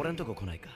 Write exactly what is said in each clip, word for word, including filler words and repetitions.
俺んとこ来ないか。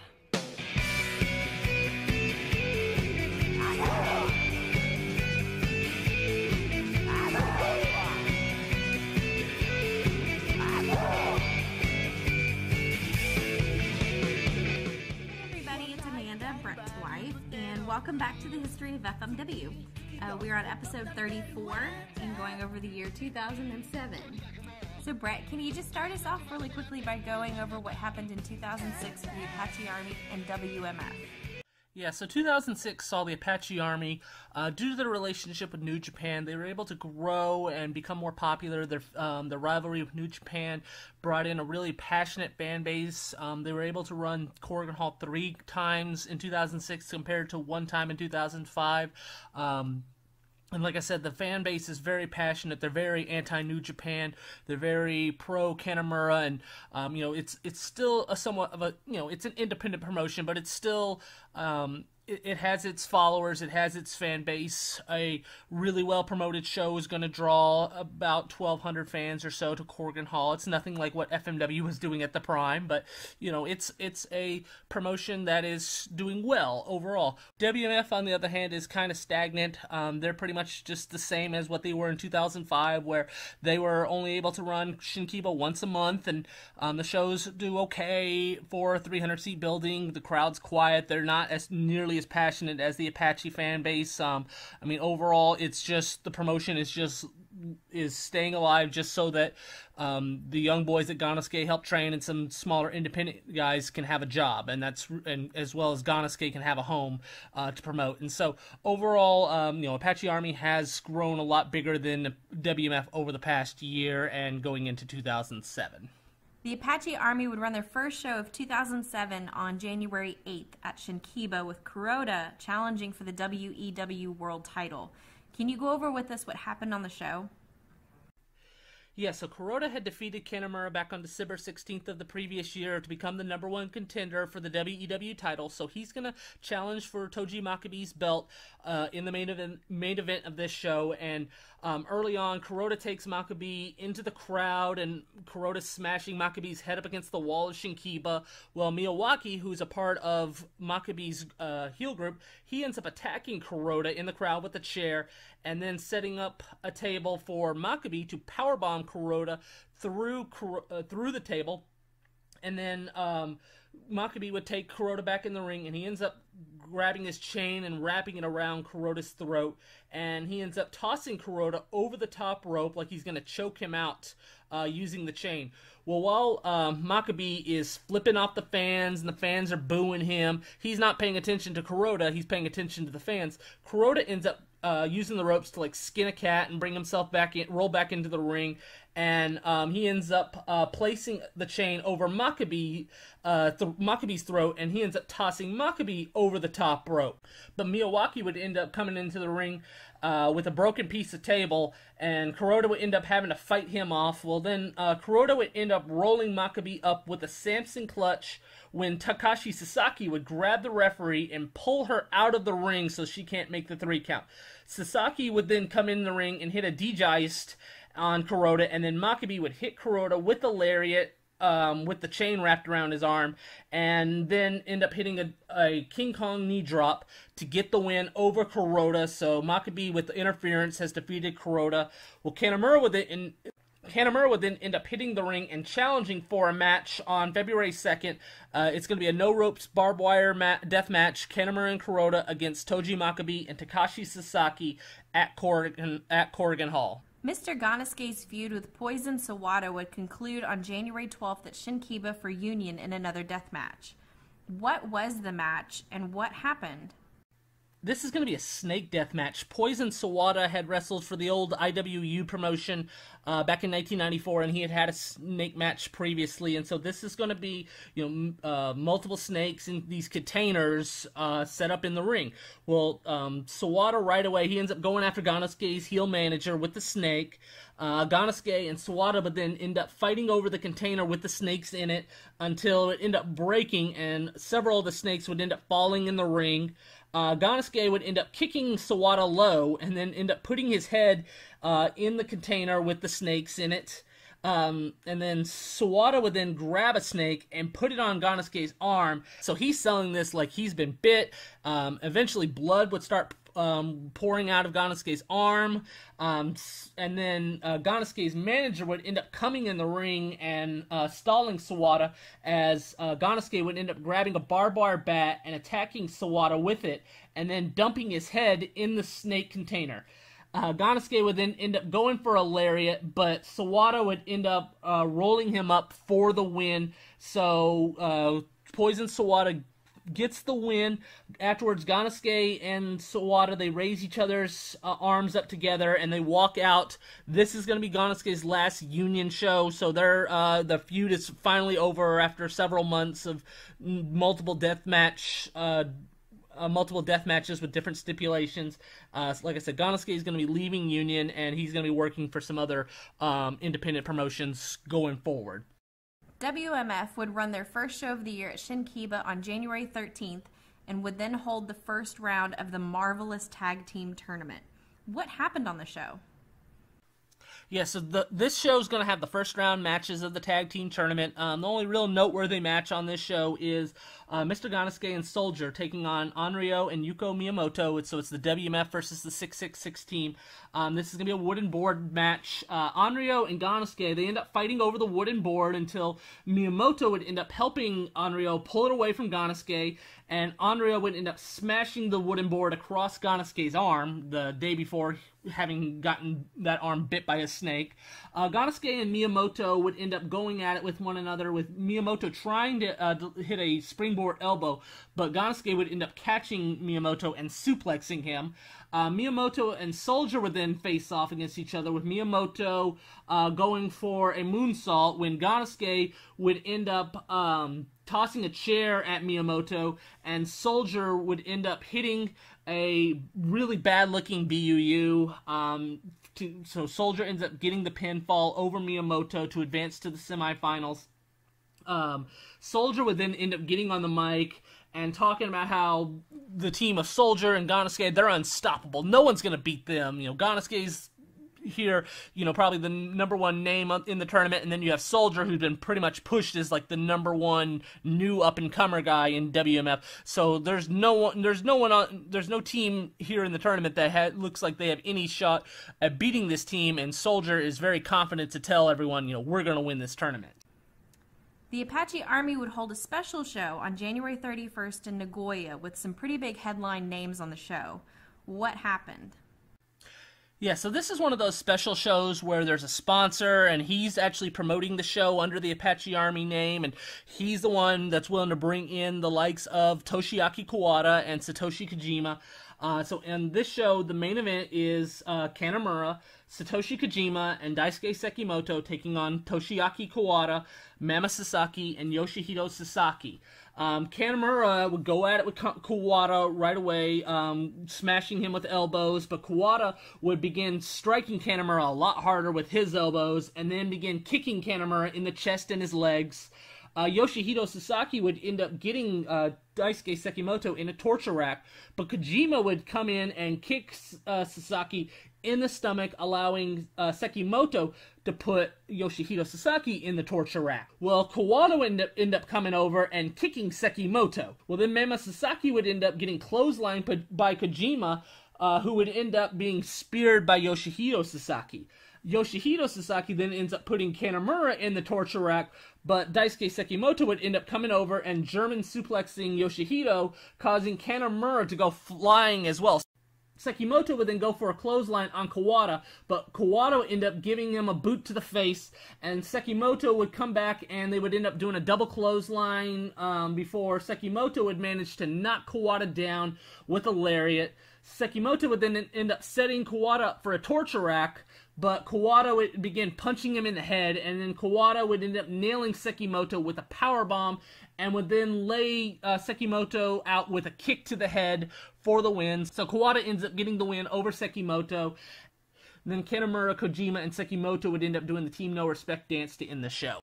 Welcome back to the history of F M W. Uh, we are on episode thirty-four and going over the year two thousand seven. So Brett, can you just start us off really quickly by going over what happened in two thousand six for the Apache Army and W M F? Yeah, so two thousand six saw the Apache Army, uh, due to their relationship with New Japan, they were able to grow and become more popular. Their um, the rivalry with New Japan brought in a really passionate fan base. Um, they were able to run Korakuen Hall three times in two thousand six compared to one time in two thousand five. Um, And like I said, the fan base is very passionate. They're very anti-New Japan. They're very pro-Kanemura, and um, you know, it's it's still a somewhat of a, you know, it's an independent promotion, but it's still um, it, it has its followers. It has its fan base. A really well-promoted show is going to draw about twelve hundred fans or so to Korakuen Hall. It's nothing like what F M W was doing at the Prime, but you know, it's it's a promotion that is doing well overall. W M F, on the other hand, is kind of stagnant. Um, they're pretty much just the same as what they were in two thousand five, where they were only able to run Shinkiba once a month, and um, the shows do okay for a three hundred seat building. The crowd's quiet. They're not as nearly as passionate as the Apache fan base. Um, I mean, overall, it's just the promotion is just is staying alive just so that um, the young boys at Ganosuke help train and some smaller independent guys can have a job, and that's and as well as Ganosuke can have a home uh, to promote. And so overall, um, you know, Apache Army has grown a lot bigger than W M F over the past year and going into two thousand seven. The Apache Army would run their first show of two thousand seven on January eighth at Shinkiba, with Kuroda challenging for the W E W World Title. Can you go over with us what happened on the show? Yeah, so Kuroda had defeated Kanemura back on December sixteenth of the previous year to become the number one contender for the W E W title, so he's going to challenge for Togi Makabe's belt uh, in the main event, main event of this show. And um, early on, Kuroda takes Makabe into the crowd, and Kuroda's smashing Makabe's head up against the wall of Shinkiba. Well, Miyawaki, who's a part of Makabe's uh, heel group, he ends up attacking Kuroda in the crowd with a chair, and then setting up a table for Makabe to powerbomb Kuroda through uh, through the table, and then um, Makabe would take Kuroda back in the ring, and he ends up grabbing his chain and wrapping it around Kuroda's throat, and he ends up tossing Kuroda over the top rope like he's going to choke him out uh, using the chain. Well, while um, Makabe is flipping off the fans and the fans are booing him, he's not paying attention to Kuroda, he's paying attention to the fans. Kuroda ends up uh, using the ropes to like skin a cat and bring himself back in, roll back into the ring, and um, he ends up uh, placing the chain over Makabe, uh, th- Makabe's throat, and he ends up tossing Makabe over the top rope. But Miyawaki would end up coming into the ring uh, with a broken piece of table, and Kuroda would end up having to fight him off. Well, then uh, Kuroda would end up rolling Makabe up with a Samson clutch, when Takashi Sasaki would grab the referee and pull her out of the ring so she can't make the three count. Sasaki would then come in the ring and hit a D-Geist on Kuroda, and then Makabe would hit Kuroda with the lariat, um, with the chain wrapped around his arm, and then end up hitting a, a King Kong knee drop to get the win over Kuroda. So Makabe, with the interference, has defeated Kuroda. Well, Kanemura would then... In, Kanemura would then end up hitting the ring and challenging for a match on February second. Uh, it's going to be a no-ropes barbed wire ma- death match, Kanemura and Kuroda against Togi Makabe and Takashi Sasaki at Korakuen, at Korakuen Hall. Mister Ganosuke's feud with Poison Sawada would conclude on January twelfth at Shinkiba for Union in another death match. What was the match, and what happened? This is going to be a snake death match. Poison Sawada had wrestled for the old I W U promotion uh, back in nineteen ninety-four, and he had had a snake match previously. And so this is going to be, you know, uh, multiple snakes in these containers uh, set up in the ring. Well, um, Sawada right away, he ends up going after Ganosuke's heel manager with the snake. Uh, Ganosuke and Sawada would then end up fighting over the container with the snakes in it until it ended up breaking, and several of the snakes would end up falling in the ring. Uh, Ganosuke would end up kicking Sawada low and then end up putting his head uh, in the container with the snakes in it. Um, and then Sawada would then grab a snake and put it on Ganosuke's arm. So he's selling this like he's been bit. Um, eventually, blood would start um, pouring out of Ganosuke's arm. Um, and then uh, Ganosuke's manager would end up coming in the ring and uh, stalling Sawada as uh, Ganosuke would end up grabbing a barbed wire bat and attacking Sawada with it, and then dumping his head in the snake container. Uh, Ganosuke would then end up going for a lariat, but Sawada would end up uh, rolling him up for the win. So uh, Poison Sawada gets the win. Afterwards, Ganosuke and Sawada, they raise each other's uh, arms up together and they walk out. This is going to be Ganosuke's last Union show, so their uh, the feud is finally over after several months of multiple death match uh Uh, multiple death matches with different stipulations. Uh, like I said, Ganosuke is going to be leaving Union, and he's going to be working for some other um, independent promotions going forward. W M F would run their first show of the year at Shinkiba on January thirteenth and would then hold the first round of the Marvelous Tag Team Tournament. What happened on the show? Yeah, so the, this show is going to have the first round matches of the tag team tournament. Um, the only real noteworthy match on this show is uh, Mister Ganosuke and Soldier taking on Onryo and Yuko Miyamoto. So it's the W M F versus the six six six team. Um, this is going to be a wooden board match. Uh, Onryo and Ganosuke, they end up fighting over the wooden board until Miyamoto would end up helping Onryo pull it away from Ganosuke, and Onryo would end up smashing the wooden board across Ganosuke's arm the day before, having gotten that arm bit by a snake. Uh, Ganosuke and Miyamoto would end up going at it with one another, with Miyamoto trying to uh, hit a springboard elbow, but Ganosuke would end up catching Miyamoto and suplexing him. Uh, Miyamoto and Soldier would then face off against each other, with Miyamoto uh, going for a moonsault when Ganosuke would end up um, tossing a chair at Miyamoto, and Soldier would end up hitting a really bad-looking B U U. Um, to, so Soldier ends up getting the pinfall over Miyamoto to advance to the semifinals. Um, Soldier would then end up getting on the mic and talking about how the team of Soldier and Ganosuke, they're unstoppable. No one's going to beat them. You know, Ganosuke's here, you know, probably the number one name in the tournament, and then you have Soldier, who's been pretty much pushed as like the number one new up-and-comer guy in W M F. So there's no one, there's no one on, there's no team here in the tournament that ha- looks like they have any shot at beating this team, and Soldier is very confident to tell everyone, you know, we're going to win this tournament. The Apache Army would hold a special show on January thirty-first in Nagoya with some pretty big headline names on the show. What happened? Yeah, so this is one of those special shows where there's a sponsor, and he's actually promoting the show under the Apache Army name, and he's the one that's willing to bring in the likes of Toshiaki Kawada and Satoshi Kojima. Uh, so in this show, the main event is uh, Kanemura, Satoshi Kojima, and Daisuke Sekimoto taking on Toshiaki Kawada, Mammoth Sasaki, and Yoshihito Sasaki. Um, Kanemura would go at it with Kawada right away, um, smashing him with elbows, but Kawada would begin striking Kanemura a lot harder with his elbows, and then begin kicking Kanemura in the chest and his legs. Uh, Yoshihito Sasaki would end up getting uh, Daisuke Sekimoto in a torture rack, but Kojima would come in and kick uh, Sasaki in the stomach, allowing uh, Sekimoto to put Yoshihito Sasaki in the torture rack. Well, Kawada would end up, end up coming over and kicking Sekimoto. Well, then Mammoth Sasaki would end up getting clotheslined by Kojima, uh, who would end up being speared by Yoshihito Sasaki. Yoshihito Sasaki then ends up putting Kanemura in the torture rack, but Daisuke Sekimoto would end up coming over and German suplexing Yoshihito, causing Kanemura to go flying as well. Sekimoto would then go for a clothesline on Kawada, but Kawada would end up giving him a boot to the face, and Sekimoto would come back and they would end up doing a double clothesline um, before Sekimoto would manage to knock Kawada down with a lariat. Sekimoto would then end up setting Kawada up for a torture rack, but Kawada would begin punching him in the head, and then Kawada would end up nailing Sekimoto with a powerbomb, and would then lay uh, Sekimoto out with a kick to the head for the win. So Kawada ends up getting the win over Sekimoto. Then Kanemura, Kojima, and Sekimoto would end up doing the Team No Respect dance to end the show.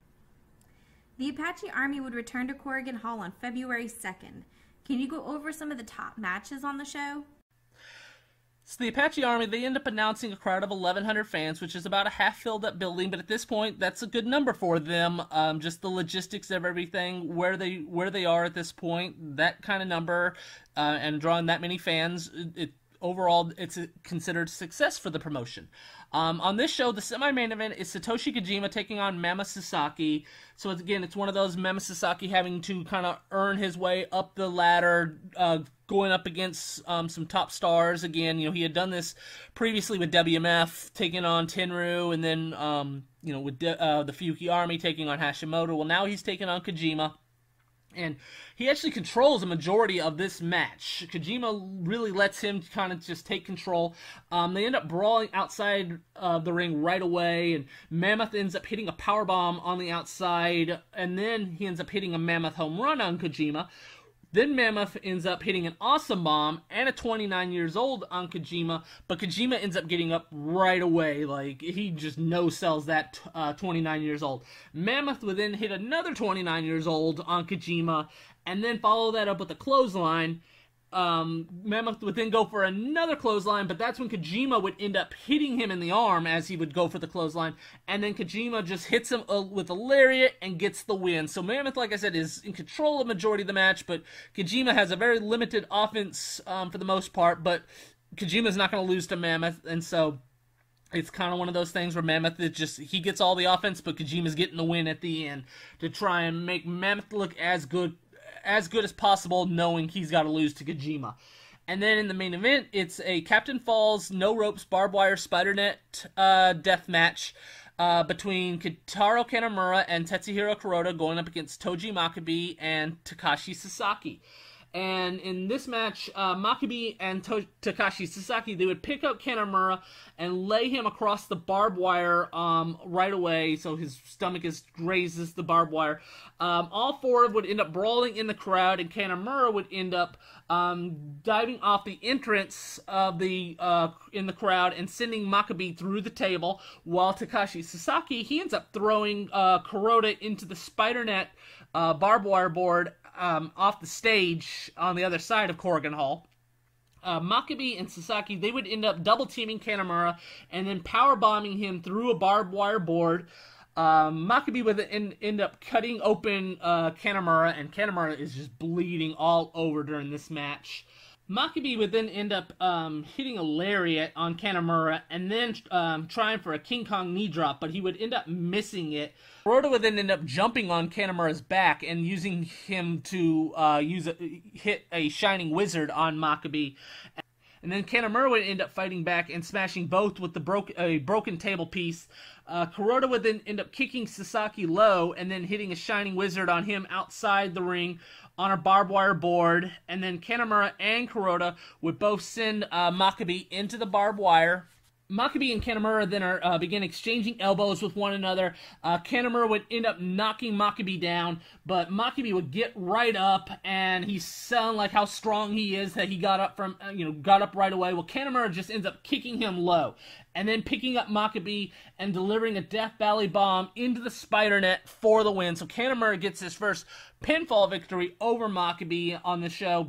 The Apache Army would return to Corrigan Hall on February second. Can you go over some of the top matches on the show? So the Apache Army, they end up announcing a crowd of eleven hundred fans, which is about a half-filled-up building, but at this point, that's a good number for them. Um, just the logistics of everything, where they where they are at this point, that kind of number, uh, and drawing that many fans, it, it overall, it's a considered success for the promotion. Um, on this show, the semi-main event is Satoshi Kojima taking on Mammoth Sasaki. So it's, again, it's one of those Mammoth Sasaki having to kind of earn his way up the ladder, uh, going up against um, some top stars. Again, you know, he had done this previously with W M F, taking on Tenryu, and then, um, you know, with De- uh, the Fuki Army taking on Hashimoto. Well, now he's taking on Kojima. And he actually controls a majority of this match. Kojima really lets him kind of just take control. Um, they end up brawling outside of the ring right away, and Mammoth ends up hitting a powerbomb on the outside, and then he ends up hitting a Mammoth home run on Kojima. Then Mammoth ends up hitting an awesome bomb and a twenty-nine years old on Kojima, but Kojima ends up getting up right away. Like, he just no-sells that uh, twenty-nine years old. Mammoth would then hit another twenty-nine years old on Kojima, and then follow that up with a clothesline. Um, Mammoth would then go for another clothesline, but that's when Kojima would end up hitting him in the arm as he would go for the clothesline, and then Kojima just hits him uh, with a lariat and gets the win. So Mammoth, like I said, is in control of the majority of the match, but Kojima has a very limited offense um, for the most part, but Kojima's not going to lose to Mammoth, and so it's kind of one of those things where Mammoth is just, he gets all the offense, but Kojima's getting the win at the end to try and make Mammoth look as good as good as possible, knowing he's got to lose to Kojima. And then in the main event, it's a Captain Falls, no ropes, barbed wire, spider net uh, death match uh, between Kentaro Kanemura and Tetsuhiro Kuroda going up against Togi Makabe and Takashi Sasaki. And in this match, uh, Makabe and to- Takashi Sasaki, they would pick up Kanemura and lay him across the barbed wire um, right away, so his stomach is grazes the barbed wire. Um, all four would end up brawling in the crowd, and Kanemura would end up um, diving off the entrance of the uh, in the crowd and sending Makabe through the table, while Takashi Sasaki, he ends up throwing uh, Kuroda into the spider net uh, barbed wire board Um, off the stage on the other side of Corrigan Hall. Uh, Makabe and Sasaki, they would end up double-teaming Kanemura and then power-bombing him through a barbed wire board. Um, Makabe would end, end up cutting open uh, Kanemura, and Kanemura is just bleeding all over during this match. Makabe would then end up um, hitting a lariat on Kanemura and then um, trying for a King Kong knee drop, but he would end up missing it. Kuroda would then end up jumping on Kanemura's back and using him to uh, use a, hit a Shining Wizard on Makabe. And then Kanemura would end up fighting back and smashing both with the bro- a broken table piece. Uh, Kuroda would then end up kicking Sasaki low and then hitting a Shining Wizard on him outside the ring on a barbed wire board. And then Kanemura and Kuroda would both send uh, Makabe into the barbed wire. Makabe and Kanemura then are, uh, begin exchanging elbows with one another. Uh, Kanemura would end up knocking Makabe down, but Makabe would get right up, and he's selling like how strong he is that he got up from, uh, you know, got up right away. Well, Kanemura just ends up kicking him low, and then picking up Makabe and delivering a Death Valley bomb into the spider net for the win. So Kanemura gets his first pinfall victory over Makabe on the show.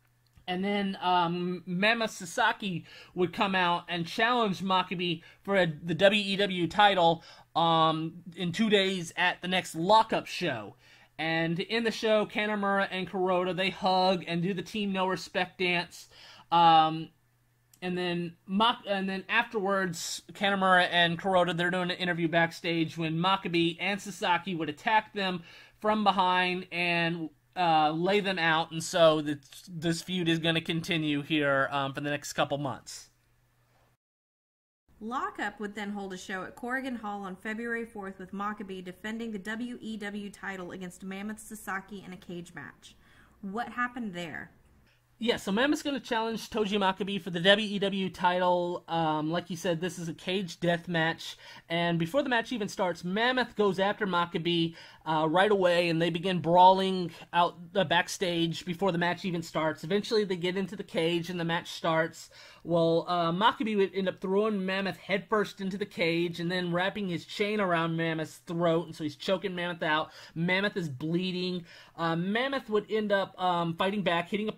And then um, Mammoth Sasaki would come out and challenge Makabe for a, the W E W title um, in two days at the next lockup show. And in the show, Kanemura and Kuroda, they hug and do the Team No Respect dance. Um, and then Mak- and then afterwards, Kanemura and Kuroda, they're doing an interview backstage when Makabe and Sasaki would attack them from behind and Uh, lay them out, and so this, this feud is going to continue here um, for the next couple months. Lockup would then hold a show at Corrigan Hall on February fourth with Makabe defending the W E W title against Mammoth Sasaki in a cage match. What happened there? Yeah, so Mammoth's going to challenge Togi Makabe for the W E W title. Um, like you said, this is a cage death match. And before the match even starts, Mammoth goes after Makabe uh, right away, and they begin brawling out the backstage before the match even starts. Eventually, they get into the cage, and the match starts. Well, uh, Makabe would end up throwing Mammoth headfirst into the cage and then wrapping his chain around Mammoth's throat, and so he's choking Mammoth out. Mammoth is bleeding. Uh, Mammoth would end up um, fighting back, hitting a power slam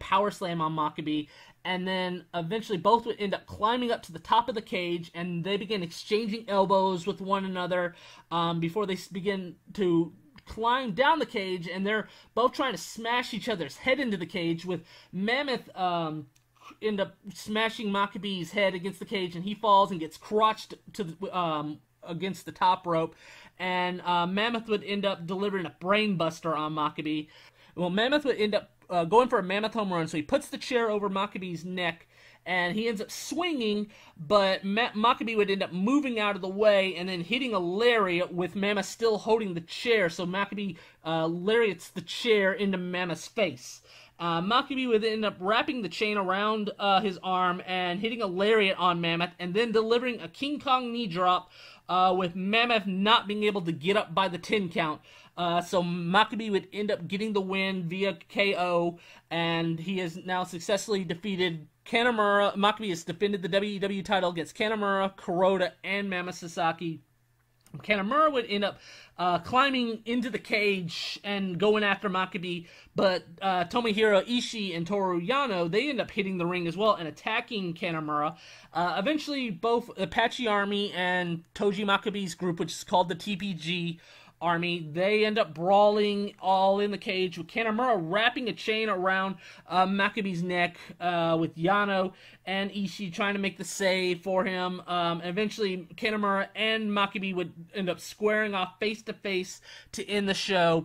slam on Makabe, and then eventually both would end up climbing up to the top of the cage, and they begin exchanging elbows with one another um, before they begin to climb down the cage, and they're both trying to smash each other's head into the cage, with Mammoth um, end up smashing Makabe's head against the cage, and he falls and gets crotched to the, um, against the top rope, and uh, Mammoth would end up delivering a brain buster on Makabe. Well, Mammoth would end up uh, going for a Mammoth home run, so he puts the chair over Makabe's neck, and he ends up swinging, but Ma- Makabe would end up moving out of the way and then hitting a lariat with Mammoth still holding the chair, so Makabe uh, lariats the chair into Mammoth's face. Uh, Makabe would end up wrapping the chain around uh, his arm and hitting a lariat on Mammoth, and then delivering a King Kong knee drop uh, with Mammoth not being able to get up by the ten count. Uh, so Makabe would end up getting the win via K O, and he has now successfully defeated Kanemura. Makabe has defended the W E W title against Kanemura, Kuroda, and Mammoth Sasaki. Kanemura would end up uh, climbing into the cage and going after Makabe, but uh, Tomohiro Ishii and Toru Yano, they end up hitting the ring as well and attacking Kanemura. Uh, eventually, both Apache Army and Togi Makabe's group, which is called the T P G Army, they end up brawling all in the cage, with Kanemura wrapping a chain around uh, Makabe's neck, uh, with Yano and Ishii trying to make the save for him. Um, eventually, Kanemura and Makabe would end up squaring off face-to-face to end the show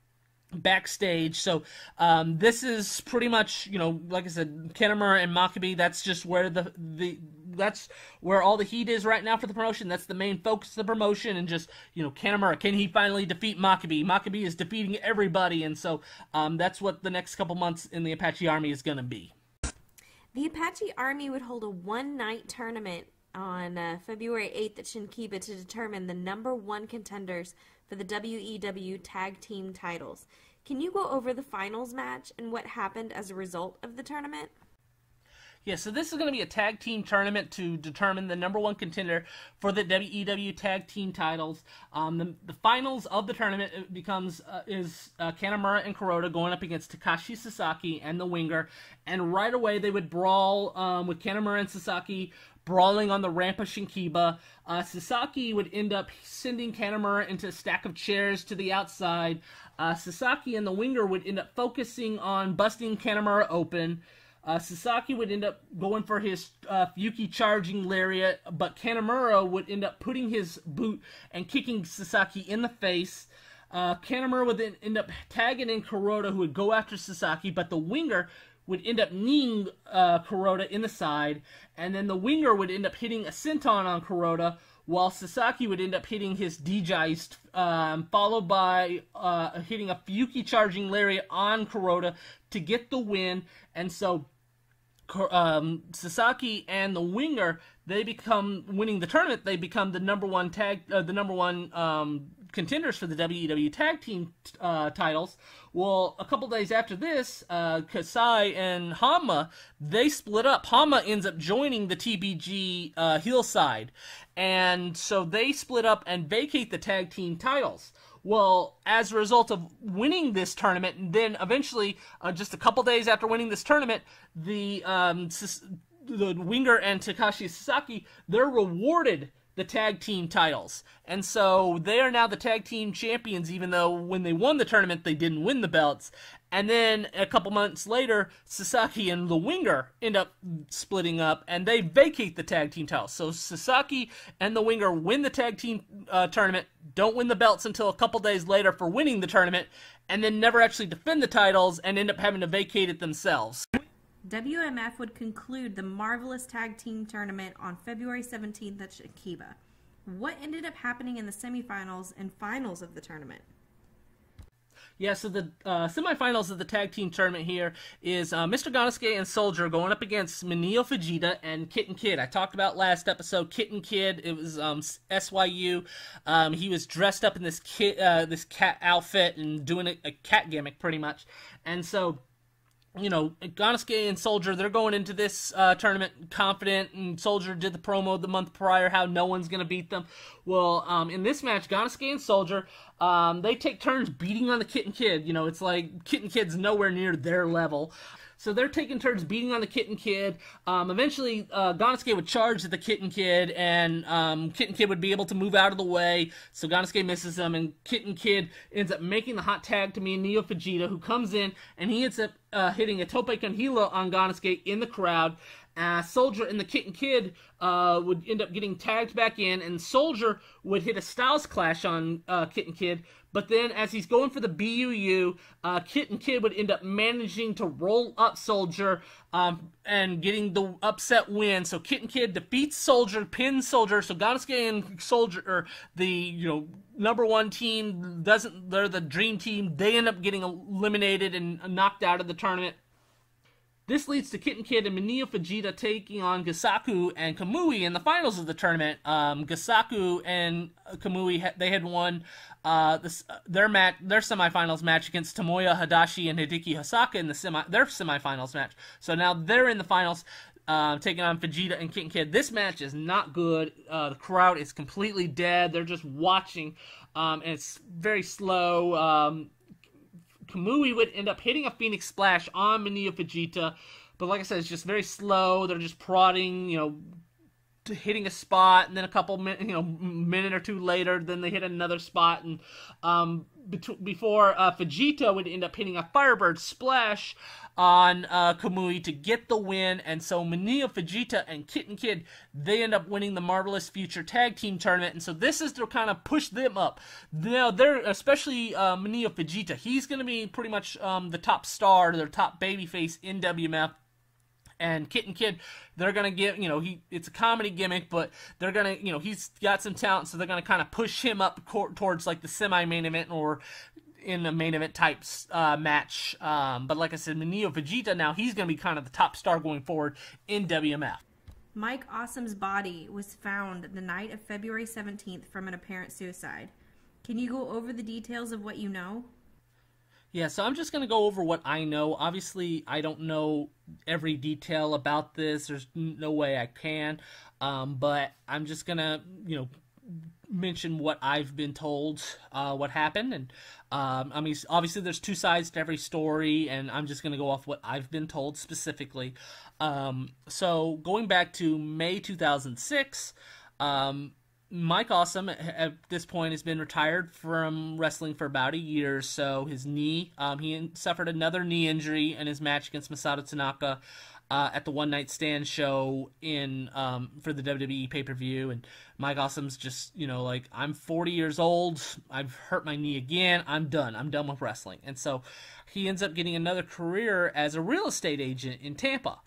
backstage. So um, this is pretty much, you know, like I said, Kanemura and Makabe, that's just where the the that's where all the heat is right now for the promotion. That's the main focus of the promotion, and just, you know, Kanemura, can he finally defeat Makabe? Makabe is defeating everybody, and so um, that's what the next couple months in the Apache Army is going to be. The Apache Army would hold a one-night tournament on uh, February eighth at Shinkiba to determine the number one contenders for the W E W Tag Team titles. Can you go over the finals match and what happened as a result of the tournament? Yeah, so this is going to be a tag team tournament to determine the number one contender for the W E W tag team titles. Um, the, the finals of the tournament becomes uh, is uh, Kanemura and Kuroda going up against Takashi Sasaki and the Winger, and right away they would brawl um, with Kanemura and Sasaki brawling on the ramp of Shinkiba. Uh, Sasaki would end up sending Kanemura into a stack of chairs to the outside. Uh, Sasaki and the Winger would end up focusing on busting Kanemura open. Uh, Sasaki would end up going for his uh, Yuki charging lariat, but Kanemura would end up putting his boot and kicking Sasaki in the face. Uh, Kanemura would then end up tagging in Kuroda, who would go after Sasaki, but the Winger would end up kneeing uh, Kuroda in the side, and then the Winger would end up hitting a senton on Kuroda, while Sasaki would end up hitting his D-Geist, um, followed by uh, hitting a Yuki charging lariat on Kuroda to get the win, and so Um, Sasaki and the Winger, they become, winning the tournament, they become the number one tag, uh, the number one um, contenders for the W E W tag team uh, titles. Well, a couple days after this, uh, Kasai and Hanma, they split up. Hanma ends up joining the T B G uh, heel side, and so they split up and vacate the tag team titles. Well, as a result of winning this tournament, and then eventually, uh, just a couple days after winning this tournament, the um, the Winger and Takashi Sasaki, they're rewarded the tag team titles. And so they are now the tag team champions, even though when they won the tournament, they didn't win the belts. And then a couple months later, Sasaki and the Winger end up splitting up, and they vacate the tag team titles. So Sasaki and the Winger win the tag team uh, tournament, don't win the belts until a couple days later for winning the tournament, and then never actually defend the titles and end up having to vacate it themselves. W M F would conclude the Marvelous Tag Team Tournament on February seventeenth at Shinkiba. What ended up happening in the semifinals and finals of the tournament? Yeah, so the uh, semifinals of the tag team tournament here is uh, Mister Ganosuke and Soldier going up against Mineo Fujita and Kitten Kid. I talked about last episode, Kitten Kid. It was um, S Y U. Um, he was dressed up in this kid, uh, this cat outfit and doing a, a cat gimmick, pretty much. And so, you know, Ganosuke and Soldier, they're going into this uh, tournament confident, and Soldier did the promo the month prior how no one's going to beat them. Well, um, in this match, Ganosuke and Soldier, Um, they take turns beating on the Kitten Kid. You know, it's like Kitten Kid's nowhere near their level. So they're taking turns beating on the Kitten Kid. Um, eventually, uh, Ganosuke would charge at the Kitten Kid, and um, Kitten Kid would be able to move out of the way. So Ganosuke misses him, and Kitten Kid ends up making the hot tag to me and Neo Fujita, who comes in, and he ends up uh, hitting a Tope con Hilo on Ganosuke in the crowd. Uh, Soldier and the Kitten Kid uh, would end up getting tagged back in, and Soldier would hit a Styles Clash on uh, Kitten Kid. But then, as he's going for the B U U, uh, Kitten Kid would end up managing to roll up Soldier um, and getting the upset win. So Kitten Kid defeats Soldier, pins Soldier. So Ganosuke and Soldier, or the you know number one team, doesn't they're the dream team. They end up getting eliminated and knocked out of the tournament. This leads to Kitten Kid and Neo Fujita taking on Gasaku and Kamui in the finals of the tournament. Um, Gasaku and Kamui, they had won uh, this, their match, their semifinals match against Tomoya Hadashi and Hideki Hosaka in the semi, their semifinals match. So now they're in the finals, uh, taking on Fujita and Kitten Kid. This match is not good. Uh, the crowd is completely dead. They're just watching, um, and it's very slow. Um, Kamui would end up hitting a Phoenix Splash on Neo Fujita, but like I said, it's just very slow. They're just prodding, you know, hitting a spot, and then a couple minutes, you know, minute or two later, then they hit another spot, and um, bet- before uh, Fujita would end up hitting a Firebird Splash on uh, Kamui to get the win, and so Neo Fujita and Kitten Kid, they end up winning the Marvelous Future Tag Team Tournament, and so this is to kind of push them up. Now, they're, especially uh, Neo Fujita, he's going to be pretty much um, the top star, their top babyface in W M F. And Kitten Kid, they're going to give, you know, he it's a comedy gimmick, but they're going to, you know, he's got some talent, so they're going to kind of push him up co- towards, like, the semi-main event or in a main event type uh, match. Um, but like I said, Neo Vegeta, now he's going to be kind of the top star going forward in W M F. Mike Awesome's body was found the night of February seventeenth from an apparent suicide. Can you go over the details of what you know? Yeah, so I'm just going to go over what I know. Obviously, I don't know every detail about this. There's no way I can. Um, but I'm just going to, you know, mention what I've been told, uh, what happened. And, um, I mean, obviously there's two sides to every story, and I'm just going to go off what I've been told specifically. Um, so going back to May two thousand six, um, Mike Awesome at this point has been retired from wrestling for about a year or so. His knee, um, he suffered another knee injury in his match against Masato Tanaka uh, at the One Night Stand show in um, for the W W E pay-per-view. And Mike Awesome's just, you know, like, I'm forty years old, I've hurt my knee again, I'm done, I'm done with wrestling. And so he ends up getting another career as a real estate agent in Tampa.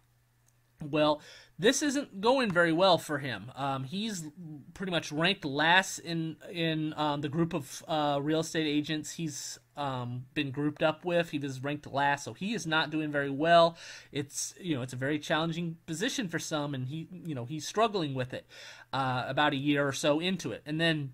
Well, this isn't going very well for him. Um, he's pretty much ranked last in in um, the group of uh, real estate agents he's um, been grouped up with. He was ranked last, so he is not doing very well. It's you know it's a very challenging position for some, and he you know he's struggling with it. Uh, about a year or so into it, and then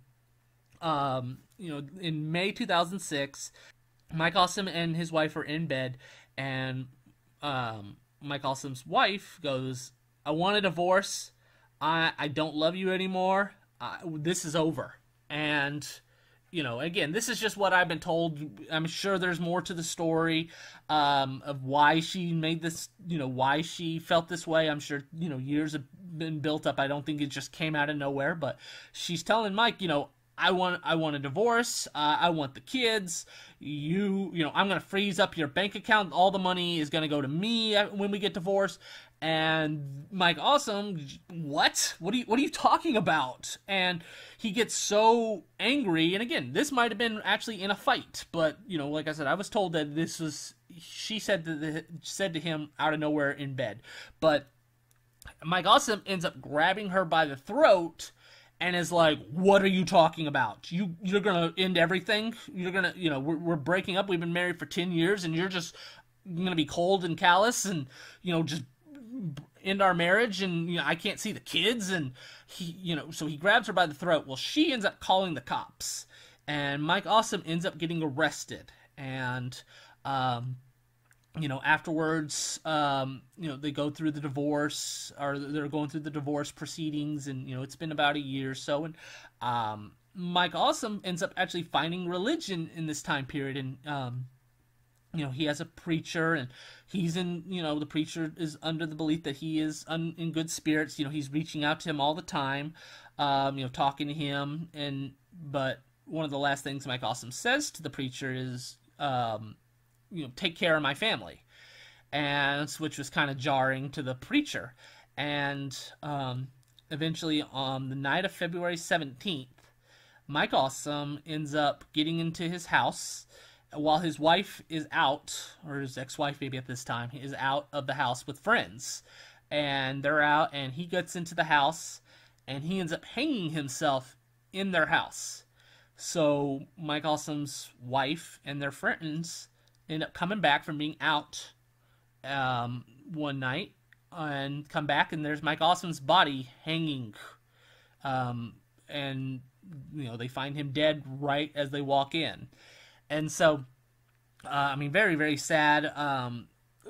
um, you know in May two thousand six, Mike Awesome and his wife are in bed, and um, Mike Awesome's wife goes, I want a divorce. I I don't love you anymore. I, this is over. And, you know, again, this is just what I've been told. I'm sure there's more to the story um, of why she made this, you know, why she felt this way. I'm sure, you know, years have been built up. I don't think it just came out of nowhere. But she's telling Mike, you know, I want I want a divorce. Uh, I want the kids. You you know I'm gonna freeze up your bank account. All the money is gonna go to me when we get divorced. And Mike Awesome, what? What are you what are you talking about? And he gets so angry. And again, this might have been actually in a fight, but you know, like I said, I was told that this was she said to the, said to him out of nowhere in bed. But Mike Awesome ends up grabbing her by the throat and is like, what are you talking about? You, you're going to end everything? You're going to, you know, we're, we're breaking up. We've been married for ten years, and you're just going to be cold and callous and, you know, just end our marriage, and, you know, I can't see the kids. And he, you know, so he grabs her by the throat. Well, she ends up calling the cops, and Mike Awesome ends up getting arrested. And, um, you know, afterwards, um, you know, they go through the divorce, or they're going through the divorce proceedings, and, you know, it's been about a year or so, and, um, Mike Awesome ends up actually finding religion in this time period, and um, you know, he has a preacher, and he's in, you know, the preacher is under the belief that he is un, in good spirits. You know, he's reaching out to him all the time, um, you know, talking to him, and but one of the last things Mike Awesome says to the preacher is, um, you know, take care of my family, and which was kind of jarring to the preacher, and um, eventually on the night of February seventeenth, Mike Awesome ends up getting into his house while his wife is out, or his ex-wife maybe at this time, is out of the house with friends. And they're out, and he gets into the house, and he ends up hanging himself in their house. So Mike Awesome's wife and their friends end up coming back from being out um, one night, and come back, and there's Mike Awesome's body hanging. Um, and, you know, they find him dead right as they walk in. And so, uh, I mean, very, very sad. Um,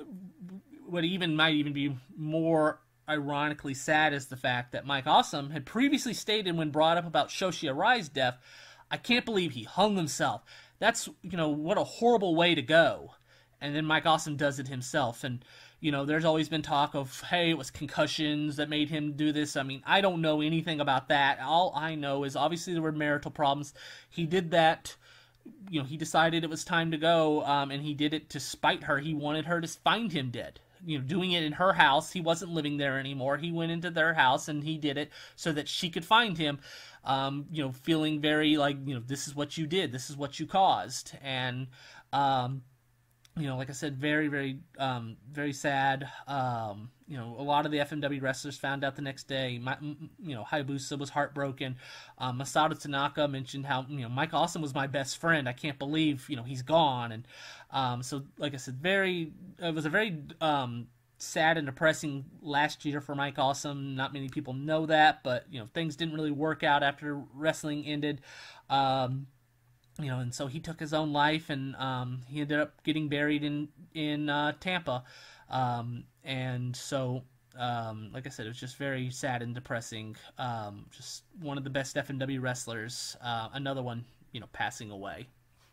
what even might even be more ironically sad is the fact that Mike Awesome had previously stated when brought up about Shoshi Arai's death, I can't believe he hung himself. That's, you know, what a horrible way to go. And then Mike Awesome does it himself. And, you know, there's always been talk of, hey, it was concussions that made him do this. I mean, I don't know anything about that. All I know is obviously there were marital problems. He did that. You know, he decided it was time to go, um, and he did it to spite her. He wanted her to find him dead. You know, doing it in her house. He wasn't living there anymore. He went into their house, and he did it so that she could find him, um, you know, feeling very like, you know, this is what you did. This is what you caused. And, um, you know, like I said, very, very, um, very sad. Um, you know, a lot of the F M W wrestlers found out the next day. My, you know, Hayabusa was heartbroken. Um, Masato Tanaka mentioned how, you know, Mike Awesome was my best friend. I can't believe, you know, he's gone. And um, so, like I said, very, it was a very um, sad and depressing last year for Mike Awesome. Not many people know that, but, you know, things didn't really work out after wrestling ended. Um, You know, and so he took his own life, and um, he ended up getting buried in in uh, Tampa. Um, and so, um, like I said, it was just very sad and depressing. Um, just one of the best F M W wrestlers. Uh, another one, you know, passing away.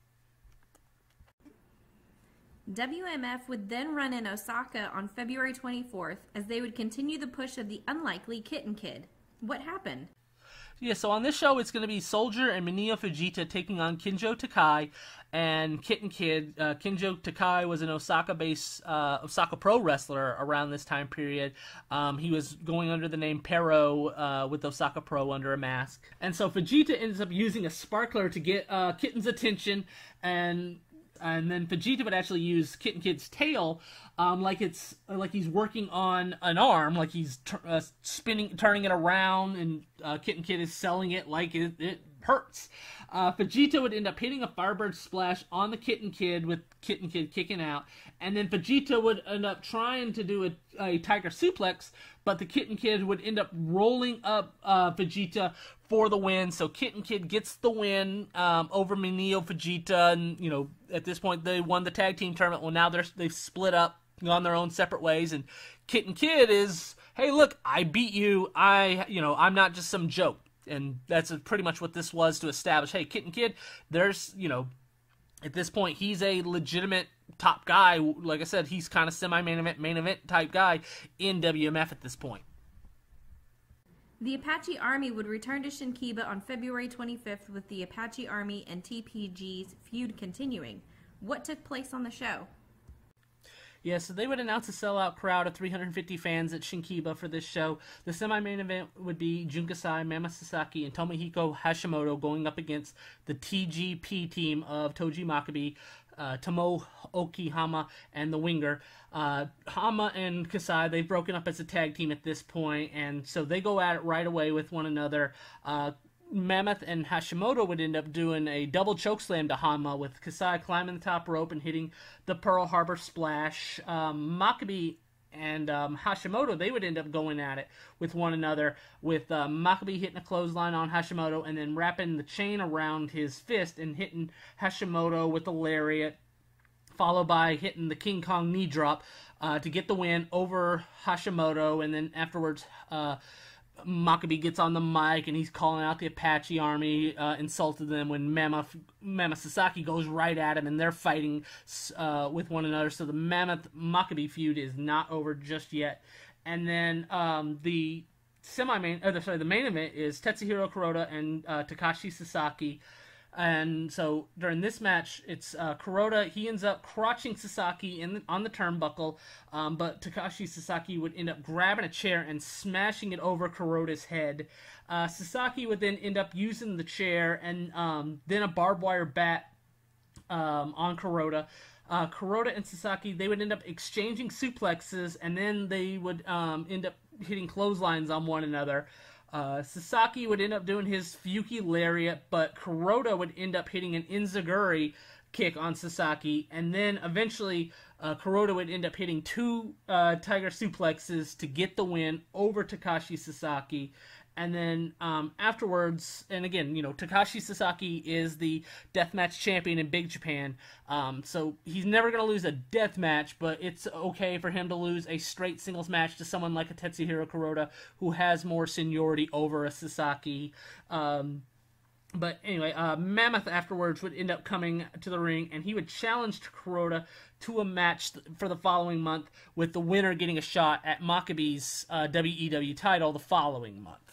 W M F would then run in Osaka on February twenty-fourth as they would continue the push of the unlikely Kitten Kid. What happened? Yeah, so on this show, it's going to be Soldier and Minio Fujita taking on Kinjo Takai and Kitten Kid. Uh, Kinjo Takai was an Osaka-based, uh, Osaka pro wrestler around this time period. Um, he was going under the name Pero uh, with Osaka Pro under a mask. And so Fujita ends up using a sparkler to get uh, Kitten's attention, and and then Fujita would actually use Kitten Kid's tail, um, like it's like he's working on an arm, like he's t- uh, spinning, turning it around, and uh, Kitten Kid is selling it like it, it hurts. Uh, Fujita would end up hitting a Firebird Splash on the Kitten Kid with Kitten Kid kicking out, and then Fujita would end up trying to do a, a Tiger Suplex, but the Kitten Kid would end up rolling up uh, Fujita for the win. So Kitten Kid gets the win um, over Minio Fujita, and you know, at this point they won the tag team tournament. Well, now they're they've split up, gone their own separate ways, and Kitten Kid is, hey, look, I beat you. I, you know, I'm not just some joke. And that's pretty much what this was to establish, hey, Kitten Kid, there's, you know, at this point, he's a legitimate top guy. Like I said, he's kind of semi-main event, main event type guy in W M F at this point. The Apache Army would return to Shinkiba on February twenty-fifth with the Apache Army and T P G's feud continuing. What took place on the show? Yeah, so they would announce a sellout crowd of three hundred fifty fans at Shinkiba for this show. The semi-main event would be Jun Kasai, Mammoth Sasaki, and Tomohiko Hashimoto going up against the T G P team of Togi Makabe, uh, Tomoaki Hama, and the Winger. Uh, Hama and Kasai, they've broken up as a tag team at this point, and so they go at it right away with one another. Uh, Mammoth and Hashimoto would end up doing a double chokeslam to Hama, with Kasai climbing the top rope and hitting the Pearl Harbor Splash. Um, Makabe and um, Hashimoto, they would end up going at it with one another, with uh, Makabe hitting a clothesline on Hashimoto and then wrapping the chain around his fist and hitting Hashimoto with the lariat, followed by hitting the King Kong knee drop uh, to get the win over Hashimoto. And then afterwards, uh, Makabe gets on the mic and he's calling out the Apache Army, uh, insulted them when Mammoth, Mammoth Sasaki goes right at him and they're fighting uh, with one another. So the Mammoth Makabe feud is not over just yet. And then um, the semi-main, uh, sorry, the main event is Tetsuhiro Kuroda and uh, Takashi Sasaki. And so during this match, it's uh, Kuroda. He ends up crotching Sasaki in the, on the turnbuckle, um, but Takashi Sasaki would end up grabbing a chair and smashing it over Kuroda's head. Uh, Sasaki would then end up using the chair and um, then a barbed wire bat um, on Kuroda. Uh, Kuroda and Sasaki, they would end up exchanging suplexes, and then they would um, end up hitting clotheslines on one another. Uh, Sasaki would end up doing his Fuki Lariat, but Kuroda would end up hitting an Enziguri kick on Sasaki, and then eventually uh, Kuroda would end up hitting two uh, Tiger Suplexes to get the win over Takashi Sasaki. And then um, afterwards, and again, you know, Takashi Sasaki is the deathmatch champion in Big Japan, um, so he's never going to lose a death match, but it's okay for him to lose a straight singles match to someone like a Tetsuhiro Kuroda, who has more seniority over a Sasaki. Um, but anyway, uh, Mammoth afterwards would end up coming to the ring, and he would challenge Kuroda to a match for the following month, with the winner getting a shot at Makabe's uh, W E W title the following month.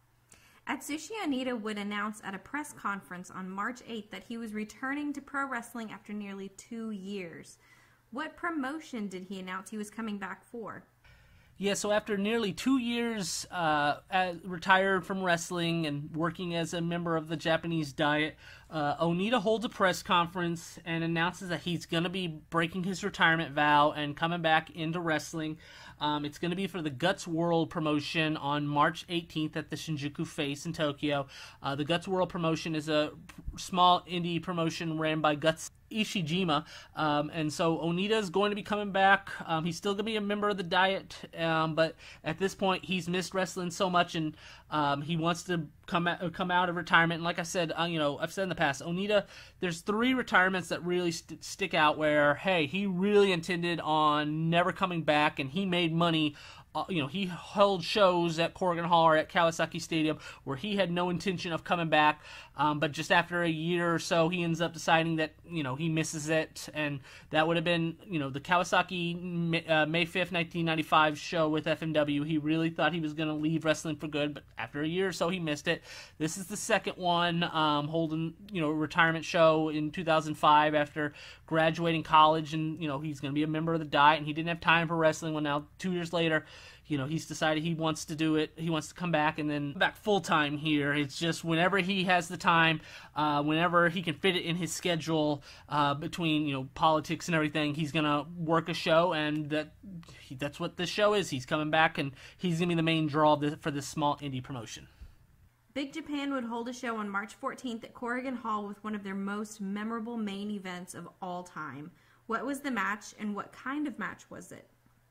Atsushi Onita would announce at a press conference on March eighth that he was returning to pro wrestling after nearly two years. What promotion did he announce he was coming back for? Yeah, so after nearly two years uh, as, retired from wrestling and working as a member of the Japanese Diet, uh, Onita holds a press conference and announces that he's going to be breaking his retirement vow and coming back into wrestling. Um, it's going to be for the Guts World promotion on March eighteenth at the Shinjuku Face in Tokyo. Uh, the Guts World promotion is a small indie promotion ran by Guts Ishijima, um, and so Onita is going to be coming back. Um, he's still going to be a member of the Diet, um, but at this point he's missed wrestling so much, and um, he wants to come out, come out of retirement. And like I said, uh, you know, I've said in the past, Onita, there's three retirements that really st- stick out where, hey, he really intended on never coming back, and he made money. Uh, you know, he held shows at Corrigan Hall or at Kawasaki Stadium where he had no intention of coming back, um, but just after a year or so, he ends up deciding that, you know, he misses it, and that would have been, you know, the Kawasaki uh, May fifth, nineteen ninety-five show with F M W. He really thought he was going to leave wrestling for good, but after a year or so, he missed it. This is the second one, um, holding, you know, a retirement show in two thousand five after graduating college, and, you know, he's going to be a member of the Diet, and he didn't have time for wrestling. Well, now, two years later, you know, he's decided he wants to do it. He wants to come back and then back full time here. It's just whenever he has the time, uh, whenever he can fit it in his schedule uh, between, you know, politics and everything, he's gonna work a show, and that he, that's what this show is. He's coming back, and he's gonna be the main draw of this, for this small indie promotion. Big Japan would hold a show on March fourteenth at Corrigan Hall with one of their most memorable main events of all time. What was the match, and what kind of match was it?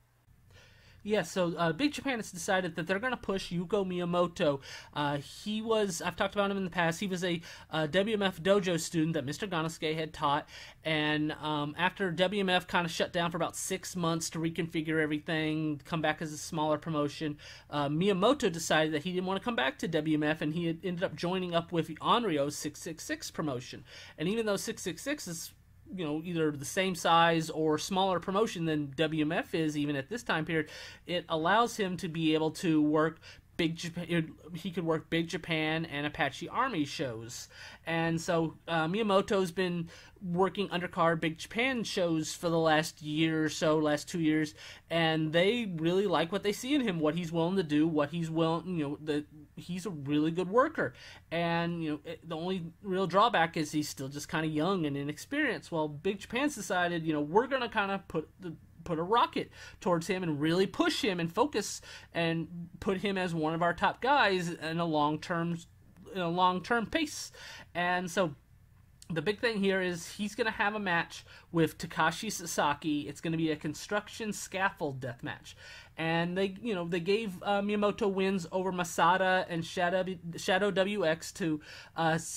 Yeah, so uh, Big Japan has decided that they're going to push Yuko Miyamoto. Uh, he was, I've talked about him in the past, he was a uh, W M F dojo student that Mister Ganosuke had taught, and um, after W M F kind of shut down for about six months to reconfigure everything, come back as a smaller promotion, uh, Miyamoto decided that he didn't want to come back to W M F, and he had ended up joining up with Onryo's six six six promotion. And even though six six six is, you know, either the same size or smaller promotion than W M F is, even at this time period, it allows him to be able to work Big Japan. He could work Big Japan and Apache Army shows, and so uh, Miyamoto's been working undercard Big Japan shows for the last year or so, last two years, and they really like what they see in him, what he's willing to do, what he's willing, you know, the he's a really good worker, and you know, it, the only real drawback is he's still just kind of young and inexperienced. Well, Big Japan's decided, you know, we're gonna kind of put the put a rocket towards him and really push him and focus and put him as one of our top guys in a long-term in a long-term pace. And so the big thing here is he's going to have a match with Takashi Sasaki. It's going to be a construction scaffold death match. And they, you know, they gave uh, Miyamoto wins over Masada and Shadow, Shadow W X to uh,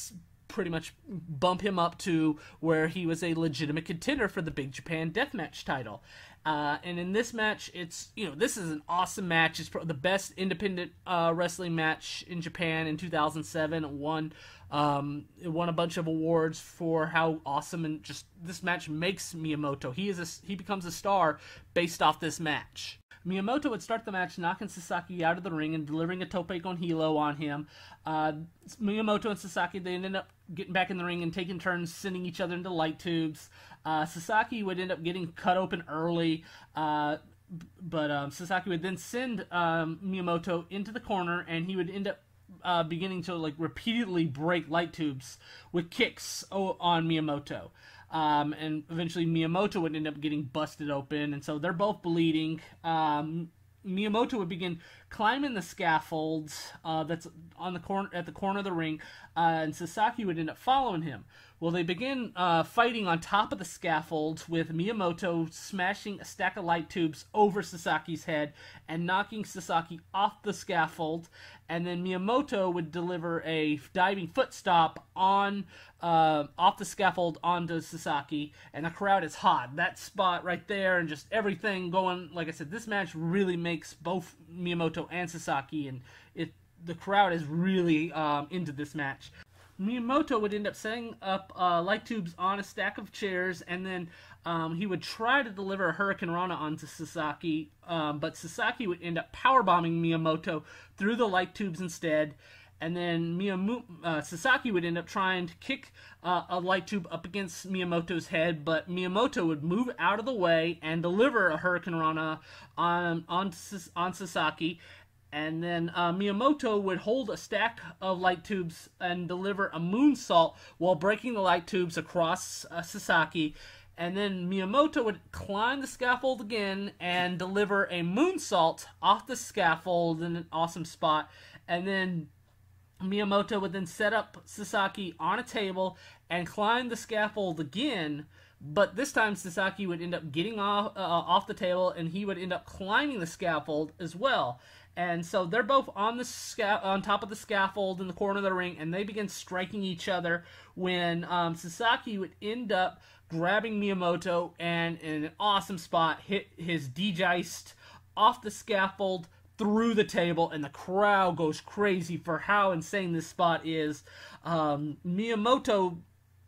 pretty much bump him up to where he was a legitimate contender for the Big Japan Deathmatch title. Uh, and in this match, it's, you know, this is an awesome match. It's the best independent uh, wrestling match in Japan in two thousand seven. It won, um, it won a bunch of awards for how awesome and just this match makes Miyamoto. He is a, he becomes a star based off this match. Miyamoto would start the match knocking Sasaki out of the ring and delivering a tope con hilo on him. Uh, Miyamoto and Sasaki, they ended up getting back in the ring and taking turns sending each other into light tubes. Uh, Sasaki would end up getting cut open early, uh, but um, Sasaki would then send um, Miyamoto into the corner, and he would end up uh, beginning to like repeatedly break light tubes with kicks on Miyamoto. Um, and eventually Miyamoto would end up getting busted open, and so they're both bleeding. Um, Miyamoto would begin climbing the scaffold uh, that's on the corner at the corner of the ring, uh, and Sasaki would end up following him. Well, they begin uh, fighting on top of the scaffold, with Miyamoto smashing a stack of light tubes over Sasaki's head and knocking Sasaki off the scaffold. And then Miyamoto would deliver a diving foot stop on uh, off the scaffold onto Sasaki, and the crowd is hot. That spot right there, and just everything going. Like I said, this match really makes both Miyamoto and Sasaki, and it the crowd is really um, into this match. Miyamoto would end up setting up uh, light tubes on a stack of chairs, and then um, he would try to deliver a Hurricane Rana onto Sasaki, um, but Sasaki would end up powerbombing Miyamoto through the light tubes instead, and then Miyamoto, uh, Sasaki would end up trying to kick uh, a light tube up against Miyamoto's head, but Miyamoto would move out of the way and deliver a Hurricane Rana on, on, on Sasaki. And then uh, Miyamoto would hold a stack of light tubes and deliver a moonsault while breaking the light tubes across uh, Sasaki. And then Miyamoto would climb the scaffold again and deliver a moonsault off the scaffold in an awesome spot. And then Miyamoto would then set up Sasaki on a table and climb the scaffold again. But this time Sasaki would end up getting off, uh, off the table, and he would end up climbing the scaffold as well. And so they're both on the sca- on top of the scaffold in the corner of the ring, and they begin striking each other when um, Sasaki would end up grabbing Miyamoto and, in an awesome spot, hit his D-Geist off the scaffold through the table, and the crowd goes crazy for how insane this spot is. Um, Miyamoto,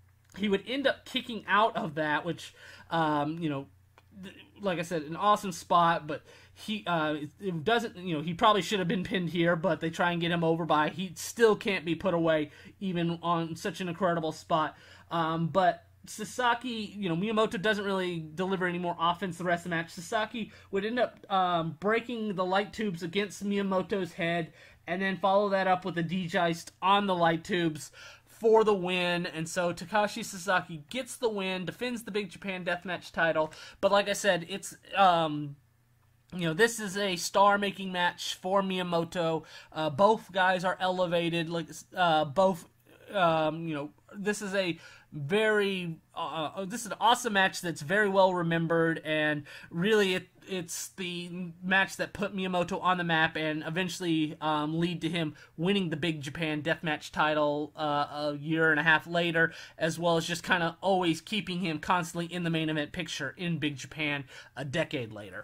he would end up kicking out of that, which, um, you know, th- like I said, an awesome spot, but he uh, it doesn't, you know, he probably should have been pinned here, but they try and get him over by, he still can't be put away, even on such an incredible spot. Um, but Sasaki, you know, Miyamoto doesn't really deliver any more offense the rest of the match. Sasaki would end up um, breaking the light tubes against Miyamoto's head, and then follow that up with a D-Geist on the light tubes for the win. And so Takashi Sasaki gets the win, defends the Big Japan Deathmatch title. But like I said, it's um, you know, this is a star-making match for Miyamoto. Uh, both guys are elevated. Like uh, both, um, you know, this is a very uh, this is an awesome match that's very well remembered, and really it it's the match that put Miyamoto on the map and eventually um, lead to him winning the Big Japan Deathmatch title uh, a year and a half later, as well as just kind of always keeping him constantly in the main event picture in Big Japan a decade later.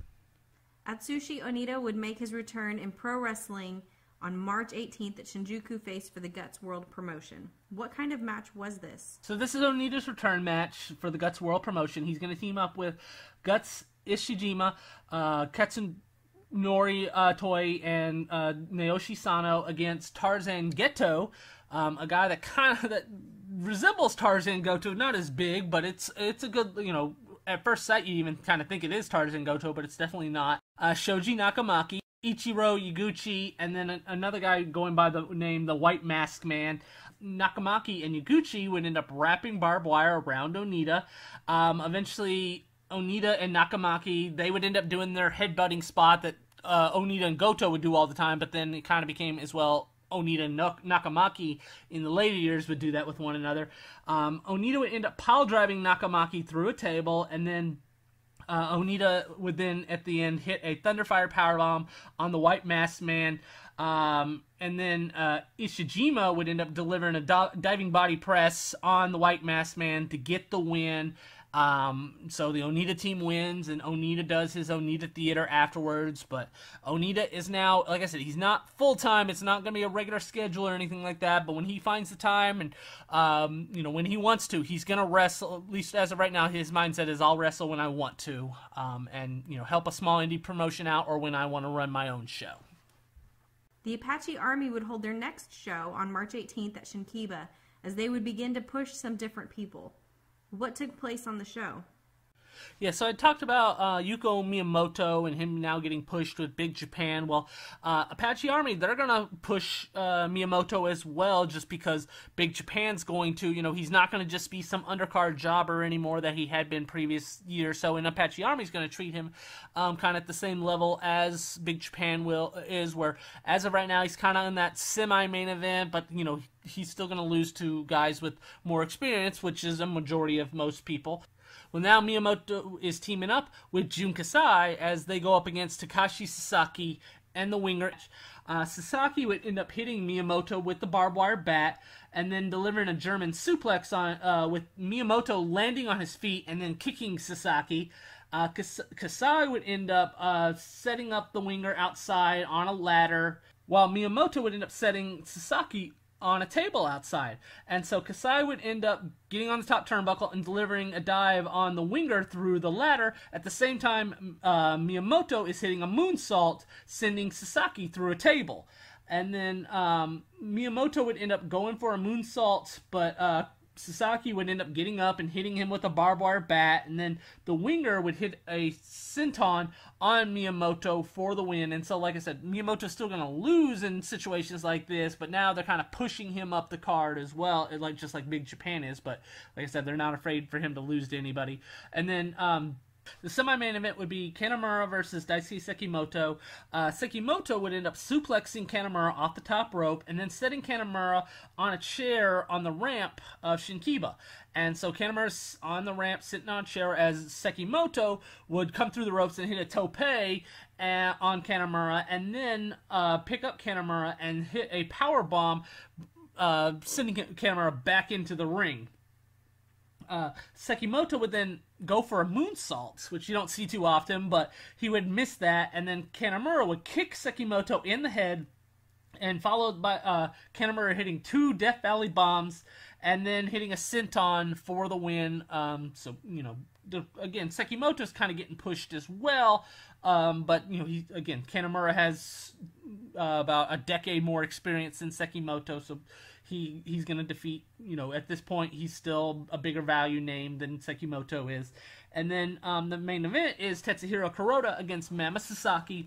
Atsushi Onita would make his return in pro wrestling on March eighteenth at Shinjuku Face for the Guts World Promotion. What kind of match was this? So this is Onita's return match for the Guts World Promotion. He's going to team up with Guts Ishijima, uh, Katsunori uh, Toi, and uh, Naoshi Sano against Tarzan Geto, um, a guy that kind of that resembles Tarzan Goto, not as big, but it's it's a good, you know, at first sight you even kind of think it is Tarzan Goto, but it's definitely not. Uh, Shoji Nakamaki, Ichiro Yaguchi, and then a- another guy going by the name the White Mask Man. Nakamaki and Yaguchi would end up wrapping barbed wire around Onita. Um, eventually, Onita and Nakamaki, they would end up doing their headbutting spot that uh, Onita and Goto would do all the time, but then it kind of became as well Onita and Nakamaki in the later years would do that with one another. Um, Onita would end up pile driving Nakamaki through a table, and then Uh, Onita would then, at the end, hit a Thunderfire Powerbomb on the White Masked Man. Um, and then uh, Ishijima would end up delivering a do- diving body press on the White Masked Man to get the win. Um, so the Onita team wins, and Onita does his Onita theater afterwards. But Onita is now, like I said, he's not full-time. It's not going to be a regular schedule or anything like that. But when he finds the time and, um, you know, when he wants to, he's going to wrestle. At least as of right now, his mindset is I'll wrestle when I want to, um, and, you know, help a small indie promotion out or when I want to run my own show. The Apache Army would hold their next show on March eighteenth at Shinkiba, as they would begin to push some different people. What took place on the show? Yeah, so I talked about uh, Yuko Miyamoto and him now getting pushed with Big Japan. Well, uh, Apache Army, they're going to push uh, Miyamoto as well, just because Big Japan's going to, you know, he's not going to just be some undercard jobber anymore that he had been previous year. So, and Apache Army's going to treat him um, kind of at the same level as Big Japan will is, where as of right now, he's kind of in that semi-main event, but, you know, he's still going to lose to guys with more experience, which is a majority of most people. Well, now Miyamoto is teaming up with Jun Kasai as they go up against Takashi Sasaki and the Winger. Uh, Sasaki would end up hitting Miyamoto with the barbed wire bat and then delivering a German suplex on uh, with Miyamoto landing on his feet and then kicking Sasaki. Uh, Kas- Kasai would end up uh, setting up the Winger outside on a ladder, while Miyamoto would end up setting Sasaki on a table outside. And so Kasai would end up getting on the top turnbuckle and delivering a dive on the Winger through the ladder. At the same time, uh, Miyamoto is hitting a moonsault, sending Sasaki through a table. And then um, Miyamoto would end up going for a moonsault, but uh, Sasaki would end up getting up and hitting him with a barbed wire bat, and then the Winger would hit a senton on Miyamoto for the win. And so, like I said, Miyamoto's still going to lose in situations like this, but now they're kind of pushing him up the card as well, like just like Big Japan is. But like I said, they're not afraid for him to lose to anybody. And then um, the semi-main event would be Kanemura versus Daisuke Sekimoto. Uh, Sekimoto would end up suplexing Kanemura off the top rope and then setting Kanemura on a chair on the ramp of Shinkiba. And so Kanemura's on the ramp sitting on a chair as Sekimoto would come through the ropes and hit a tope uh, on Kanemura and then uh, pick up Kanemura and hit a power bomb, uh, sending Kanemura back into the ring. Uh, Sekimoto would then go for a moonsault, which you don't see too often, but he would miss that, and then Kanemura would kick Sekimoto in the head, and followed by uh, Kanemura hitting two Death Valley bombs, and then hitting a senton for the win. Um, so, you know, the, again, Sekimoto's kind of getting pushed as well, um, but, you know, he, again, Kanemura has uh, about a decade more experience than Sekimoto, so He he's going to defeat, you know, at this point, he's still a bigger value name than Sekimoto is. And then um, the main event is Tetsuhiro Kuroda against Mammoth Sasaki.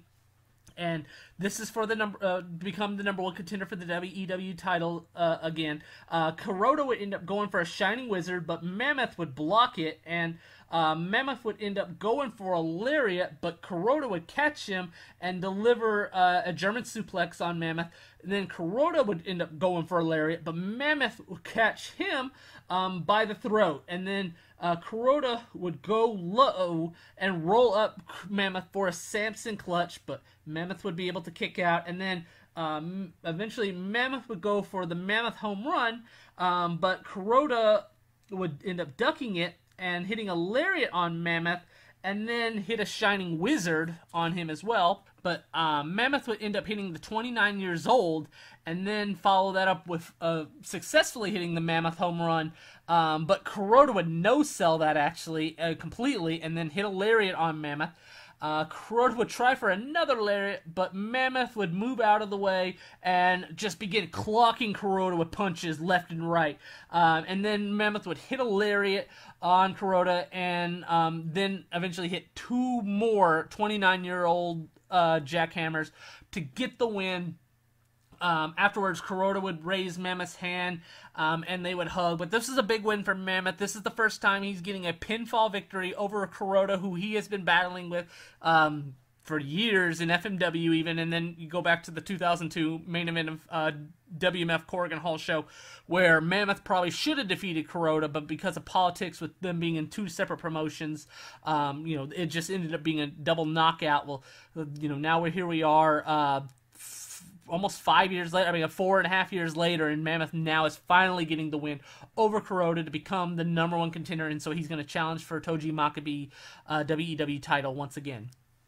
And this is for the number uh, become the number one contender for the W E W title uh, again. Uh, Kuroda would end up going for a Shining Wizard, but Mammoth would block it, and uh, Mammoth would end up going for a lariat, but Kuroda would catch him and deliver uh, a German suplex on Mammoth. And then Kuroda would end up going for a lariat, but Mammoth would catch him um, by the throat, and then Uh, Kuroda would go low and roll up Mammoth for a Samson clutch, but Mammoth would be able to kick out, and then um, eventually Mammoth would go for the Mammoth home run, um, but Kuroda would end up ducking it and hitting a lariat on Mammoth, and then hit a Shining Wizard on him as well. But um, Mammoth would end up hitting the twenty-nine years old, and then follow that up with uh, successfully hitting the Mammoth home run. Um, but Kuroda would no-sell that, actually, uh, completely, and then hit a lariat on Mammoth. Uh, Kuroda would try for another lariat, but Mammoth would move out of the way and just begin clocking Kuroda with punches left and right. Um, and then Mammoth would hit a lariat on Kuroda, and um, then eventually hit two more twenty-nine-year-old uh, jackhammers to get the win. Um, afterwards, Kuroda would raise Mammoth's hand, um, and they would hug. But this is a big win for Mammoth. This is the first time he's getting a pinfall victory over Kuroda, who he has been battling with um, for years in F M W even. And then you go back to the two thousand two main event of uh, W M F Corrigan Hall show, where Mammoth probably should have defeated Kuroda, but because of politics with them being in two separate promotions, um, you know, it just ended up being a double knockout. Well, you know, now we're here we are, uh, almost five years later, I mean, four and a half years later, and Mammoth now is finally getting the win over Kuroda to become the number one contender, and so he's going to challenge for Togi Makabe uh, W E W title once again.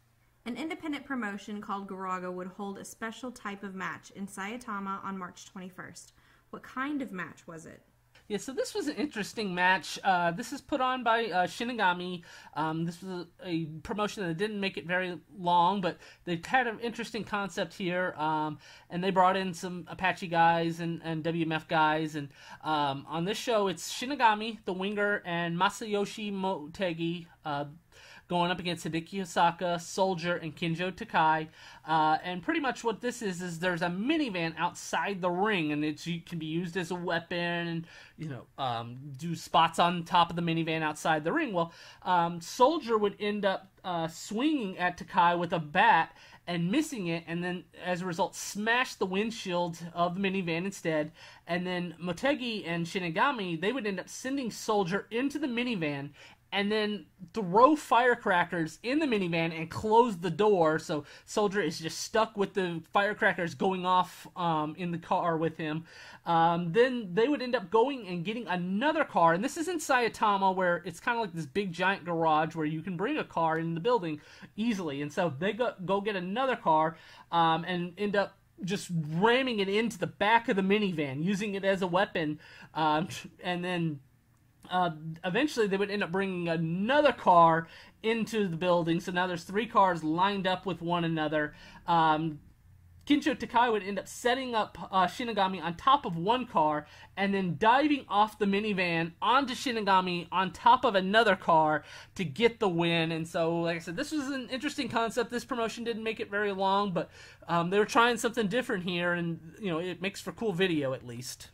An independent promotion called Garaga would hold a special type of match in Saitama on March twenty-first. What kind of match was it? Yeah, so this was an interesting match. Uh, this is put on by uh, Shinigami. Um, this was a, a promotion that didn't make it very long, but they had an interesting concept here, um, and they brought in some Apache guys and, and W M F guys. And um, on this show, it's Shinigami, the winger, and Masayoshi Motegi, uh, going up against Hideki Osaka, Soldier, and Kinjo Takai. Uh, and pretty much what this is, is there's a minivan outside the ring, and it can be used as a weapon, and, you know, um, do spots on top of the minivan outside the ring. Well, um, Soldier would end up uh, swinging at Takai with a bat and missing it, and then, as a result, smash the windshield of the minivan instead. And then Motegi and Shinigami, they would end up sending Soldier into the minivan, and then throw firecrackers in the minivan and close the door, so Soldier is just stuck with the firecrackers going off um, in the car with him. Um, then they would end up going and getting another car, and this is in Saitama, where it's kind of like this big giant garage where you can bring a car in the building easily, and so they go, go get another car um, and end up just ramming it into the back of the minivan, using it as a weapon, um, and then Uh, eventually they would end up bringing another car into the building, so now there's three cars lined up with one another. Um, Kinjo Takai would end up setting up uh, Shinigami on top of one car, and then diving off the minivan onto Shinigami on top of another car to get the win. And so, like I said, this was an interesting concept. This promotion didn't make it very long, but um, they were trying something different here, and, you know, it makes for cool video at least.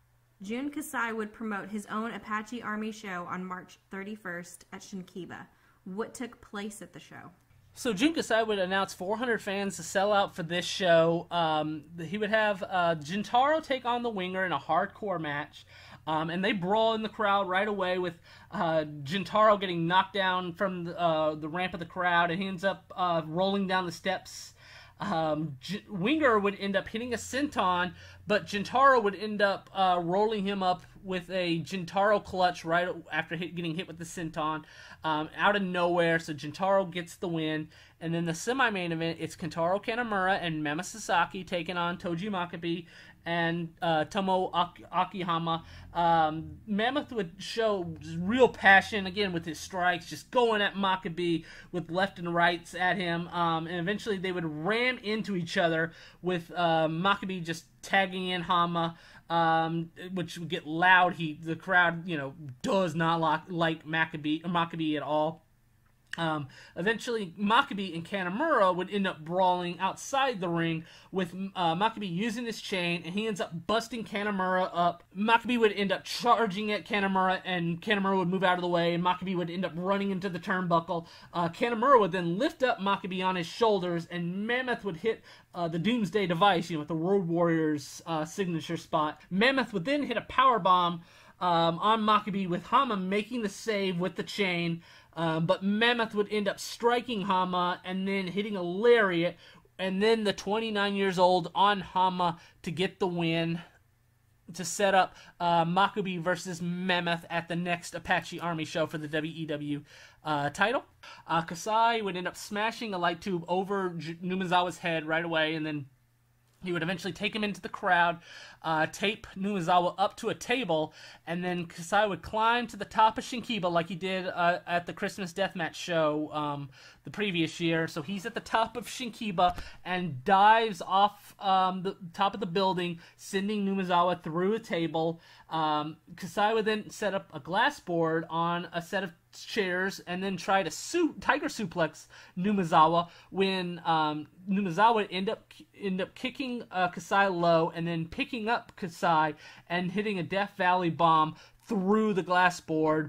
Jun Kasai would promote his own Apache Army show on March thirty-first at Shinkiba. What took place at the show? So Jun Kasai would announce four hundred fans to sell out for this show. Um, he would have uh, Jintaro take on the winger in a hardcore match. Um, and they brawl in the crowd right away with uh, Jintaro getting knocked down from the, uh, the ramp of the crowd, and he ends up uh, rolling down the steps. Um, J- Winger would end up hitting a senton, but Jintaro would end up uh, rolling him up with a Jintaro clutch right after hit, getting hit with the senton um, out of nowhere, so Jintaro gets the win. And then the semi-main event, it's Kentaro Kanemura and Mammoth Sasaki taking on Togi Makabe and uh, Tomo Aki- Akihama. Um, Mammoth would show real passion, again, with his strikes, just going at Makabe with left and rights at him, um, and eventually they would ram into each other with uh, Makabe just tagging in Hama, um, which would get loud. He, the crowd, you know, does not like, like Makabe, Makabe at all. Um, eventually, Makabe and Kanemura would end up brawling outside the ring with uh, Makabe using his chain, and he ends up busting Kanemura up. Makabe would end up charging at Kanemura, and Kanemura would move out of the way, and Makabe would end up running into the turnbuckle. Uh, Kanemura would then lift up Makabe on his shoulders, and Mammoth would hit uh, the Doomsday device, you know, with the Road Warriors uh, signature spot. Mammoth would then hit a powerbomb um, on Makabe, with Hama making the save with the chain. Um, but Mammoth would end up striking Hama and then hitting a lariat, and then the twenty-nine years old on Hama to get the win to set up uh, Makabe versus Mammoth at the next Apache Army show for the W E W uh, title. Uh, Kasai would end up smashing a light tube over J- Numazawa's head right away, and then he would eventually take him into the crowd, uh, tape Numazawa up to a table, and then Kasai would climb to the top of Shinkiba like he did uh, at the Christmas Deathmatch show um, the previous year. So he's at the top of Shinkiba and dives off um, the top of the building, sending Numazawa through a table. Um, Kasai would then set up a glass board on a set of chairs and then try to su- tiger suplex Numazawa when um, Numazawa end up end up kicking uh, Kasai low and then picking up Kasai and hitting a Death Valley bomb through the glass board.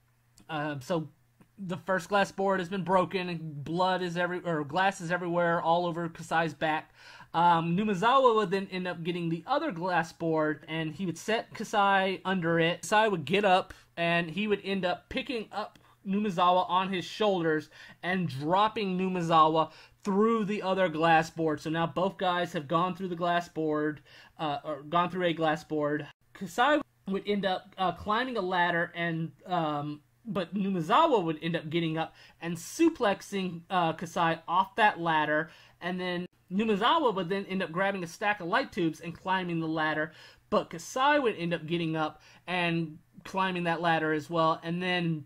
Uh, so the first glass board has been broken and blood is every or glass is everywhere all over Kasai's back. Um, Numazawa would then end up getting the other glass board, and he would set Kasai under it. Kasai would get up, and he would end up picking up Numazawa on his shoulders and dropping Numazawa through the other glass board. So now both guys have gone through the glass board, uh, or gone through a glass board. Kasai would end up uh, climbing a ladder, and um, but Numazawa would end up getting up and suplexing uh, Kasai off that ladder, and then Numazawa would then end up grabbing a stack of light tubes and climbing the ladder, but Kasai would end up getting up and climbing that ladder as well, and then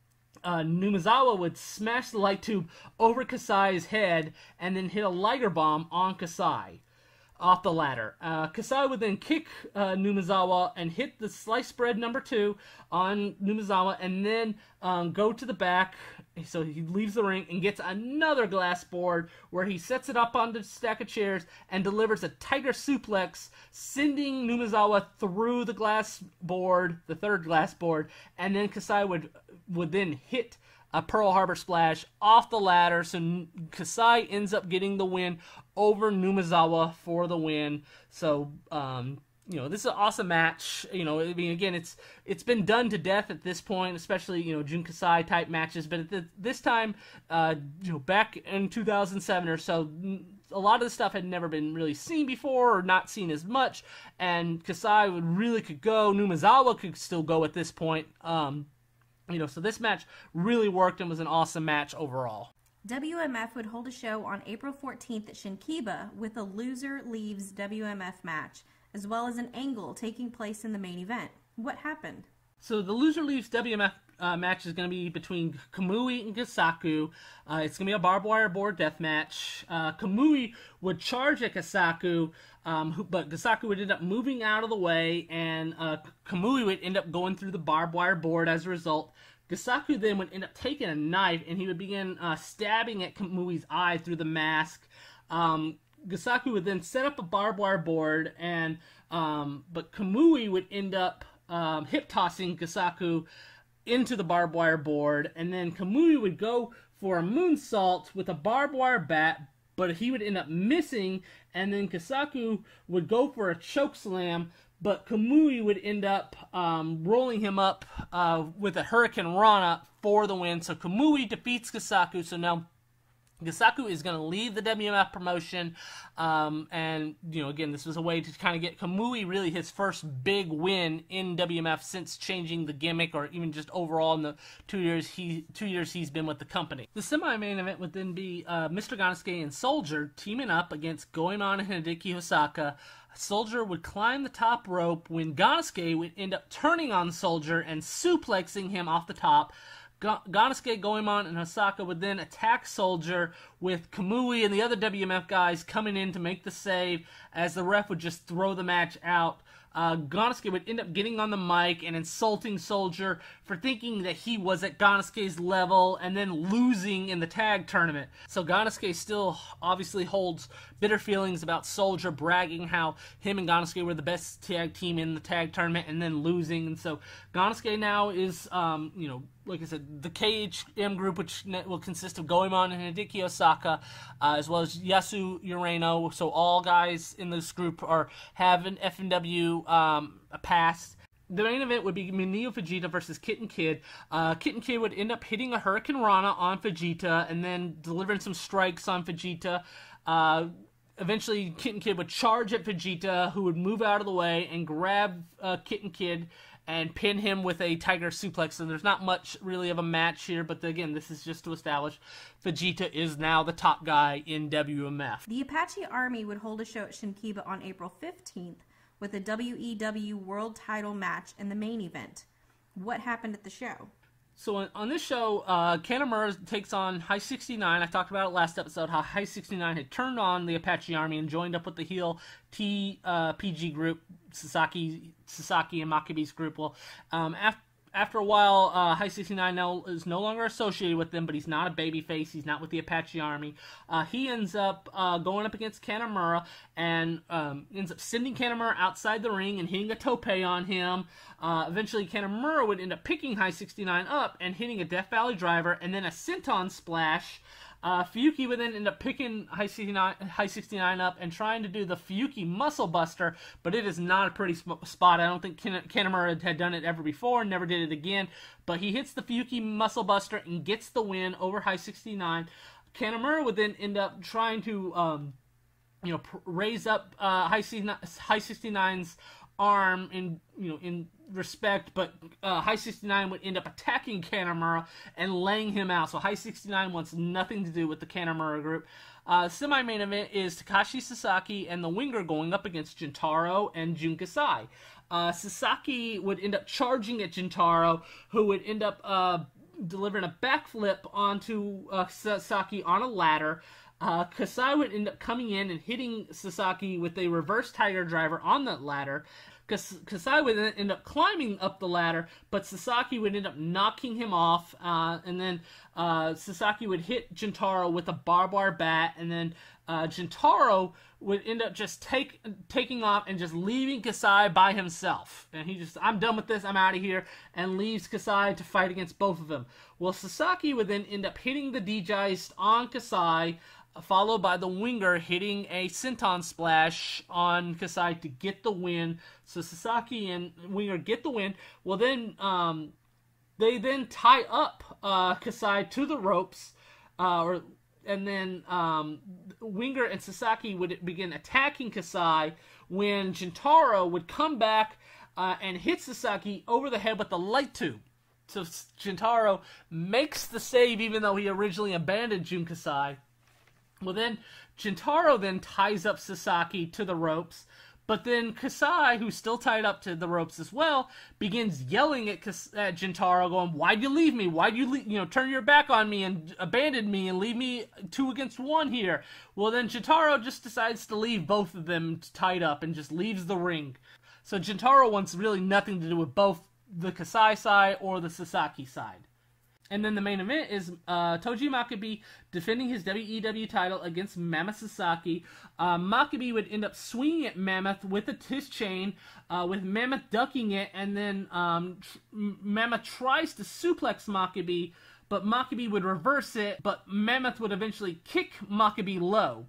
Uh, Numazawa would smash the light tube over Kasai's head and then hit a Liger bomb on Kasai off the ladder. Uh, Kasai would then kick uh, Numazawa and hit the slice bread number two on Numazawa, and then um, go to the back. So he leaves the ring and gets another glass board where he sets it up on the stack of chairs and delivers a tiger suplex, sending Numazawa through the glass board, the third glass board, and then Kasai would would then hit a Pearl Harbor splash off the ladder, so Kasai ends up getting the win over Numazawa for the win. So, um, you know, this is an awesome match. You know, I mean, again, it's it's been done to death at this point, especially, you know, Jun Kasai type matches. But at the, this time, uh, you know, back in two thousand seven or so, a lot of the stuff had never been really seen before, or not seen as much. And Kasai would really could go. Numazawa could still go at this point. Um, you know, so this match really worked and was an awesome match overall. W M F would hold a show on April fourteenth at Shinkiba with a loser leaves W M F match, as well as an angle taking place in the main event. What happened? So the loser leaves W M F uh, match is going to be between Kamui and Gasaku. Uh, it's going to be a barbed wire board death match. Uh, Kamui would charge at Gasaku, um, who, but Gasaku would end up moving out of the way, and uh, Kamui would end up going through the barbed wire board as a result. Gasaku then would end up taking a knife, and he would begin uh, stabbing at Kamui's eye through the mask. Um, Gasaku would then set up a barbed wire board, and um, but Kamui would end up um, hip tossing Gasaku into the barbed wire board, and then Kamui would go for a moonsault with a barbed wire bat, but he would end up missing, and then Gasaku would go for a choke slam, but Kamui would end up um, rolling him up uh, with a Hurricane Rana for the win. So Kamui defeats Gasaku. So now Gasaku is going to leave the W M F promotion, um, and, you know, again, this was a way to kind of get Kamui really his first big win in W M F since changing the gimmick, or even just overall in the two years he two years he's been with the company. The semi-main event would then be uh, Mister Ganosuke and Soldier teaming up against Goemon and Hideki Hosaka. Soldier would climb the top rope when Ganosuke would end up turning on Soldier and suplexing him off the top. Ganosuke, Goemon, and Hosaka would then attack Soldier, with Kamui and the other W M F guys coming in to make the save, as the ref would just throw the match out. Uh, Ganosuke would end up getting on the mic and insulting Soldier for thinking that he was at Ganosuke's level, and then losing in the tag tournament. So Ganosuke still obviously holds bitter feelings about Soldier bragging how him and Ganosuke were the best tag team in the tag tournament, and then losing. And so Ganosuke now is, um, you know, like I said, the K H M group, which will consist of Goemon and Hideki Osaka, uh, as well as Yasu Ureno. So all guys in this group are have an F M W um, a pass. The main event would be Minio Fujita versus Kitten Kid. Uh, Kitten Kid would end up hitting a Hurricane Rana on Fujita and then delivering some strikes on Fujita. Uh, eventually, Kitten Kid would charge at Fujita, who would move out of the way and grab uh, Kitten Kid and pin him with a Tiger Suplex. So there's not much really of a match here, but again, this is just to establish Fujita is now the top guy in W M F. The Apache Army would hold a show at Shinkiba on April fifteenth with a W E W World Title match in the main event. What happened at the show? So on, on this show, uh, Kanemura takes on High sixty-nine. I talked about it last episode, how High sixty-nine had turned on the Apache Army and joined up with the heel T uh, P G group, Sasaki, Sasaki and Makabe's group. Well, um, after After a while, uh, High sixty-nine now is no longer associated with them, but he's not a babyface. He's not with the Apache Army. Uh, he ends up uh, going up against Kanemura and um, ends up sending Kanemura outside the ring and hitting a tope on him. Uh, eventually, Kanemura would end up picking High sixty-nine up and hitting a Death Valley driver and then a senton splash Uh, Fuyuki would then end up picking High sixty-nine, High sixty-nine up and trying to do the Fuyuki Muscle Buster, but it is not a pretty sp- spot. I don't think Ken- Kanemura had done it ever before, never did it again, but he hits the Fuyuki Muscle Buster and gets the win over High sixty-nine. Kanemura would then end up trying to, um, you know, pr- raise up uh, High sixty-nine's arm in, you know, in respect, but uh, High sixty-nine would end up attacking Kanemura and laying him out. So High sixty-nine wants nothing to do with the Kanemura group. Uh, semi-main event is Takashi Sasaki and the Winger going up against Jintaro and Jun Kasai. Uh, Sasaki would end up charging at Jintaro, who would end up uh, delivering a backflip onto uh, Sasaki on a ladder. Uh, Kasai would end up coming in and hitting Sasaki with a reverse Tiger Driver on that ladder. Kas- Kasai would then end up climbing up the ladder, but Sasaki would end up knocking him off, uh, and then uh, Sasaki would hit Jintaro with a barbed wire bat, and then uh, Jintaro would end up just take taking off and just leaving Kasai by himself. And he just, I'm done with this, I'm out of here, and leaves Kasai to fight against both of them. Well, Sasaki would then end up hitting the D-Geist on Kasai, followed by the Winger hitting a senton splash on Kasai to get the win. So Sasaki and Winger get the win. Well, then um, they then tie up uh, Kasai to the ropes, uh, or and then um, Winger and Sasaki would begin attacking Kasai when Jintaro would come back uh, and hit Sasaki over the head with the light tube. So Jintaro makes the save even though he originally abandoned Jun Kasai. Well, then Jintaro then ties up Sasaki to the ropes, but then Kasai, who's still tied up to the ropes as well, begins yelling at, Kas- at Jintaro, going, "Why'd you leave me? Why'd you le- you know turn your back on me and abandon me and leave me two against one here?" Well, then Jintaro just decides to leave both of them tied up and just leaves the ring. So Jintaro wants really nothing to do with both the Kasai side or the Sasaki side. And then the main event is uh, Togi Makabe defending his W E W title against Mammoth Sasaki. Uh, Makabe would end up swinging at Mammoth with a, his chain, uh, with Mammoth ducking it, and then um, tr- Mammoth tries to suplex Makabe, but Makabe would reverse it, but Mammoth would eventually kick Makabe low.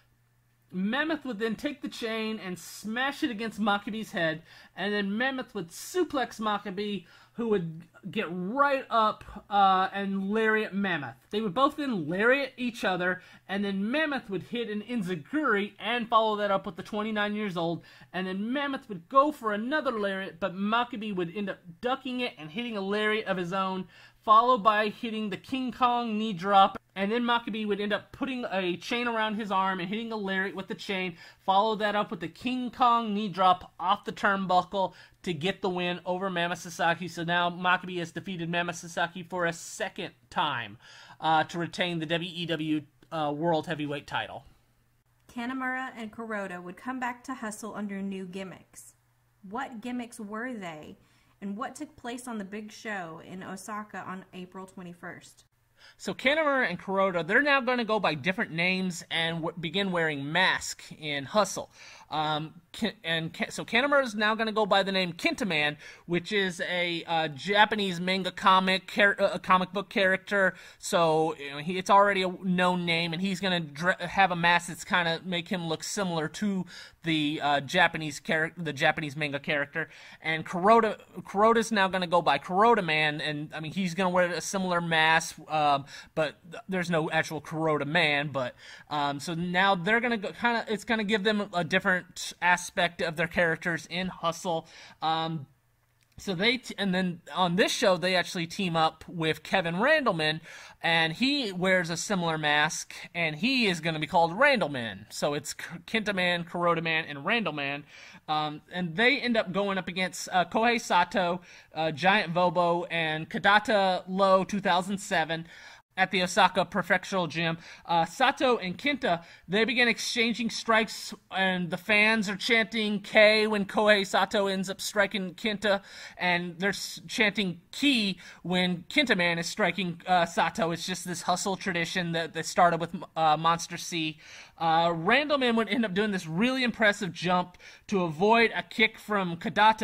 Mammoth would then take the chain and smash it against Makabe's head, and then Mammoth would suplex Makabe, who would get right up uh, and lariat Mammoth. They would both then lariat each other, and then Mammoth would hit an enziguri and follow that up with the twenty-nine years old, and then Mammoth would go for another lariat, but Makabe would end up ducking it and hitting a lariat of his own, followed by hitting the King Kong knee drop, and then Makabe would end up putting a chain around his arm and hitting a lariat with the chain, follow that up with the King Kong knee drop off the turnbuckle to get the win over Mammoth Sasaki. So now Makabe has defeated Mammoth Sasaki for a second time uh, to retain the W E W uh, World Heavyweight title. Kanemura and Kuroda would come back to Hustle under new gimmicks. What gimmicks were they? And what took place on the big show in Osaka on April twenty-first? So Kanemura and Kuroda, they're now going to go by different names and w- begin wearing masks in Hustle. Um, and so Kanemura is now going to go by the name Kintaman, which is a uh, Japanese manga comic char- uh, comic book character. So you know, he, it's already a known name, and he's going to dre- have a mask that's kind of make him look similar to the uh, Japanese character, the Japanese manga character. And Kuroda, Kuroda's now going to go by Kuroda Man, and I mean he's going to wear a similar mask, um, but th- there's no actual Kuroda Man. But um, so now they're going to go kind of, it's going to give them a different aspect of their characters in Hustle. Um, So they, t- and then on this show, they actually team up with Kevin Randleman, and he wears a similar mask, and he is going to be called Randleman. So it's Kintaman, Kuroda Man, and Randleman. Um, and they end up going up against uh, Kohei Sato, uh, Giant Vobo, and Kadata Low two thousand seven. At the Osaka Prefectural Gym. Uh, Sato and Kenta, they begin exchanging strikes, and the fans are chanting K when Kohei Sato ends up striking Kenta, and they're chanting Ki when Kentaman is striking uh, Sato. It's just this Hustle tradition that, that started with uh, Monster C. Uh, Randleman would end up doing this really impressive jump to avoid a kick from Kadata,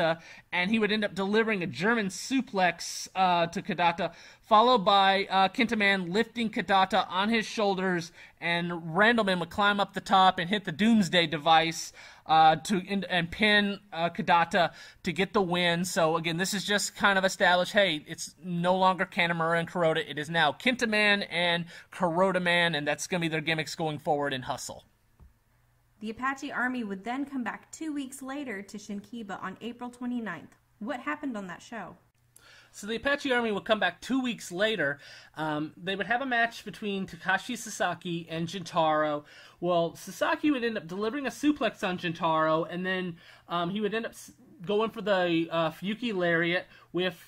and he would end up delivering a German suplex uh, to Kadata, followed by uh, Kentaman lifting Kadata on his shoulders, and Randleman would climb up the top and hit the Doomsday device uh, to and, and pin uh, Kadata to get the win. So again, this is just kind of established, hey, it's no longer Kanemura and Kuroda, it is now Kentaman and Kuroda Man, and that's going to be their gimmicks going forward in Hustle. The Apache Army would then come back two weeks later to Shinkiba on April twenty-ninth. What happened on that show? So the Apache Army would come back two weeks later. Um, they would have a match between Takashi Sasaki and Jintaro. Well, Sasaki would end up delivering a suplex on Jintaro, and then um, he would end up going for the uh, Fuyuki Lariat with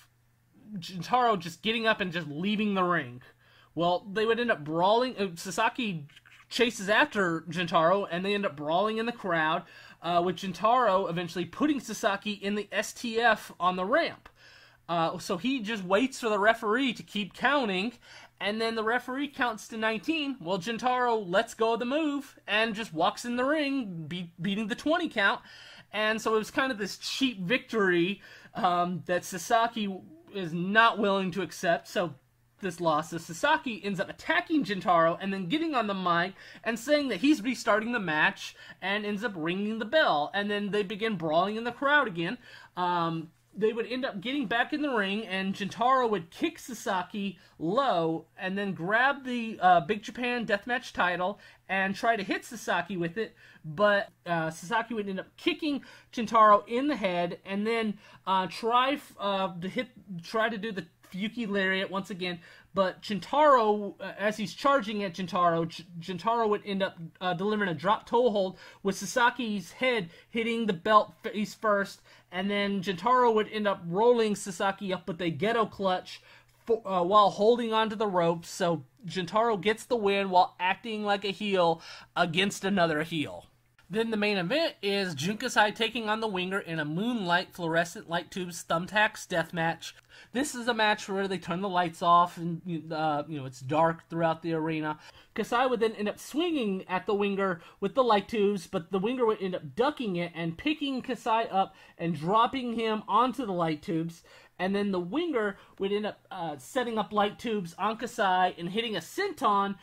Jintaro just getting up and just leaving the ring. Well, they would end up brawling. Uh, Sasaki chases after Jintaro, and they end up brawling in the crowd, uh, with Jintaro eventually putting Sasaki in the S T F on the ramp. Uh, so he just waits for the referee to keep counting, and then the referee counts to nineteen. Well, Jintaro lets go of the move and just walks in the ring, be- beating the twenty count. And so it was kind of this cheap victory um, that Sasaki is not willing to accept. So this loss, so Sasaki ends up attacking Jintaro and then getting on the mic and saying that he's restarting the match, and ends up ringing the bell. And then they begin brawling in the crowd again. Um, they would end up getting back in the ring, and Jintaro would kick Sasaki low and then grab the uh, Big Japan Deathmatch title and try to hit Sasaki with it, but uh, Sasaki would end up kicking Jintaro in the head, and then uh, try uh, to hit, try to do the Fuyuki Lariat once again, but Jintaro, uh, as he's charging at Jintaro, J- Jintaro would end up uh, delivering a drop toe hold with Sasaki's head hitting the belt face first, and then Jintaro would end up rolling Sasaki up with a ghetto clutch for, uh, while holding onto the ropes, so Jintaro gets the win while acting like a heel against another heel. Then the main event is Junkasai taking on the Winger in a Moonlight Fluorescent Light Tubes Thumbtacks death match. This is a match where they turn the lights off and uh, you know it's dark throughout the arena. Kasai would then end up swinging at the Winger with the light tubes, but the Winger would end up ducking it and picking Kasai up and dropping him onto the light tubes. And then the Winger would end up uh, setting up light tubes on Kasai and hitting a senton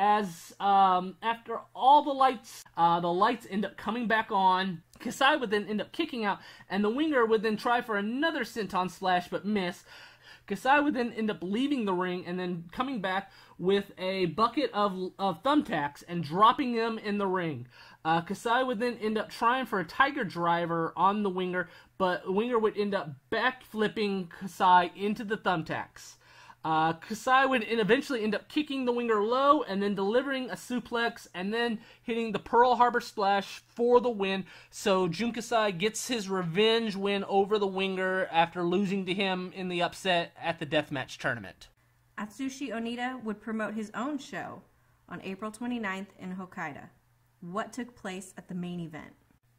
as um, after all the lights, uh, the lights end up coming back on. Kasai would then end up kicking out, and the Winger would then try for another senton splash but miss. Kasai would then end up leaving the ring and then coming back with a bucket of, of thumbtacks and dropping them in the ring. Uh, Kasai would then end up trying for a Tiger Driver on the Winger, but the Winger would end up backflipping Kasai into the thumbtacks. Uh, Kasai would eventually end up kicking the Winger low and then delivering a suplex and then hitting the Pearl Harbor Splash for the win. So Jun Kasai gets his revenge win over the Winger after losing to him in the upset at the Deathmatch tournament. Atsushi Onita would promote his own show on April twenty-ninth in Hokkaido. What took place at the main event?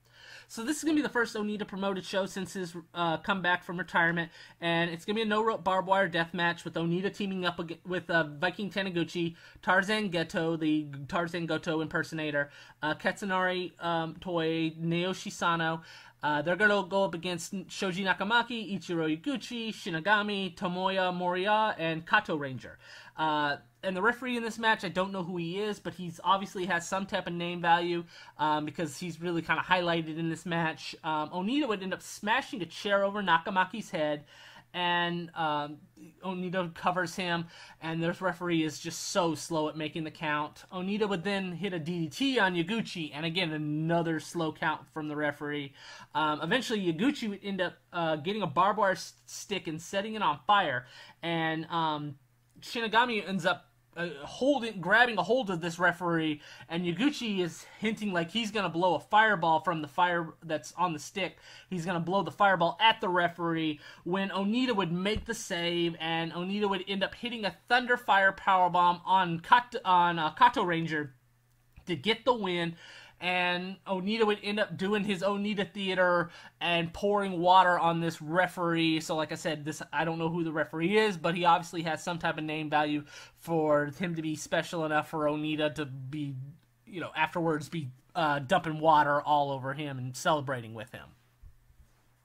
So this is going to be the first Onita promoted show since his uh, comeback from retirement, and it's going to be a no-rope barbed wire death match with Onita teaming up with uh, Viking Taniguchi, Tarzan Geto, the Tarzan Goto impersonator, uh, Katsunari um, Toei, Naoshi Sano. Uh, they're going to go up against Shoji Nakamaki, Ichiro Iguchi, Shinigami, Tomoya Moriya, and Kato Ranger. Uh, and the referee in this match, I don't know who he is, but he's obviously has some type of name value um, because he's really kind of highlighted in this match. Um, Onita would end up smashing a chair over Nakamaki's head, and um, Onita covers him, and this referee is just so slow at making the count. Onita would then hit a D D T on Yaguchi, and again, another slow count from the referee. Um, eventually, Yaguchi would end up uh, getting a barbed wire stick and setting it on fire, and um, Shinigami ends up uh, holding, grabbing a hold of this referee, and Yaguchi is hinting like he's going to blow a fireball from the fire that's on the stick. He's going to blow the fireball at the referee when Onita would make the save, and Onita would end up hitting a Thunder Fire powerbomb on, Kato, on uh, Kato Ranger to get the win. And Onita would end up doing his Onita theater and pouring water on this referee. So like I said, this I don't know who the referee is, but he obviously has some type of name value for him to be special enough for Onita to be, you know, afterwards be uh, dumping water all over him and celebrating with him.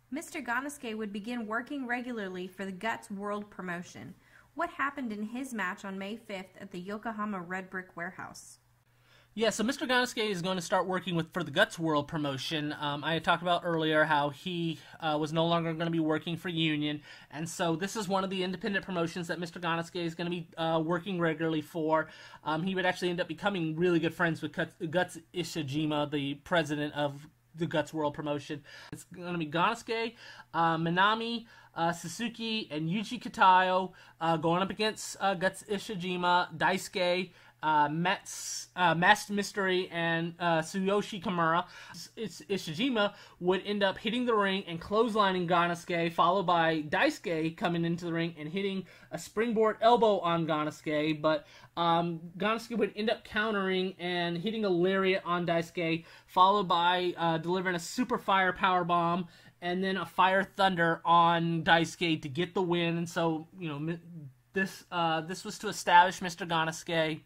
Mister Ganosuke would begin working regularly for the Guts World promotion. What happened in his match on May fifth at the Yokohama Red Brick Warehouse? Yeah, so Mister Ganosuke is going to start working with for the Guts World promotion. Um, I had talked about earlier how he uh, was no longer going to be working for Union, and so this is one of the independent promotions that Mister Ganosuke is going to be uh, working regularly for. Um, he would actually end up becoming really good friends with Guts, Guts Ishijima, the president of the Guts World promotion. It's going to be Ganosuke, uh, Minami, uh, Suzuki, and Yuji Katayo uh, going up against uh, Guts Ishijima, Daisuke, Uh, Mets, uh, Masked Mystery, and uh, Tsuyoshi Kimura. It's, Ishijima would end up hitting the ring and clotheslining Ganosuke, followed by Daisuke coming into the ring and hitting a springboard elbow on Ganosuke, but um, Ganosuke would end up countering and hitting a lariat on Daisuke, followed by uh, delivering a super fire power bomb and then a fire thunder on Daisuke to get the win. And so, you know, this uh, this was to establish Mister Ganosuke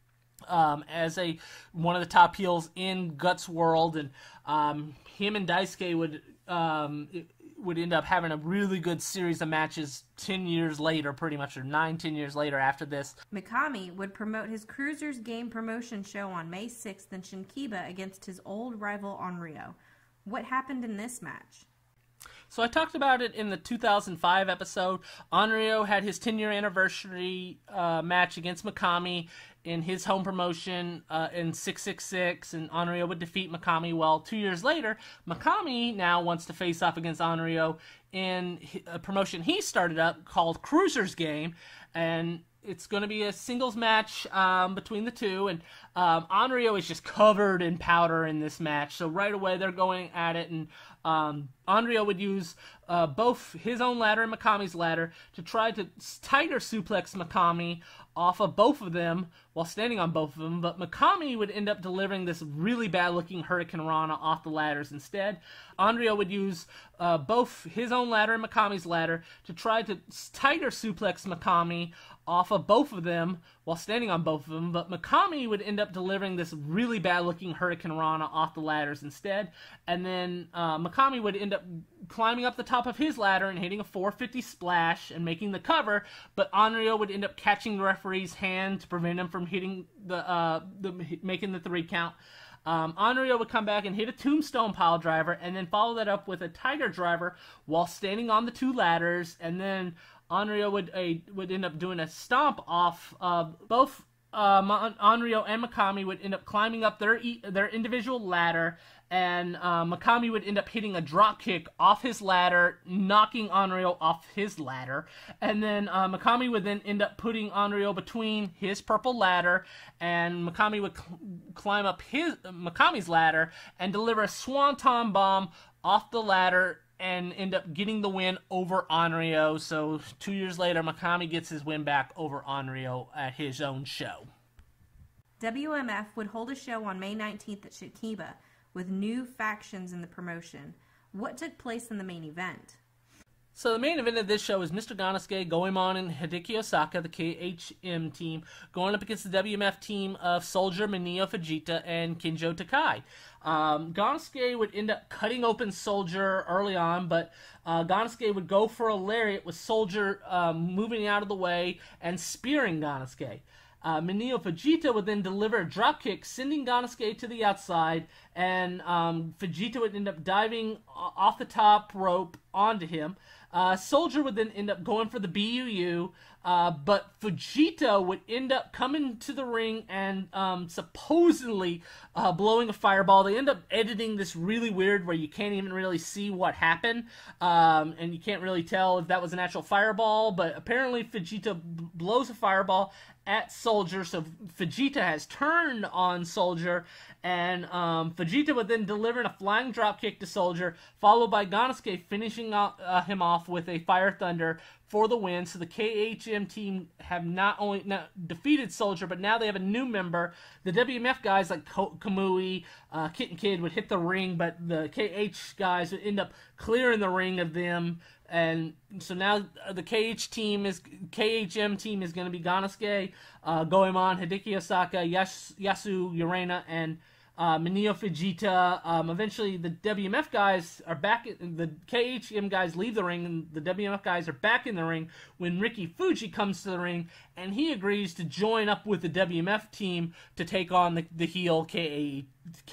Um, as a one of the top heels in Guts World, and um, him and Daisuke would um, would end up having a really good series of matches ten years later, pretty much, or nine, ten years later after this. Mikami would promote his Cruisers Game promotion show on May sixth in Shinkiba against his old rival Onryo. What happened in this match? So I talked about it in the two thousand five episode. Onryo had his ten-year anniversary uh, match against Mikami in his home promotion uh, in six six six, and Onryo would defeat Mikami. Well, two years later, Mikami now wants to face off against Onryo in a promotion he started up called Cruisers Game, and it's going to be a singles match um, between the two, and um, Onryo is just covered in powder in this match, so right away they're going at it, and um, Onryo would use uh, both his own ladder and Mikami's ladder to try to tiger suplex Mikami off of both of them while standing on both of them, but Mikami would end up delivering this really bad-looking Hurricane Rana off the ladders instead. Onryo would use uh, both his own ladder and Mikami's ladder to try to tiger suplex Mikami off of both of them while standing on both of them, but Mikami would end up delivering this really bad-looking Hurricane Rana off the ladders instead, and then uh, Mikami would end up climbing up the top of his ladder and hitting a four fifty splash and making the cover, but Onryo would end up catching the referee's hand to prevent him from hitting the, uh, the making the three count. Um, Onryo would come back and hit a tombstone pile driver, and then follow that up with a tiger driver while standing on the two ladders, and then Onryo would uh, would end up doing a stomp off uh, both uh, Onryo and Mikami would end up climbing up their e- their individual ladder, and uh, Mikami would end up hitting a drop kick off his ladder, knocking Onryo off his ladder, and then uh, Mikami would then end up putting Onryo between his purple ladder, and Mikami would cl- climb up his uh, Mikami's ladder and deliver a swanton bomb off the ladder and end up getting the win over Onryo. So two years later, Mikami gets his win back over Onryo at his own show. W M F would hold a show on May nineteenth at Shinkiba with new factions in the promotion. What took place in the main event? So the main event of this show is Mister Ganosuke, Goemon, and Hideki Osaka, the K H M team, going up against the W M F team of Soldier, Mineo Fujita, and Kinjo Takai. Um, Ganosuke would end up cutting open Soldier early on, but uh, Ganosuke would go for a lariat with Soldier um, moving out of the way and spearing Ganosuke. Uh, Mineo Fujita would then deliver a dropkick, sending Ganosuke to the outside, and um, Fujita would end up diving off the top rope onto him. Uh, Soldier would then end up going for the B U U, uh, but Fujita would end up coming to the ring and um, supposedly uh, blowing a fireball. They end up editing this really weird where you can't even really see what happened, um, and you can't really tell if that was an actual fireball, but apparently Fujita b- blows a fireball at Soldier, so Fujita has turned on Soldier, and um, Fujita would then deliver a flying dropkick to Soldier, followed by Ganosuke finishing uh, uh, him off with a Fire Thunder for the win. So the K H M team have not only not defeated Soldier, but now they have a new member. The W M F guys like Ko- Kamui, uh, Kitten Kid would hit the ring, but the K H guys would end up clearing the ring of them. And so now the K H team is K H M team is going to be Ganosuke, uh, Goemon, Hideki Osaka, Yas, Yasu Urena, and uh, Mineo Fujita. Um, eventually, the W M F guys are back. The K H M guys leave the ring, and the W M F guys are back in the ring when Ricky Fuji comes to the ring, and he agrees to join up with the W M F team to take on the, the heel K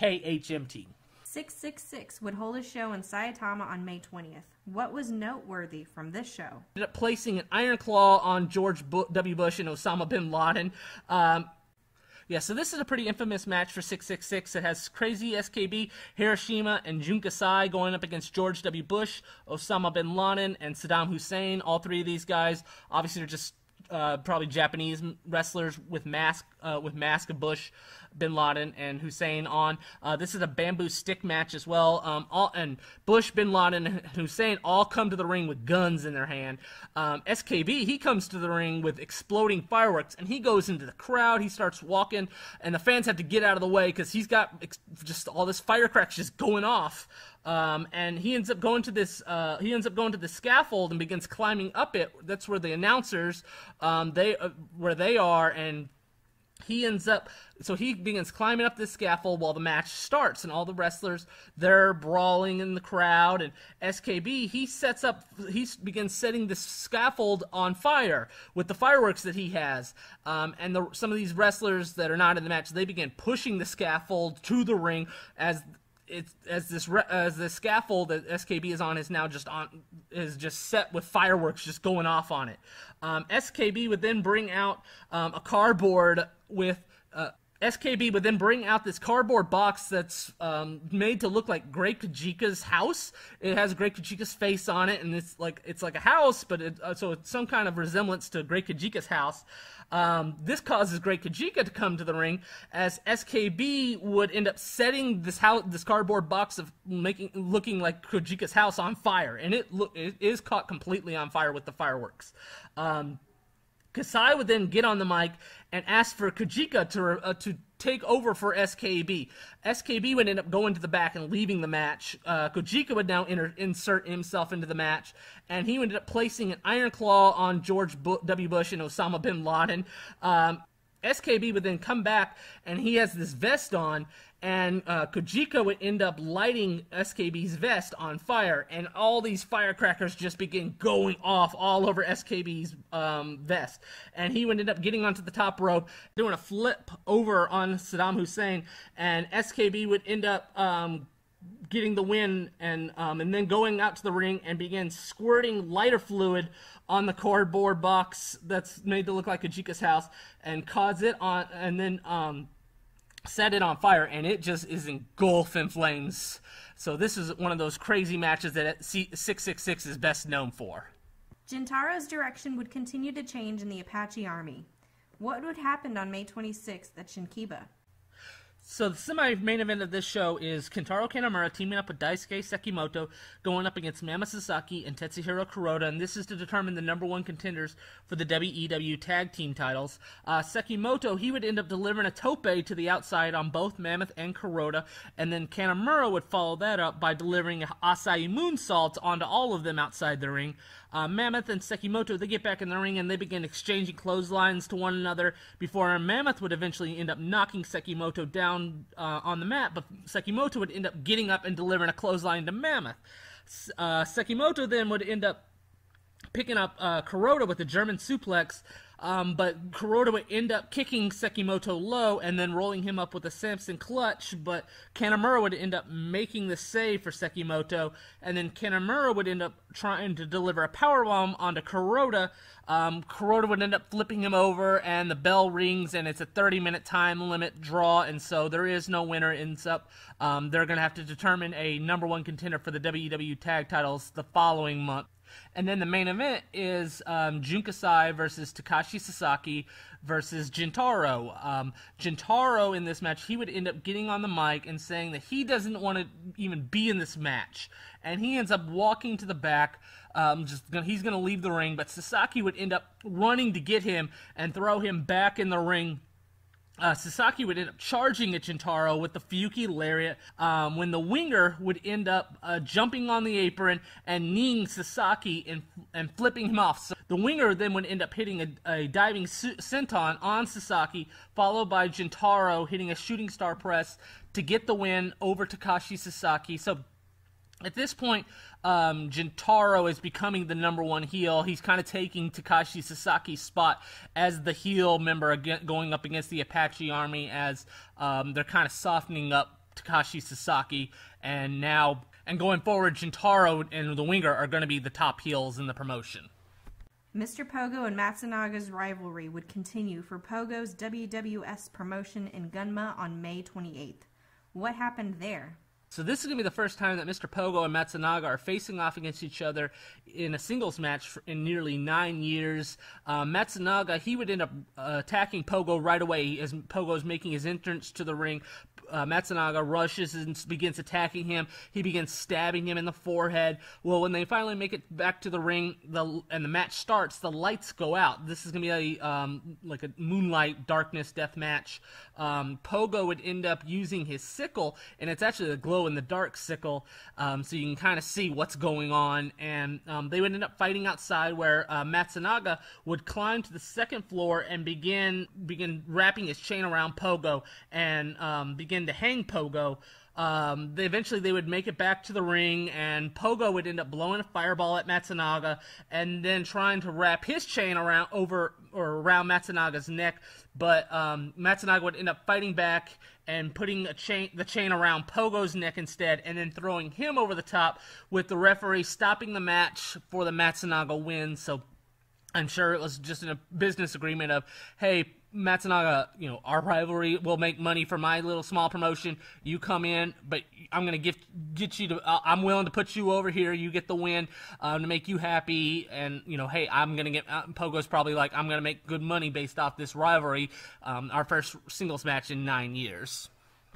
H M team. six six six would hold a show in Saitama on May twentieth. What was noteworthy from this show? Ended up placing an Iron Claw on George W. Bush and Osama bin Laden. Um, yeah, so this is a pretty infamous match for six six six. It has Crazy S K B, Hiroshima, and Jun Kasai going up against George W. Bush, Osama bin Laden, and Saddam Hussein. All three of these guys, obviously, they're just uh, probably Japanese wrestlers with mask, uh, with mask of Bush, bin Laden, and Hussein on. Uh, this is a bamboo stick match as well. Um, all, and Bush, bin Laden, and Hussein all come to the ring with guns in their hand. Um, S K B, he comes to the ring with exploding fireworks, and he goes into the crowd. He starts walking, and the fans have to get out of the way because he's got ex- just all this firecrackers just going off. Um, and he ends up going to this. Uh, he ends up going to the scaffold and begins climbing up it. That's where the announcers, um, they uh, where they are, and he ends up. So he begins climbing up this scaffold while the match starts, and all the wrestlers, they're brawling in the crowd. And S K B, he sets up. He begins setting the scaffold on fire with the fireworks that he has. Um, and the, some of these wrestlers that are not in the match, they begin pushing the scaffold to the ring as. It's as this as the scaffold that S K B is on is now just on is just set with fireworks just going off on it. Um, S K B would then bring out um, a cardboard with uh, S K B would then bring out this cardboard box that's um, made to look like Great Kajika's house. It has Great Kajika's face on it, and it's like it's like a house, but it, uh, so it's some kind of resemblance to Great Kajika's house. Um, this causes Great Kajika to come to the ring, as S K B would end up setting this house, this cardboard box of making looking like Kajika's house on fire, and it look it is caught completely on fire with the fireworks. Um, Kasai would then get on the mic and ask for Kajika to uh, to take over for S K B. S K B would end up going to the back and leaving the match. Uh, Kajika would now enter, insert himself into the match, and he ended up placing an Iron Claw on George W. Bush and Osama bin Laden. Um, S K B would then come back, and he has this vest on, and uh, Kajika would end up lighting S K B's vest on fire, and all these firecrackers just begin going off all over S K B's um, vest. And he would end up getting onto the top rope, doing a flip over on Saddam Hussein, and S K B would end up um, getting the win, and um, and then going out to the ring and begin squirting lighter fluid on the cardboard box that's made to look like Kajika's house, and cause it on, and then um, set it on fire, and it just is engulfed in flames. So this is one of those crazy matches that six six six is best known for. Jintaro's direction would continue to change in the Apache Army. What would happen on May twenty-sixth at Shinkiba? So the semi-main event of this show is Kentaro Kanemura teaming up with Daisuke Sekimoto, going up against Mammoth Sasaki and Tetsuhiro Kuroda, and this is to determine the number one contenders for the W E W Tag Team titles. Uh, Sekimoto, he would end up delivering a tope to the outside on both Mammoth and Kuroda, and then Kanemura would follow that up by delivering an Asai moonsault onto all of them outside the ring. Uh, Mammoth and Sekimoto, they get back in the ring and they begin exchanging clotheslines to one another before Mammoth would eventually end up knocking Sekimoto down uh, on the mat, but Sekimoto would end up getting up and delivering a clothesline to Mammoth. Uh, Sekimoto then would end up picking up uh, Kuroda with a German suplex, um, but Kuroda would end up kicking Sekimoto low and then rolling him up with a Samson clutch, but Kanemura would end up making the save for Sekimoto, and then Kanemura would end up trying to deliver a powerbomb onto Kuroda. Um, Kuroda would end up flipping him over, and the bell rings, and it's a thirty-minute time limit draw, and so there is no winner. Ends up, um, they're going to have to determine a number one contender for the W E W Tag Titles the following month. And then the main event is um, Jun Kasai versus Takashi Sasaki versus Jintaro. Um, Jintaro in this match, he would end up getting on the mic and saying that he doesn't want to even be in this match. And he ends up walking to the back. Um, just gonna, he's going to leave the ring, but Sasaki would end up running to get him and throw him back in the ring. Uh, Sasaki would end up charging at Jintaro with the Fuyuki Lariat, um, when the winger would end up uh, jumping on the apron and kneeing Sasaki and, and flipping him off. So The winger then would end up hitting a, a diving senton on Sasaki, followed by Gentaro hitting a shooting star press to get the win over Takashi Sasaki. So at this point, um, Gentaro is becoming the number one heel. He's kind of taking Takashi Sasaki's spot as the heel member again, going up against the Apache Army, as um, they're kind of softening up Takashi Sasaki. And now, and going forward, Gentaro and the winger are going to be the top heels in the promotion. Mister Pogo and Matsunaga's rivalry would continue for Pogo's W W S promotion in Gunma on May twenty-eighth. What happened there? So this is going to be the first time that Mister Pogo and Matsunaga are facing off against each other in a singles match in nearly nine years. Uh, Matsunaga, he would end up uh, attacking Pogo right away as Pogo is making his entrance to the ring. Uh, Matsunaga rushes and begins attacking him. He begins stabbing him in the forehead. Well, when they finally make it back to the ring the, and the match starts, the lights go out. This is going to be a, um, like a moonlight darkness death match. Um, Pogo would end up using his sickle, and it's actually a glow-in-the-dark sickle, um, so you can kind of see what's going on. And um, they would end up fighting outside, where uh, Matsunaga would climb to the second floor and begin begin wrapping his chain around Pogo and um, begin to hang Pogo. Um, they, eventually they would make it back to the ring, and Pogo would end up blowing a fireball at Matsunaga and then trying to wrap his chain around over or around Matsunaga's neck, but um, Matsunaga would end up fighting back and putting a chain, the chain around Pogo's neck instead, and then throwing him over the top, with the referee stopping the match for the Matsunaga win. So I'm sure it was just in a business agreement of, hey, Matsunaga, you know, our rivalry will make money for my little small promotion. You come in, but I'm going to get get you to, uh, I'm willing to put you over here. You get the win um, to make you happy. And, you know, hey, I'm going to get, uh, Pogo's probably like, I'm going to make good money based off this rivalry. Um, our first singles match in nine years.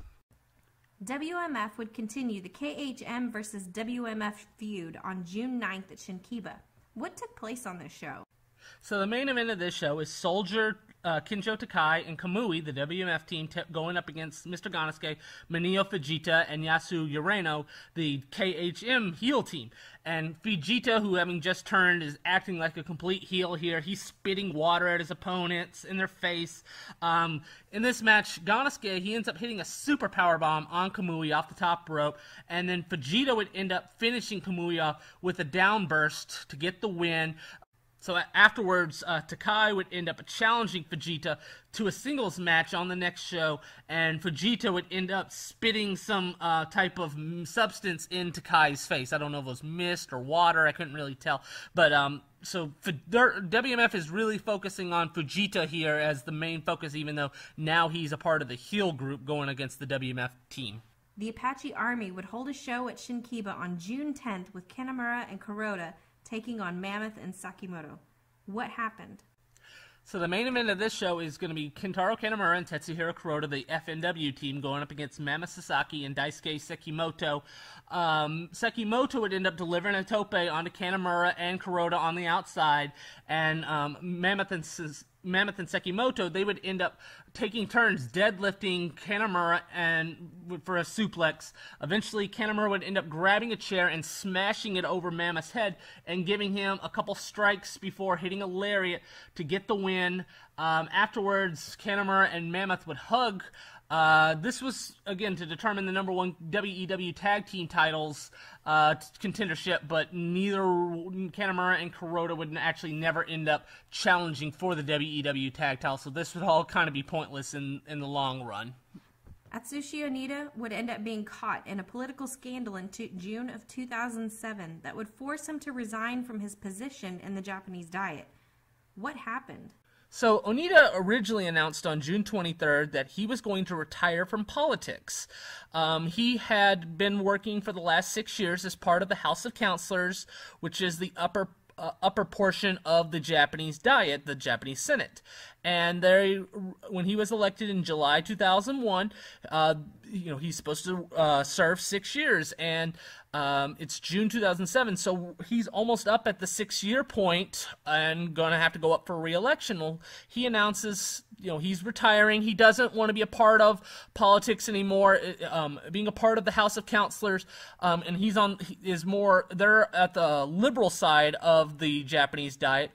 W M F would continue the K H M versus W M F feud on June ninth at Shinkiba. What took place on this show? So the main event of this show is Soldier, uh, Kinjo Takai, and Kamui, the W M F team, t- going up against Mister Ganosuke, Mineo Fujita, and Yasu Ureno, the K H M heel team. And Fujita, who having just turned, is acting like a complete heel here. He's spitting water at his opponents in their face. Um, in this match, Ganosuke, he ends up hitting a super power bomb on Kamui off the top rope, and then Fujita would end up finishing Kamui off with a downburst to get the win. So afterwards, uh, Takai would end up challenging Fujita to a singles match on the next show, and Fujita would end up spitting some uh, type of substance in Takai's face. I don't know if it was mist or water, I couldn't really tell. But um, so W M F is really focusing on Fujita here as the main focus, even though now he's a part of the heel group going against the W M F team. The Apache Army would hold a show at Shinkiba on June tenth with Kanemura and Kuroda taking on Mammoth and Sakimoto. What happened? So the main event of this show is going to be Kentaro Kanemura and Tetsuhiro Kuroda, the F M W team, going up against Mammoth Sasaki and Daisuke Sekimoto. Um, Sekimoto would end up delivering a tope onto Kanemura and Kuroda on the outside, and um, Mammoth and Sas- Mammoth and Sekimoto, they would end up taking turns deadlifting Kanemura and for a suplex. Eventually, Kanemura would end up grabbing a chair and smashing it over Mammoth's head and giving him a couple strikes before hitting a lariat to get the win. Um, afterwards, Kanemura and Mammoth would hug. Uh, this was, again, to determine the number one W E W tag team titles uh, contendership, but neither Kanemura and Kuroda would actually never end up challenging for the W E W tag title, so this would all kind of be pointless in, in the long run. Atsushi Onita would end up being caught in a political scandal in t- June of two thousand seven that would force him to resign from his position in the Japanese Diet. What happened? So Onita originally announced on June twenty-third that he was going to retire from politics. Um, he had been working for the last six years as part of the House of Counselors, which is the upper uh, upper portion of the Japanese Diet, the Japanese Senate. And they, when he was elected in July two thousand one, uh, you know, he's supposed to uh, serve six years, and um, it's June two thousand seven, so he's almost up at the six-year point and going to have to go up for re-election. Well, he announces, you know, he's retiring. He doesn't want to be a part of politics anymore, um, being a part of the House of Counselors, um, and he's on, he is more, they're at the liberal side of the Japanese Diet.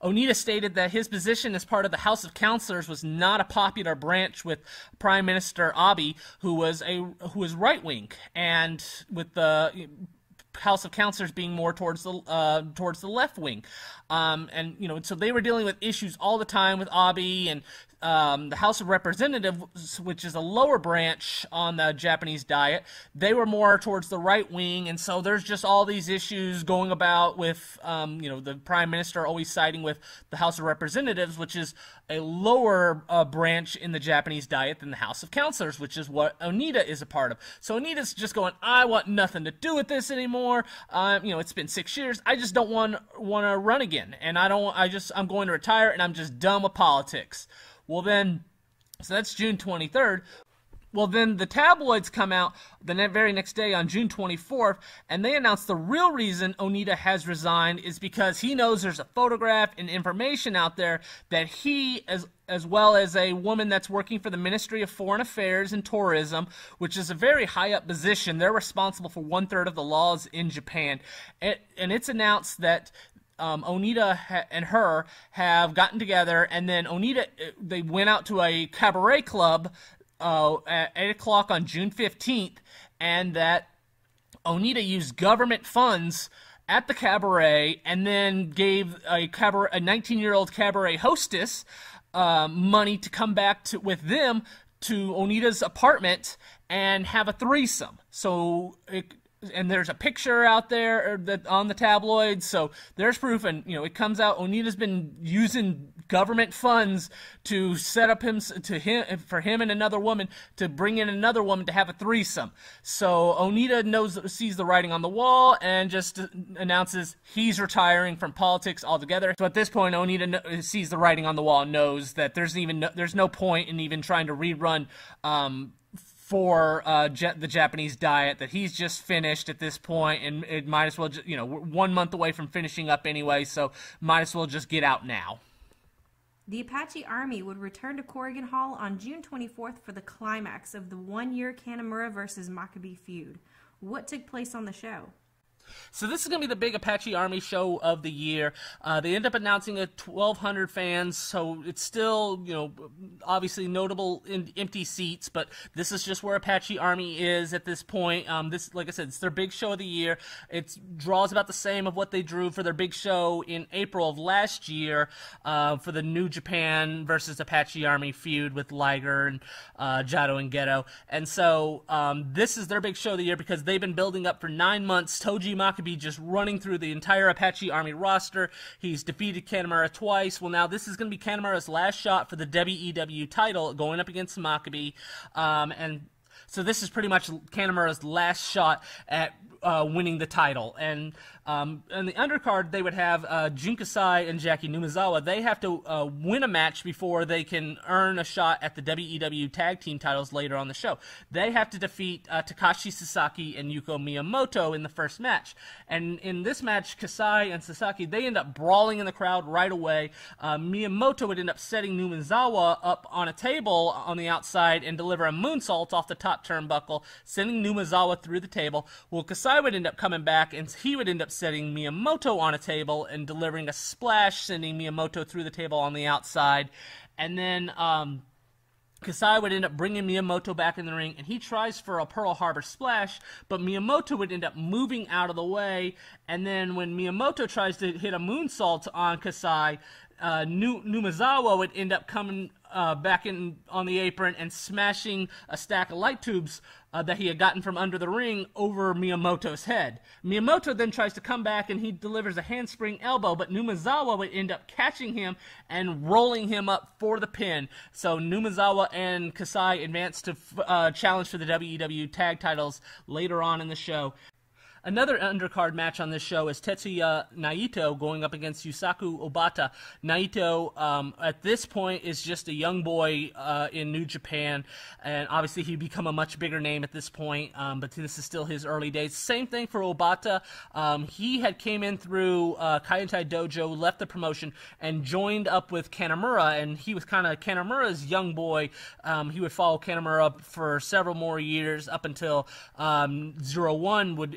Onita stated that his position as part of the House of Counselors was not a popular branch with Prime Minister Abe, who was a who was right wing, and with the House of Counselors being more towards the uh, towards the left wing, um, and you know, so they were dealing with issues all the time with Abe, and um, the House of Representatives, which is a lower branch on the Japanese Diet, they were more towards the right wing, and so there's just all these issues going about with um, you know, the Prime Minister always siding with the House of Representatives, which is a lower uh, branch in the Japanese Diet than the House of Counselors, which is what Onita is a part of. So Onita's just going, I want nothing to do with this anymore. Um, you know, it's been six years. I just don't want want to run again, and I don't. I just I'm going to retire, and I'm just done with politics. Well then, so that's June twenty-third. Well, then the tabloids come out the ne- very next day on June twenty-fourth, and they announce the real reason Onita has resigned is because he knows there's a photograph and information out there that he, as as well as a woman that's working for the Ministry of Foreign Affairs and Tourism, which is a very high-up position, they're responsible for one-third of the laws in Japan. And, and it's announced that Um, Onita ha- and her have gotten together, and then Onita, they went out to a cabaret club uh, at eight o'clock on June fifteenth, and that Onita used government funds at the cabaret and then gave a cabaret, a nineteen-year-old cabaret hostess uh, money to come back to, with them to Onita's apartment and have a threesome. So it And there's a picture out there that on the tabloids, so there's proof. And you know, it comes out Onita's been using government funds to set up him to him for him and another woman to bring in another woman to have a threesome. So Onita knows, sees the writing on the wall, and just announces he's retiring from politics altogether. So at this point, Onita sees the writing on the wall and knows that there's even no, there's no point in even trying to rerun Um, for uh, the Japanese Diet, that he's just finished at this point, and it might as well, just, you know, we're one month away from finishing up anyway, so might as well just get out now. The Apache Army would return to Corrigan Hall on June twenty-fourth for the climax of the one-year Kanemura versus Makabe feud. What took place on the show? So this is going to be the big Apache Army show of the year. Uh, they end up announcing a twelve hundred fans, so it's still, you know, obviously notable in empty seats, but this is just where Apache Army is at this point. Um, this, like I said, it's their big show of the year. It draws about the same of what they drew for their big show in April of last year uh, for the New Japan versus Apache Army feud with Liger and uh, Jado and Geto. And so um, this is their big show of the year because they've been building up for nine months. Togi Makabe just running through the entire Apache Army roster. He's defeated Kanemura twice. Well, now this is going to be Kanemura's last shot for the W E W title, going up against Makabe. Um, and so this is pretty much Kanemura's last shot at uh, winning the title. And um, in the undercard, they would have uh, Jun Kasai and Jackie Numazawa. They have to uh, win a match before they can earn a shot at the W E W tag team titles later on the show. They have to defeat uh, Takashi Sasaki and Yuko Miyamoto in the first match. And in this match, Kasai and Sasaki, they end up brawling in the crowd right away. Uh, Miyamoto would end up setting Numazawa up on a table on the outside and deliver a moonsault off the top turnbuckle, sending Numazawa through the table. Well, Kasai would end up coming back, and he would end up setting Miyamoto on a table and delivering a splash, sending Miyamoto through the table on the outside. And then um, Kasai would end up bringing Miyamoto back in the ring, and he tries for a Pearl Harbor splash, but Miyamoto would end up moving out of the way. And then when Miyamoto tries to hit a moonsault on Kasai, uh, Numazawa would end up coming uh, back in on the apron and smashing a stack of light tubes Uh, that he had gotten from under the ring over Miyamoto's head. Miyamoto then tries to come back and he delivers a handspring elbow, but Numazawa would end up catching him and rolling him up for the pin. So Numazawa and Kasai advance to uh, challenge for the W E W tag titles later on in the show. Another undercard match on this show is Tetsuya Naito going up against Yusaku Obata. Naito, um, at this point, is just a young boy uh, in New Japan, and obviously he'd become a much bigger name at this point, um, but this is still his early days. Same thing for Obata. Um, he had came in through uh, Kaientai Dojo, left the promotion, and joined up with Kanemura, and he was kind of Kanemura's young boy. Um, he would follow Kanemura for several more years up until um, Zero One would end up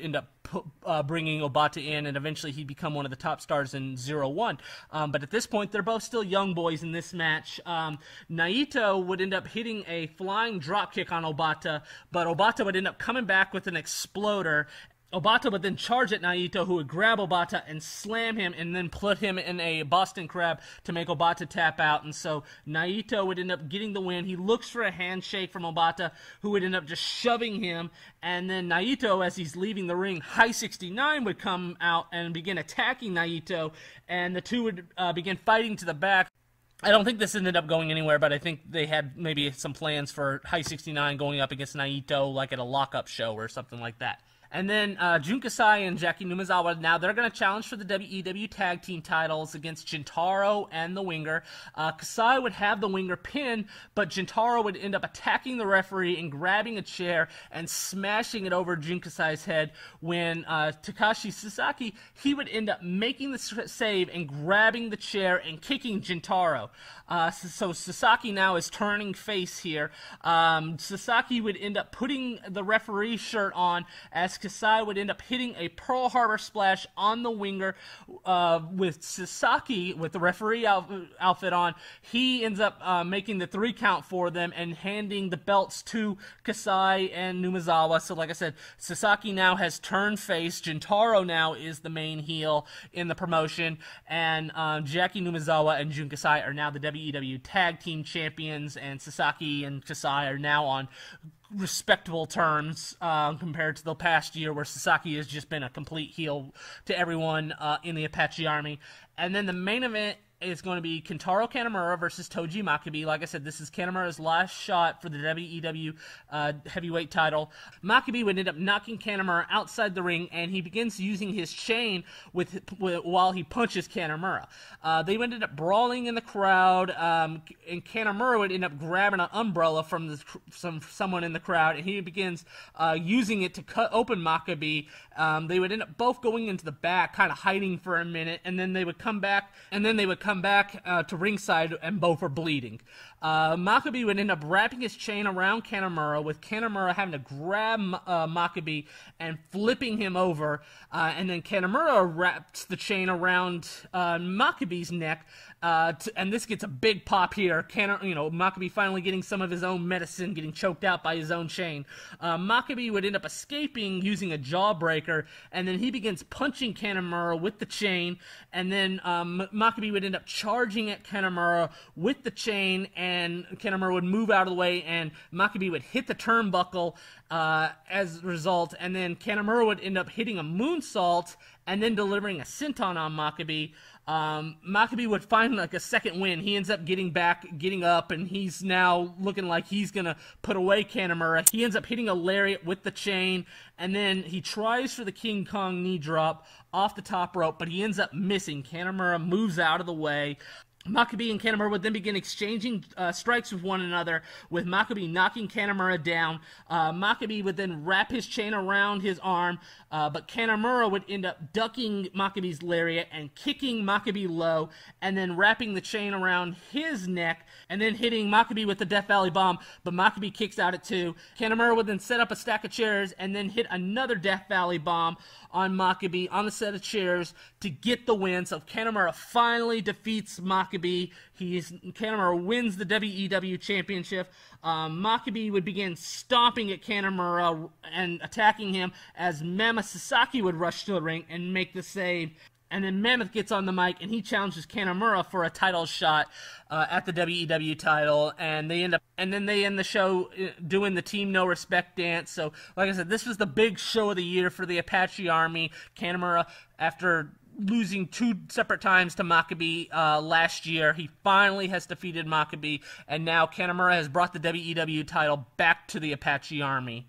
uh, bringing Obata in, and eventually he'd become one of the top stars in zero one. Um, but at this point, they're both still young boys in this match. Um, Naito would end up hitting a flying dropkick on Obata, but Obata would end up coming back with an exploder. Obata would then charge at Naito, who would grab Obata and slam him and then put him in a Boston Crab to make Obata tap out. And so Naito would end up getting the win. He looks for a handshake from Obata, who would end up just shoving him. And then Naito, as he's leaving the ring, High sixty-nine would come out and begin attacking Naito. And the two would uh, begin fighting to the back. I don't think this ended up going anywhere, but I think they had maybe some plans for High sixty-nine going up against Naito, like at a lockup show or something like that. And then uh, Jun Kasai and Jackie Numazawa, now they're going to challenge for the W E W Tag Team titles against Jintaro and the Winger. Uh, Kasai would have the Winger pin, but Jintaro would end up attacking the referee and grabbing a chair and smashing it over Jun Kasai's head when uh, Takashi Sasaki, he would end up making the save and grabbing the chair and kicking Jintaro. Uh, so, so Sasaki now is turning face here. Um, Sasaki would end up putting the referee shirt on as Kasai would end up hitting a Pearl Harbor splash on the Winger uh, with Sasaki, with the referee out, outfit on. He ends up uh, making the three count for them and handing the belts to Kasai and Numazawa. So like I said, Sasaki now has turned face. Jintaro now is the main heel in the promotion, and um, Jackie Numazawa and Jun Kasai are now the W E W Tag Team Champions, and Sasaki and Kasai are now on respectable terms uh, compared to the past year where Sasaki has just been a complete heel to everyone uh, in the Apache Army. And then the main event is going to be Kentaro Kanemura versus Togi Makabe. Like I said, this is Kanemura's last shot for the W E W uh, heavyweight title. Makabe would end up knocking Kanemura outside the ring, and he begins using his chain with, with while he punches Kanemura. Uh, they would end up brawling in the crowd, um, and Kanemura would end up grabbing an umbrella from the, some someone in the crowd, and he begins uh, using it to cut open Makabe. Um, they would end up both going into the back, kind of hiding for a minute, and then they would come back, and then they would come back uh, to ringside, and both are bleeding. Uh, Makabe would end up wrapping his chain around Kanemura, with Kanemura having to grab uh, Makabe and flipping him over, uh, and then Kanemura wraps the chain around uh, Makabe's neck, uh, to, and this gets a big pop here. Kan- you know, Makabe finally getting some of his own medicine, getting choked out by his own chain. Uh, Makabe would end up escaping using a jawbreaker, and then he begins punching Kanemura with the chain, and then um, Makabe would end up charging at Kanemura with the chain, and Kanemura would move out of the way, and Makabe would hit the turnbuckle uh, as a result, and then Kanemura would end up hitting a moonsault and then delivering a senton on Makabe. Um, Makabe would find like a second win. He ends up getting back, getting up, and he's now looking like he's gonna put away Kanemura. He ends up hitting a lariat with the chain, and then he tries for the King Kong knee drop off the top rope, but he ends up missing. Kanemura moves out of the way. Makabe and Kanemura would then begin exchanging uh, strikes with one another, with Makabe knocking Kanemura down. Uh, Makabe would then wrap his chain around his arm, uh, but Kanemura would end up ducking Makabe's lariat and kicking Makabe low, and then wrapping the chain around his neck, and then hitting Makabe with the Death Valley Bomb, but Makabe kicks out at two. Kanemura would then set up a stack of chairs and then hit another Death Valley Bomb on Makabe on the set of chairs to get the win. So Kanemura finally defeats Makabe. He's, Kanemura wins the W E W Championship. Um, Makabe would begin stomping at Kanemura and attacking him as Mammoth Sasaki would rush to the ring and make the save. And then Mammoth gets on the mic and he challenges Kanemura for a title shot uh, at the W E W title, and they end up, and then they end the show doing the Team No Respect dance. So, like I said, this was the big show of the year for the Apache Army. Kanemura, after losing two separate times to Makabe uh, last year, he finally has defeated Makabe, and now Kanemura has brought the W E W title back to the Apache Army.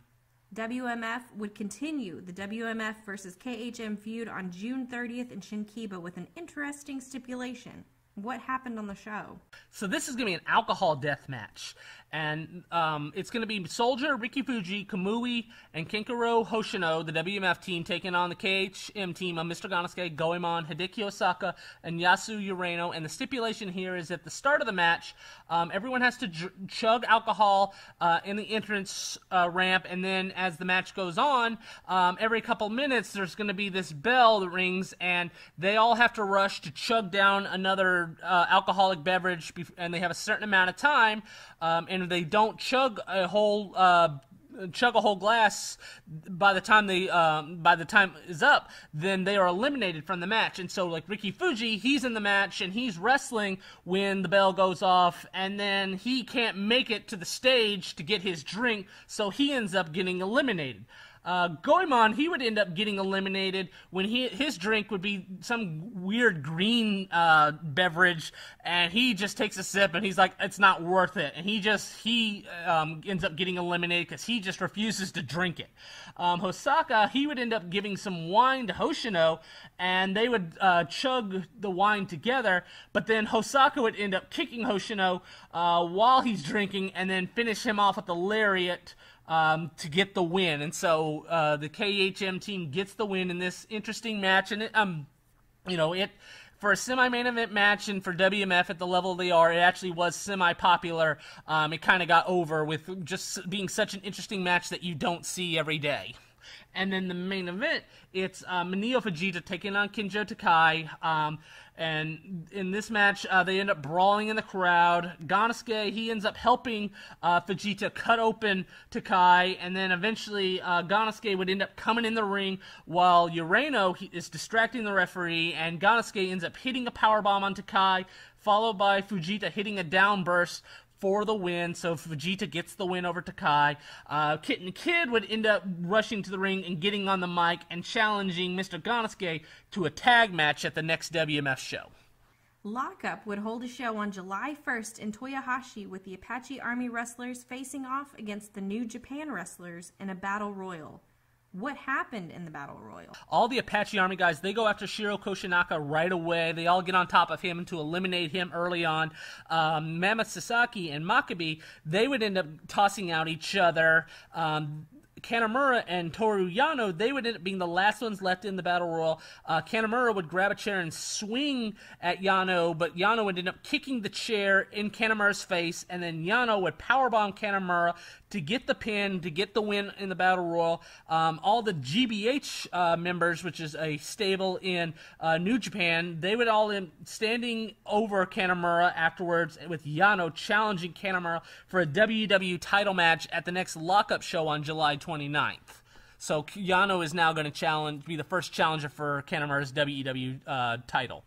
W M F would continue the W M F versus K H M feud on June thirtieth in Shinkiba with an interesting stipulation. What happened on the show? So this is going to be an alcohol death match. And um, it's going to be Soldier, Ricky Fuji, Kamui, and Kenkaro Hoshino, the W M F team, taking on the K H M team of Mister Ganosuke, Goemon, Hideki Osaka, and Yasu Urano. And the stipulation here is at the start of the match, um, everyone has to j- chug alcohol uh, in the entrance uh, ramp, and then as the match goes on, um, every couple minutes there's going to be this bell that rings, and they all have to rush to chug down another uh, alcoholic beverage, bef- and they have a certain amount of time, um, and if they don't chug a whole uh, chug a whole glass by the time they um, by the time is up, then they are eliminated from the match. And so, like Ricky Fuji, he's in the match and he's wrestling when the bell goes off, and then he can't make it to the stage to get his drink, so he ends up getting eliminated. Uh, Goemon, he would end up getting eliminated when he his drink would be some weird green uh, beverage, and he just takes a sip and he's like, it's not worth it, and he just he um, ends up getting eliminated because he just refuses to drink it. Um, Hosaka, he would end up giving some wine to Hoshino, and they would uh, chug the wine together, but then Hosaka would end up kicking Hoshino uh, while he's drinking, and then finish him off with the lariat Um, to get the win. And so uh, the K H M team gets the win in this interesting match. And, it, um, you know, it for a semi-main event match and for W M F at the level they are, it actually was semi-popular. Um, it kind of got over with just being such an interesting match that you don't see every day. And then the main event, it's uh, Mineo Fujita taking on Kinjo Takai. Um, and in this match, uh, they end up brawling in the crowd. Ganosuke, he ends up helping uh, Fujita cut open Takai. And then eventually, uh, Ganosuke would end up coming in the ring while Urano he, is distracting the referee. And Ganosuke ends up hitting a powerbomb on Takai, followed by Fujita hitting a downburst for the win, so Fujita gets the win over Takai. Uh, Kitten Kid would end up rushing to the ring and getting on the mic and challenging Mister Ganosuke to a tag match at the next W M F show. Lockup would hold a show on July first in Toyohashi with the Apache Army wrestlers facing off against the New Japan wrestlers in a battle royal. What happened in the Battle Royal? All the Apache Army guys, they go after Shiro Koshinaka right away. They all get on top of him to eliminate him early on. Um, Mammoth Sasaki and Makabe, they would end up tossing out each other. Um, Kanemura and Toru Yano, they would end up being the last ones left in the Battle Royal. Uh, Kanemura would grab a chair and swing at Yano, but Yano would end up kicking the chair in Kanemura's face, and then Yano would powerbomb Kanemura to get the pin, to get the win in the Battle Royal. Um, all the G B H uh, members, which is a stable in uh, New Japan, they would all end standing over Kanemura afterwards, with Yano challenging Kanemura for a W E W title match at the next Lockup show on July twenty-ninth. So Yano is now going to challenge, be the first challenger for Kanemura's W E W uh, title.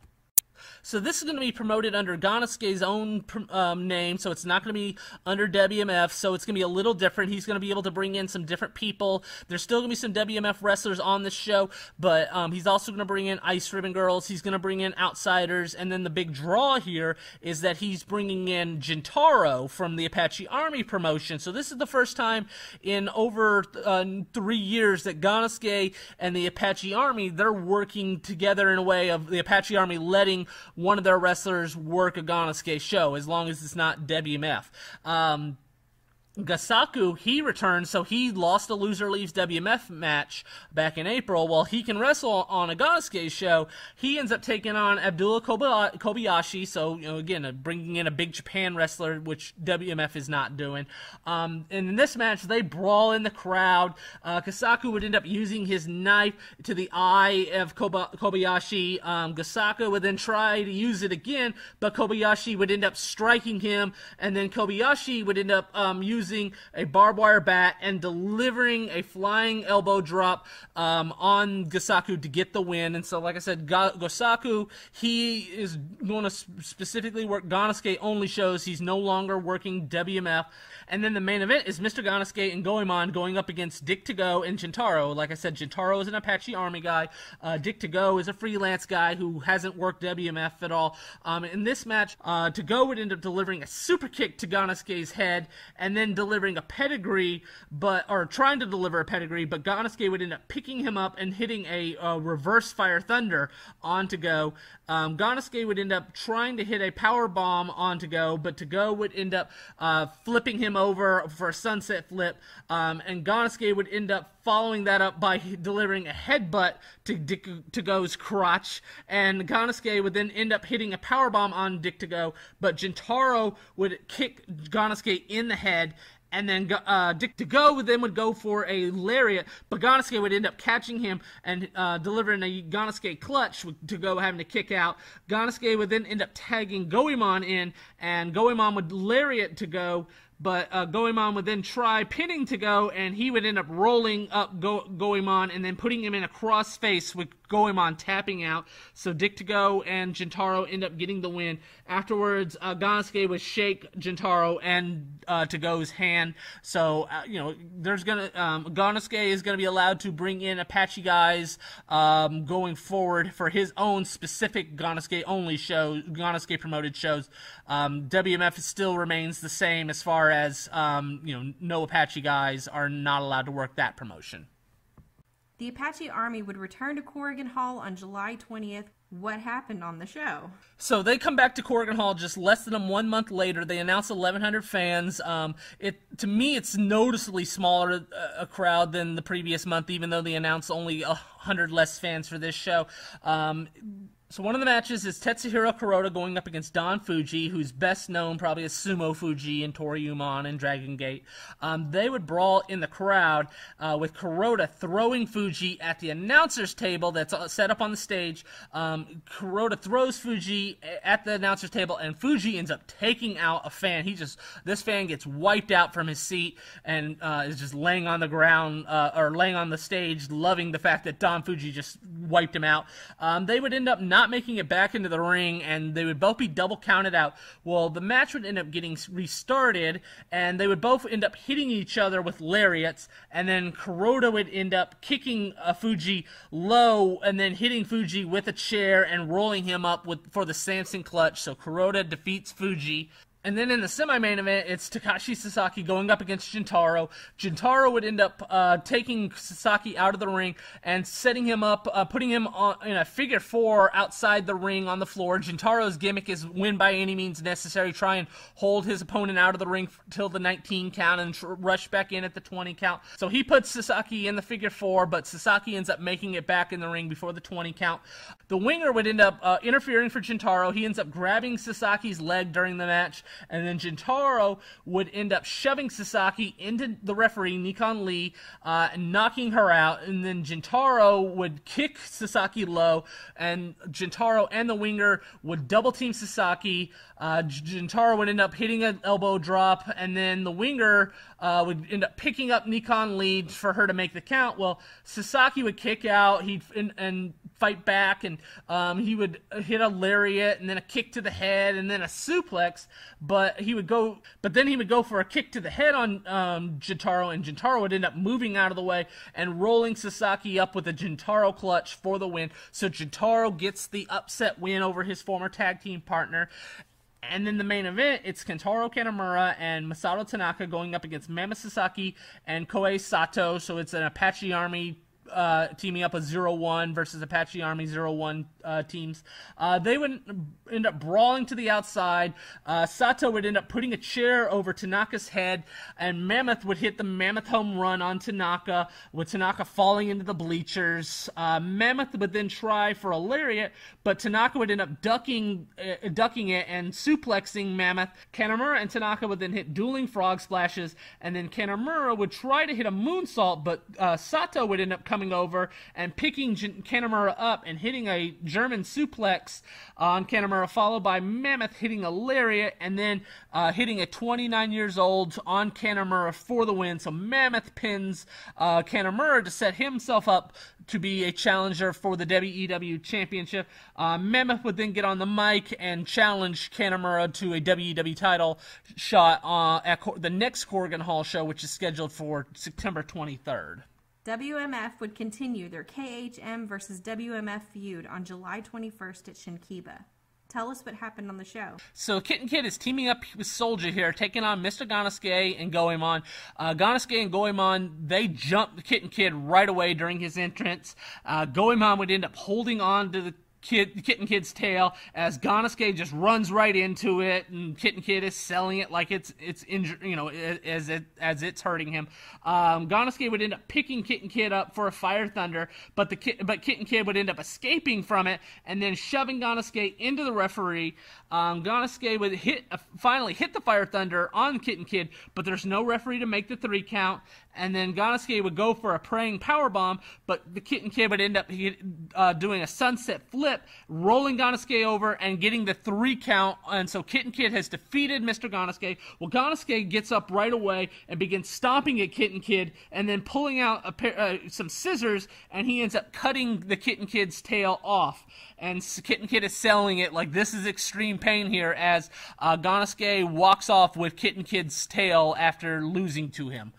So this is going to be promoted under Ganosuke's own um, name, so it's not going to be under W M F, so it's going to be a little different. He's going to be able to bring in some different people. There's still going to be some W M F wrestlers on this show, but um, he's also going to bring in Ice Ribbon Girls. He's going to bring in Outsiders, and then the big draw here is that he's bringing in Gintaro from the Apache Army promotion. So this is the first time in over uh, three years that Ganosuke and the Apache Army, they're working together in a way of the Apache Army letting one of their wrestlers work a Ganosuke show, as long as it's not W M F. Um, Gasaku, he returns, so he lost a Loser Leaves W M F match back in April. Well, he can wrestle on a Ganosuke show. He ends up taking on Abdullah Kobayashi, so, you know, again, uh, bringing in a Big Japan wrestler, which W M F is not doing. Um, and in this match, they brawl in the crowd. Uh, Gasaku would end up using his knife to the eye of Koba- Kobayashi. Um, Gasaku would then try to use it again, but Kobayashi would end up striking him, and then Kobayashi would end up um, using a barbed wire bat and delivering a flying elbow drop um, on Gasaku to get the win. And so, like I said, Ga- Gasaku, he is going to specifically work Ganosuke only shows. He's no longer working W M F. And then the main event is Mister Ganosuke and Goemon going up against Dick To Go and Gintaro. Like I said, Gintaro is an Apache Army guy. Uh, Dick To Go is a freelance guy who hasn't worked W M F at all. Um, in this match, uh, To Go would end up delivering a super kick to Ganosuke's head, and then delivering a pedigree, but or trying to deliver a pedigree, but Ganosuke would end up picking him up and hitting a, a reverse fire thunder on To Go. Um, Ganosuke would end up trying to hit a power bomb on To Go, but To Go would end up uh, flipping him over for a sunset flip, um, and Ganosuke would end up following that up by delivering a headbutt to Dick To Go's crotch, and Ganosuke would then end up hitting a power bomb on Dick To Go, but Jintaro would kick Ganosuke in the head. And then uh, Dick To Go would then would go for a lariat, but Ganosuke would end up catching him and uh, delivering a Ganosuke clutch with To Go having to kick out. Ganosuke would then end up tagging Goemon in, and Goemon would lariat To Go, but uh, Goemon would then try pinning To Go, and he would end up rolling up Go- Goemon and then putting him in a cross face with Goemon tapping out. So Dick To Go and Jintaro end up getting the win. Afterwards, uh, Ganosuke would shake Jintaro and uh, To Go's hand. So, uh, you know, there's gonna um, Ganosuke is gonna be allowed to bring in Apache guys um, going forward for his own specific Ganosuke only show, Ganosuke promoted shows. Um, W M F still remains the same as far as um, you know, no Apache guys are not allowed to work that promotion. The Apache Army would return to Corrigan Hall on July twentieth. What happened on the show? So they come back to Corrigan Hall just less than one month later. They announce eleven hundred fans. Um, it to me, it's noticeably smaller uh, a crowd than the previous month, even though they announced only one hundred less fans for this show. Um, So one of the matches is Tetsuhiro Kuroda going up against Don Fuji, who's best known probably as Sumo Fuji and Toriumon and Dragon Gate. Um, they would brawl in the crowd uh, with Kuroda throwing Fuji at the announcer's table that's set up on the stage. Um, Kuroda throws Fuji at the announcer's table, and Fuji ends up taking out a fan. He just this fan gets wiped out from his seat and uh, is just laying on the ground uh, or laying on the stage, loving the fact that Don Fuji just wiped him out. Um, they would end up not Not making it back into the ring, and they would both be double counted out. Well, the match would end up getting restarted, and they would both end up hitting each other with lariats, and then Kuroda would end up kicking uh, Fuji low, and then hitting Fuji with a chair and rolling him up with for the Samson clutch. So Kuroda defeats Fuji. And then in the semi-main event, it's Takashi Sasaki going up against Jintaro. Jintaro would end up uh, taking Sasaki out of the ring and setting him up, uh, putting him on, in a figure four outside the ring on the floor. Jintaro's gimmick is win by any means necessary, try and hold his opponent out of the ring till the nineteen count and tr- rush back in at the twenty count. So he puts Sasaki in the figure four, but Sasaki ends up making it back in the ring before the twenty count. The winger would end up uh, interfering for Jintaro. He ends up grabbing Sasaki's leg during the match, and then Jintaro would end up shoving Sasaki into the referee, Nikon Lee, uh, and knocking her out. And then Jintaro would kick Sasaki low, and Jintaro and the winger would double team Sasaki. Uh, Jintaro would end up hitting an elbow drop, and then the winger uh, would end up picking up Nikon Lee for her to make the count. Well, Sasaki would kick out, he'd and, and fight back, and um, he would hit a lariat, and then a kick to the head, and then a suplex. But he would go, but then he would go for a kick to the head on um, Jintaro, and Jintaro would end up moving out of the way and rolling Sasaki up with a Jintaro clutch for the win. So Jintaro gets the upset win over his former tag team partner. And then the main event, it's Kentaro Kanemura and Masato Tanaka going up against Mammoth Sasaki and Koei Sato. So it's an Apache Army Uh, teaming up a zero one versus Apache Army zero one uh, teams. Uh, they would end up brawling to the outside. Uh, Sato would end up putting a chair over Tanaka's head, and Mammoth would hit the Mammoth home run on Tanaka, with Tanaka falling into the bleachers. Uh, Mammoth would then try for a lariat, but Tanaka would end up ducking, uh, ducking it and suplexing Mammoth. Kanemura and Tanaka would then hit dueling frog splashes, and then Kanemura would try to hit a moonsault, but uh, Sato would end up coming over and picking J- Kanemura up and hitting a German suplex on Kanemura, followed by Mammoth hitting a lariat and then uh, hitting a twenty-nine years old on Kanemura for the win. So Mammoth pins uh, Kanemura to set himself up to be a challenger for the W E W Championship. Uh, Mammoth would then get on the mic and challenge Kanemura to a W E W title shot uh, at co- the next Corrigan Hall show, which is scheduled for September twenty-third. W M F would continue their K H M versus W M F feud on July twenty-first at Shinkiba. Tell us what happened on the show. So Kitten Kid is teaming up with Soldier here, taking on Mister Ganosuke and Goemon. Uh, Ganosuke and Goemon, they jumped Kitten Kid right away during his entrance. Uh, Goemon would end up holding on to the Kid, Kitten Kid's tail as Ganosuke just runs right into it, and Kitten Kid is selling it like it's it's injured, you know, as it as it's hurting him. Um, Ganosuke would end up picking Kitten Kid up for a Fire Thunder, but the but Kitten Kid would end up escaping from it and then shoving Ganosuke into the referee. Um, Ganosuke would hit uh, finally hit the Fire Thunder on Kitten Kid, but there's no referee to make the three count. And then Ganosuke would go for a praying powerbomb, but the Kitten Kid would end up uh, doing a sunset flip, rolling Ganosuke over and getting the three count. And so Kitten Kid has defeated Mister Ganosuke. Well, Ganosuke gets up right away and begins stomping at Kitten Kid and then pulling out a pair, uh, some scissors, and he ends up cutting the Kitten Kid's tail off. And Kitten Kid is selling it like this is extreme pain here as uh, Ganosuke walks off with Kitten Kid's tail after losing to him.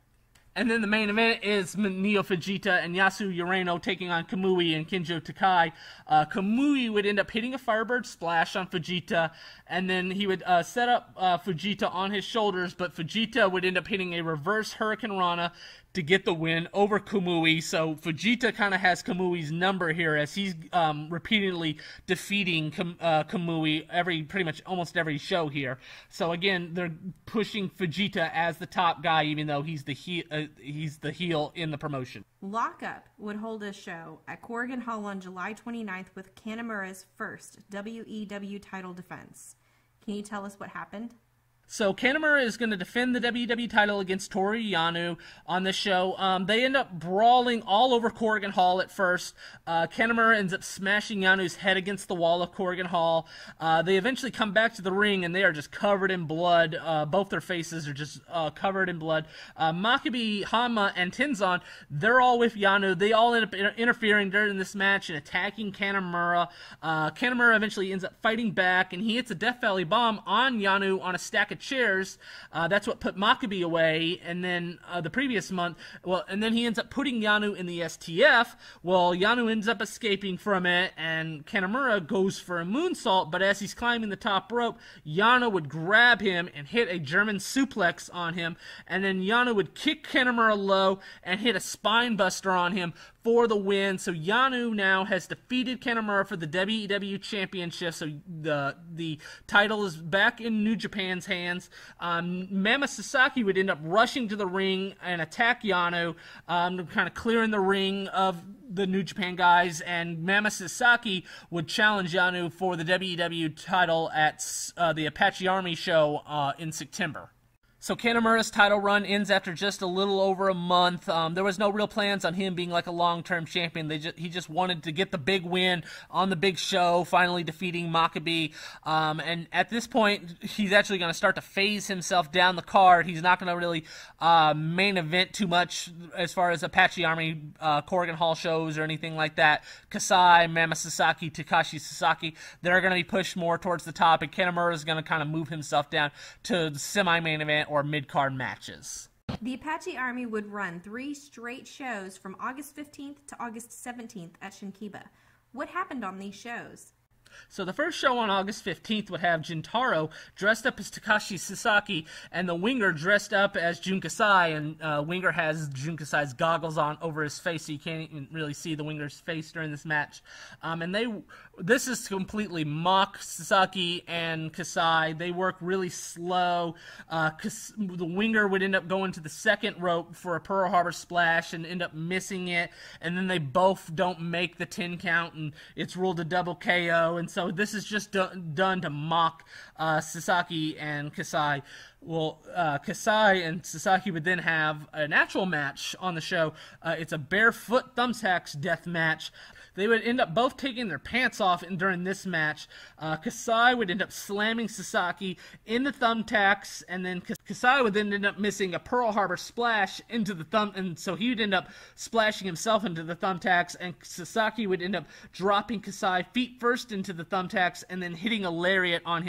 And then the main event is Neo Fujita and Yasu Ureno taking on Kamui and Kinjo Takai. Uh, Kamui would end up hitting a Firebird Splash on Fujita, and then he would uh, set up uh, Fujita on his shoulders, but Fujita would end up hitting a reverse Hurricane Rana to get the win over Kamui. So Fujita kind of has Kamui's number here as he's um, repeatedly defeating Kam- uh, Kamui every pretty much almost every show here. So again, they're pushing Fujita as the top guy, even though he's the he- uh, he's the heel in the promotion. Lockup would hold a show at Corrigan Hall on July twenty-ninth with Kanemura's first W E W title defense. Can you tell us what happened? So Kanemura is going to defend the W E W title against Toru Yano on this show. Um, they end up brawling all over Corrigan Hall at first. Uh, Kanemura ends up smashing Yanu's head against the wall of Corrigan Hall. Uh, they eventually come back to the ring, and they are just covered in blood. Uh, both their faces are just uh, covered in blood. Uh, Makabe, Hama, and Tenzan, they're all with Yano. They all end up inter- interfering during this match and attacking Kanemura. Uh, Kanemura eventually ends up fighting back, and he hits a Death Valley Bomb on Yano on a stack of chairs. Uh, that's what put Makabe away. And then uh, the previous month, well, and then he ends up putting Yano in the S T F. Well, Yano ends up escaping from it, and Kanemura goes for a moonsault, but as he's climbing the top rope, Yano would grab him and hit a German suplex on him, and then Yano would kick Kanemura low and hit a spine buster on him for the win. So Yano now has defeated Kanemura for the W E W Championship. So the the title is back in New Japan's hands. Um, Mammoth Sasaki would end up rushing to the ring and attack Yano, um, kind of clearing the ring of the New Japan guys. And Mammoth Sasaki would challenge Yano for the W E W title at uh, the Apache Army show uh, in September. So Kanemura's title run ends after just a little over a month. Um, there was no real plans on him being like a long-term champion. They just, he just wanted to get the big win on the big show, finally defeating Makabe. Um, and at this point, he's actually going to start to phase himself down the card. He's not going to really uh, main event too much as far as Apache Army, uh, Corrigan Hall shows or anything like that. Kasai, Mammoth Sasaki, Takashi Sasaki, they're going to be pushed more towards the top, and Kanemura is going to kind of move himself down to the semi-main event or mid-card matches. The Apache Army would run three straight shows from August fifteenth to August seventeenth at Shinkiba. What happened on these shows? So the first show on August fifteenth would have Jintaro dressed up as Takashi Sasaki and the Winger dressed up as Jun Kasai, and uh, Winger has Jun Kasai's goggles on over his face, so you can't even really see the Winger's face during this match. Um, and they, this is completely mock Sasaki and Kasai. They work really slow. Uh, Kas- the Winger would end up going to the second rope for a Pearl Harbor splash and end up missing it, and then they both don't make the ten count, and it's ruled a double K O. And so this is just do- done to mock uh, Sasaki and Kasai. Well, uh, Kasai and Sasaki would then have an actual match on the show. Uh, it's a barefoot thumbtacks death match. They would end up both taking their pants off during this match. Uh, Kasai would end up slamming Sasaki in the thumbtacks, and then Kasai would then end up missing a Pearl Harbor splash into the thumb, and so he would end up splashing himself into the thumbtacks, and Sasaki would end up dropping Kasai feet first into the thumbtacks and then hitting a lariat on him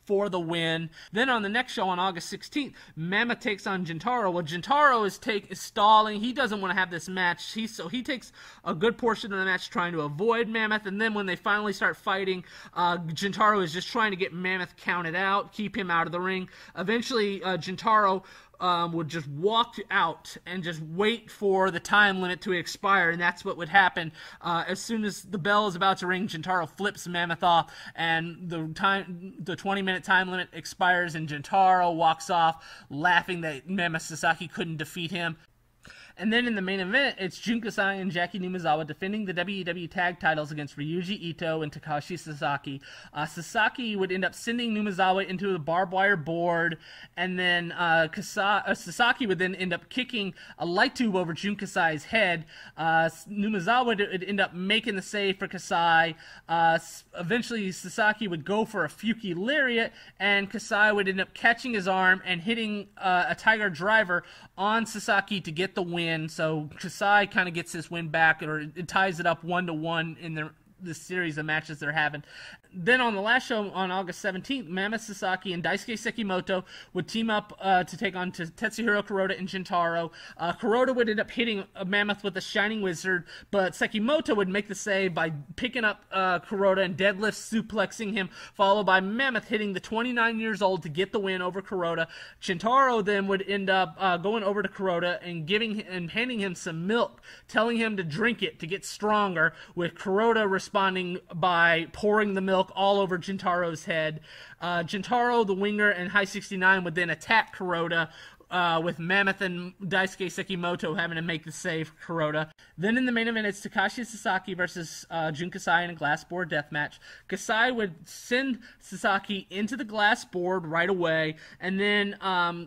for the win. Then on the next show on August sixteenth, Mammoth takes on Gintaro. Well, Gintaro is, take, is stalling. He doesn't want to have this match, he, so he takes a good portion of the match trying to avoid Mammoth, and then when they finally start fighting, uh, Gintaro is just trying to get Mammoth counted out, keep him out of the ring. Eventually, uh, Gintaro Um, would just walk out and just wait for the time limit to expire, and that's what would happen. Uh, as soon as the bell is about to ring, Gintaro flips Mammoth off, and the time, the twenty-minute time limit expires, and Gintaro walks off, laughing that Mammoth Sasaki couldn't defeat him. And then in the main event, it's Jun Kasai and Jackie Numazawa defending the W E W tag titles against Ryuji Ito and Takashi Sasaki. Uh, Sasaki would end up sending Numazawa into the barbed wire board, and then uh, Kasa- uh, Sasaki would then end up kicking a light tube over Jun Kasai's head. Uh, Numazawa would, would end up making the save for Kasai. Uh, eventually, Sasaki would go for a Fuki Lariat, and Kasai would end up catching his arm and hitting uh, a Tiger Driver on Sasaki to get the win. So Kasai kind of gets his win back, or it ties it up one to one in the the series of matches they're having. Then on the last show on August seventeenth, Mammoth Sasaki and Daisuke Sekimoto would team up uh, to take on Tetsuhiro Kuroda and Gintaro. Uh, Kuroda would end up hitting a Mammoth with a Shining Wizard, but Sekimoto would make the save by picking up uh, Kuroda and deadlift suplexing him, followed by Mammoth hitting the twenty-nine years old to get the win over Kuroda. Gintaro then would end up uh, going over to Kuroda and giving and handing him some milk, telling him to drink it to get stronger, with Kuroda responding by pouring the milk all over Gintaro's head. Uh, Gintaro, the winger, and High sixty-nine would then attack Kuroda, Uh, with Mammoth and Daisuke Sekimoto having to make the save for Kuroda. Then in the main event, it's Takashi Sasaki versus uh, Jun Kasai in a glass board death match. Kasai would send Sasaki into the glass board right away, and then um,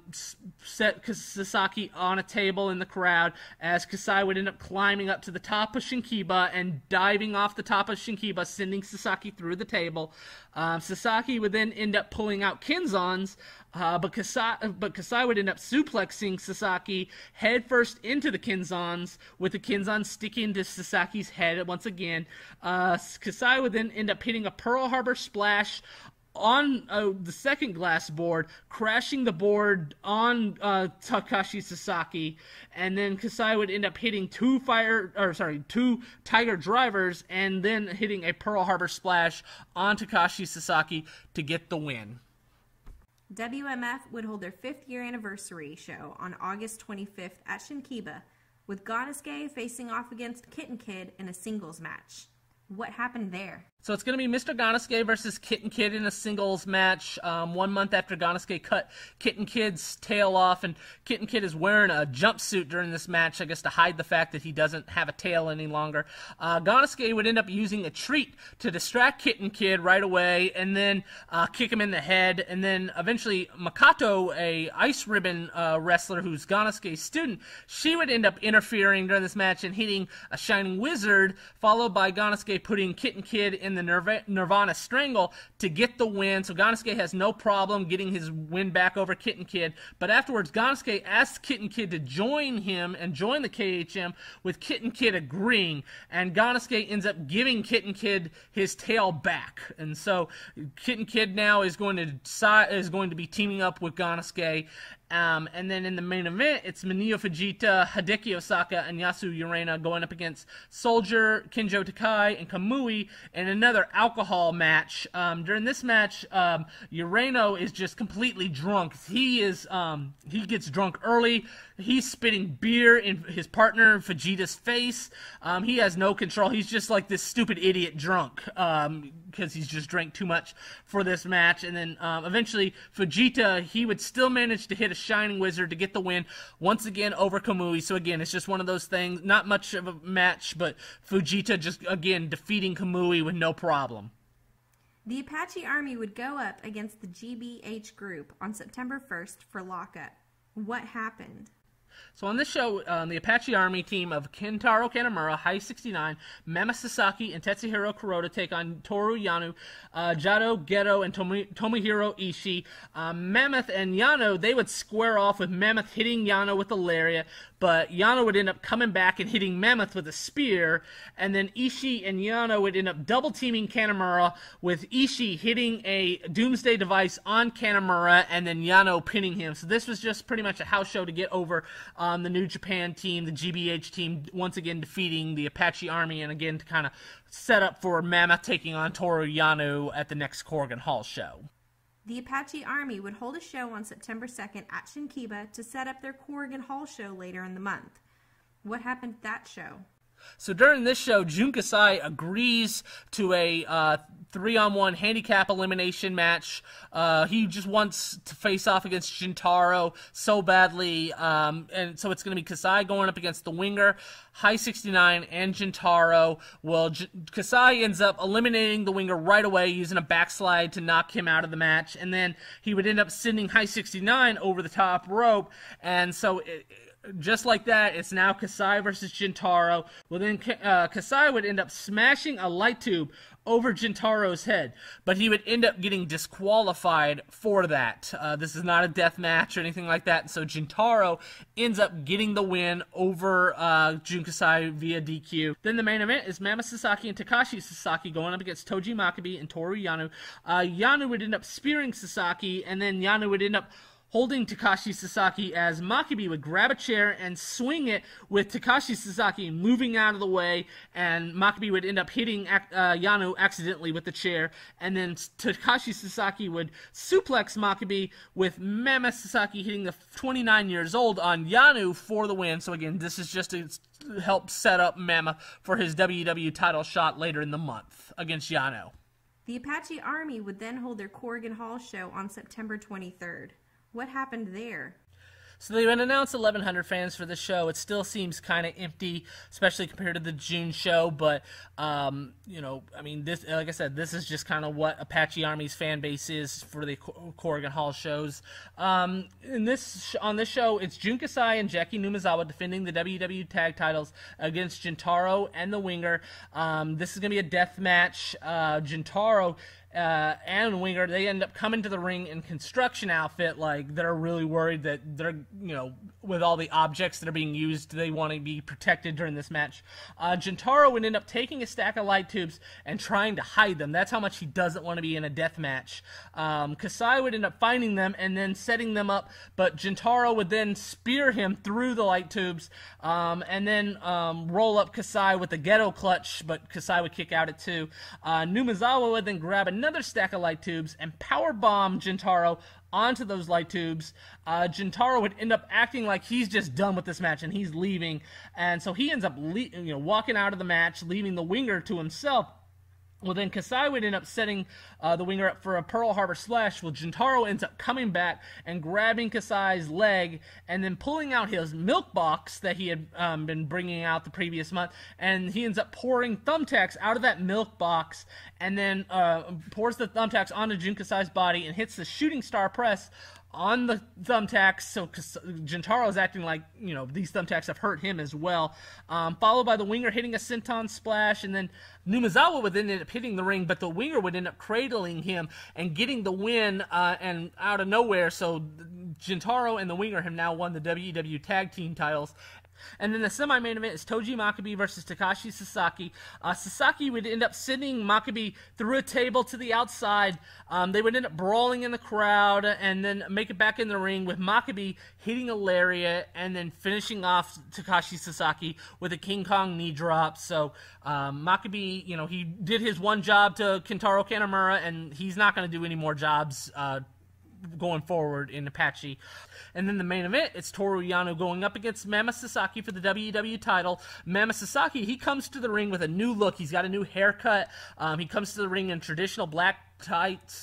set Sasaki on a table in the crowd, as Kasai would end up climbing up to the top of Shinkiba and diving off the top of Shinkiba, sending Sasaki through the table. Um, Sasaki would then end up pulling out Kenzans, Uh, but, Kasai, but Kasai would end up suplexing Sasaki headfirst into the Kenzans, with the Kenzan sticking to Sasaki's head once again. Uh, Kasai would then end up hitting a Pearl Harbor splash on uh, the second glass board, crashing the board on uh, Takashi Sasaki, and then Kasai would end up hitting two fire, or sorry, two Tiger Drivers, and then hitting a Pearl Harbor splash on Takashi Sasaki to get the win. W M F would hold their fifth year anniversary show on August twenty-fifth at Shinkiba, with Ganosuke facing off against Kitten Kid in a singles match. What happened there? So it's going to be Mister Ganosuke versus Kitten Kid in a singles match, um, one month after Ganosuke cut Kitten Kid's tail off, and Kitten Kid is wearing a jumpsuit during this match, I guess to hide the fact that he doesn't have a tail any longer. Uh, Ganosuke would end up using a treat to distract Kitten Kid right away, and then uh, kick him in the head, and then eventually Makato, a ice ribbon uh, wrestler who's Ganosuke's student, she would end up interfering during this match and hitting a Shining Wizard, followed by Ganosuke putting Kitten Kid in the Nirv- Nirvana Strangle to get the win. So Ganosuke has no problem getting his win back over Kitten Kid. But afterwards, Ganosuke asks Kitten Kid to join him and join the K H M, with Kitten Kid agreeing. And Ganosuke ends up giving Kitten Kid his tail back. And so Kitten Kid now is going to is going to be teaming up with Ganosuke. Um, and then in the main event, it's Minio Fujita, Hideki Osaka, and Yasu Urena going up against Soldier, Kenjo Takai, and Kamui in another alcohol match. Um, during this match, um, Ureno is just completely drunk. He is um, he gets drunk early. He's spitting beer in his partner Fujita's face. Um, he has no control. He's just like this stupid idiot drunk um, because he's just drank too much for this match. And then um, eventually Fujita, he would still manage to hit a Shining Wizard to get the win once again over Kamui. So again, it's just one of those things, not much of a match, but Fujita just again defeating Kamui with no problem. The Apache Army would go up against the G B H group on September first for lockup. What happened? So on this show, um, the Apache Army team of Kentaro Kanemura, High sixty-nine, Mammoth Sasaki, and Tetsuhiro Kuroda take on Toru Yano, uh, Jado, Geto, and Tomi- Tomohiro Ishii. Um, Mammoth and Yano, they would square off with Mammoth hitting Yano with a lariat, but Yano would end up coming back and hitting Mammoth with a spear, and then Ishii and Yano would end up double-teaming Kanemura, with Ishii hitting a Doomsday device on Kanemura, and then Yano pinning him. So this was just pretty much a house show to get over um, the New Japan team, the G B H team, once again defeating the Apache Army, and again to kind of set up for Mammoth taking on Toru Yano at the next Korakuen Hall show. The Apache Army would hold a show on September second at Shinkiba to set up their Korakuen Hall show later in the month. What happened at that show? So during this show, Jun Kasai agrees to a uh, three-on-one handicap elimination match. Uh, he just wants to face off against Jintaro so badly, um, and so it's going to be Kasai going up against the Winger, High sixty-nine, and Jintaro. Well, J- Kasai ends up eliminating the Winger right away using a backslide to knock him out of the match, and then he would end up sending High sixty-nine over the top rope, and so it, just like that, it's now Kasai versus Jintaro. Well, then uh, Kasai would end up smashing a light tube over Jintaro's head, but he would end up getting disqualified for that. Uh, this is not a death match or anything like that, so Jintaro ends up getting the win over uh, Jun Kasai via D Q. Then the main event is Mammoth Sasaki and Takashi Sasaki going up against Togi Makabe and Toru Yano. Uh, Yano would end up spearing Sasaki, and then Yano would end up holding Takashi Sasaki as Makabe would grab a chair and swing it with Takashi Sasaki moving out of the way, and Makabe would end up hitting uh, Yano accidentally with the chair, and then Takashi Sasaki would suplex Makabe with Mammoth Sasaki hitting the twenty-nine years old on Yano for the win. So again, this is just to help set up Mammoth for his W E W title shot later in the month against Yano. The Apache Army would then hold their Korakuen Hall show on September twenty-third. What happened there? So they would announce eleven hundred fans for the show. It still seems kind of empty, especially compared to the June show. But, um, you know, I mean, this, like I said, this is just kind of what Apache Army's fan base is for the Korakuen Hall shows. Um, in this on this show, it's Jun Kasai and Jackie Numazawa defending the W E W tag titles against Jintaro and the Winger. Um, this is going to be a death match. Uh, Jintaro Uh, and Winger, they end up coming to the ring in construction outfit, like they're really worried that they're, you know, with all the objects that are being used, they want to be protected during this match. Uh, Jintaro would end up taking a stack of light tubes and trying to hide them. That's how much he doesn't want to be in a death match. Um, Kasai would end up finding them and then setting them up, but Jintaro would then spear him through the light tubes, um, and then um, roll up Kasai with the ghetto clutch, but Kasai would kick out at two. Uh, Numazawa would then grab a another stack of light tubes and power bomb Jintaro onto those light tubes. Uh, Jintaro would end up acting like he's just done with this match and he's leaving, and so he ends up le- you know walking out of the match, leaving the Winger to himself. Well, then Kasai would end up setting uh, the Winger up for a Pearl Harbor Splash. Well, Jintaro ends up coming back and grabbing Kasai's leg and then pulling out his milk box that he had um, been bringing out the previous month, and he ends up pouring thumbtacks out of that milk box and then uh, pours the thumbtacks onto Jun Kasai's body and hits the shooting star press on the thumbtacks, so Jintaro is acting like, you know, these thumbtacks have hurt him as well. Um, followed by the Winger hitting a senton splash, and then Numazawa would then end up hitting the ring, but the Winger would end up cradling him and getting the win, uh, and out of nowhere, so Jintaro and the Winger have now won the W E W Tag Team titles. And then the semi-main event is Togi Makabe versus Takashi Sasaki. Uh, Sasaki would end up sending Makabe through a table to the outside. Um, they would end up brawling in the crowd and then make it back in the ring with Makabe hitting a lariat and then finishing off Takashi Sasaki with a King Kong knee drop. So um, Makabe, you know, he did his one job to Kentaro Kanemura, and he's not going to do any more jobs uh, going forward in Apache. And then the main event, it's Toru Yano going up against Mammoth Sasaki for the W E W title. Mammoth Sasaki, he comes to the ring with a new look. He's got a new haircut. Um, he comes to the ring in traditional black tights.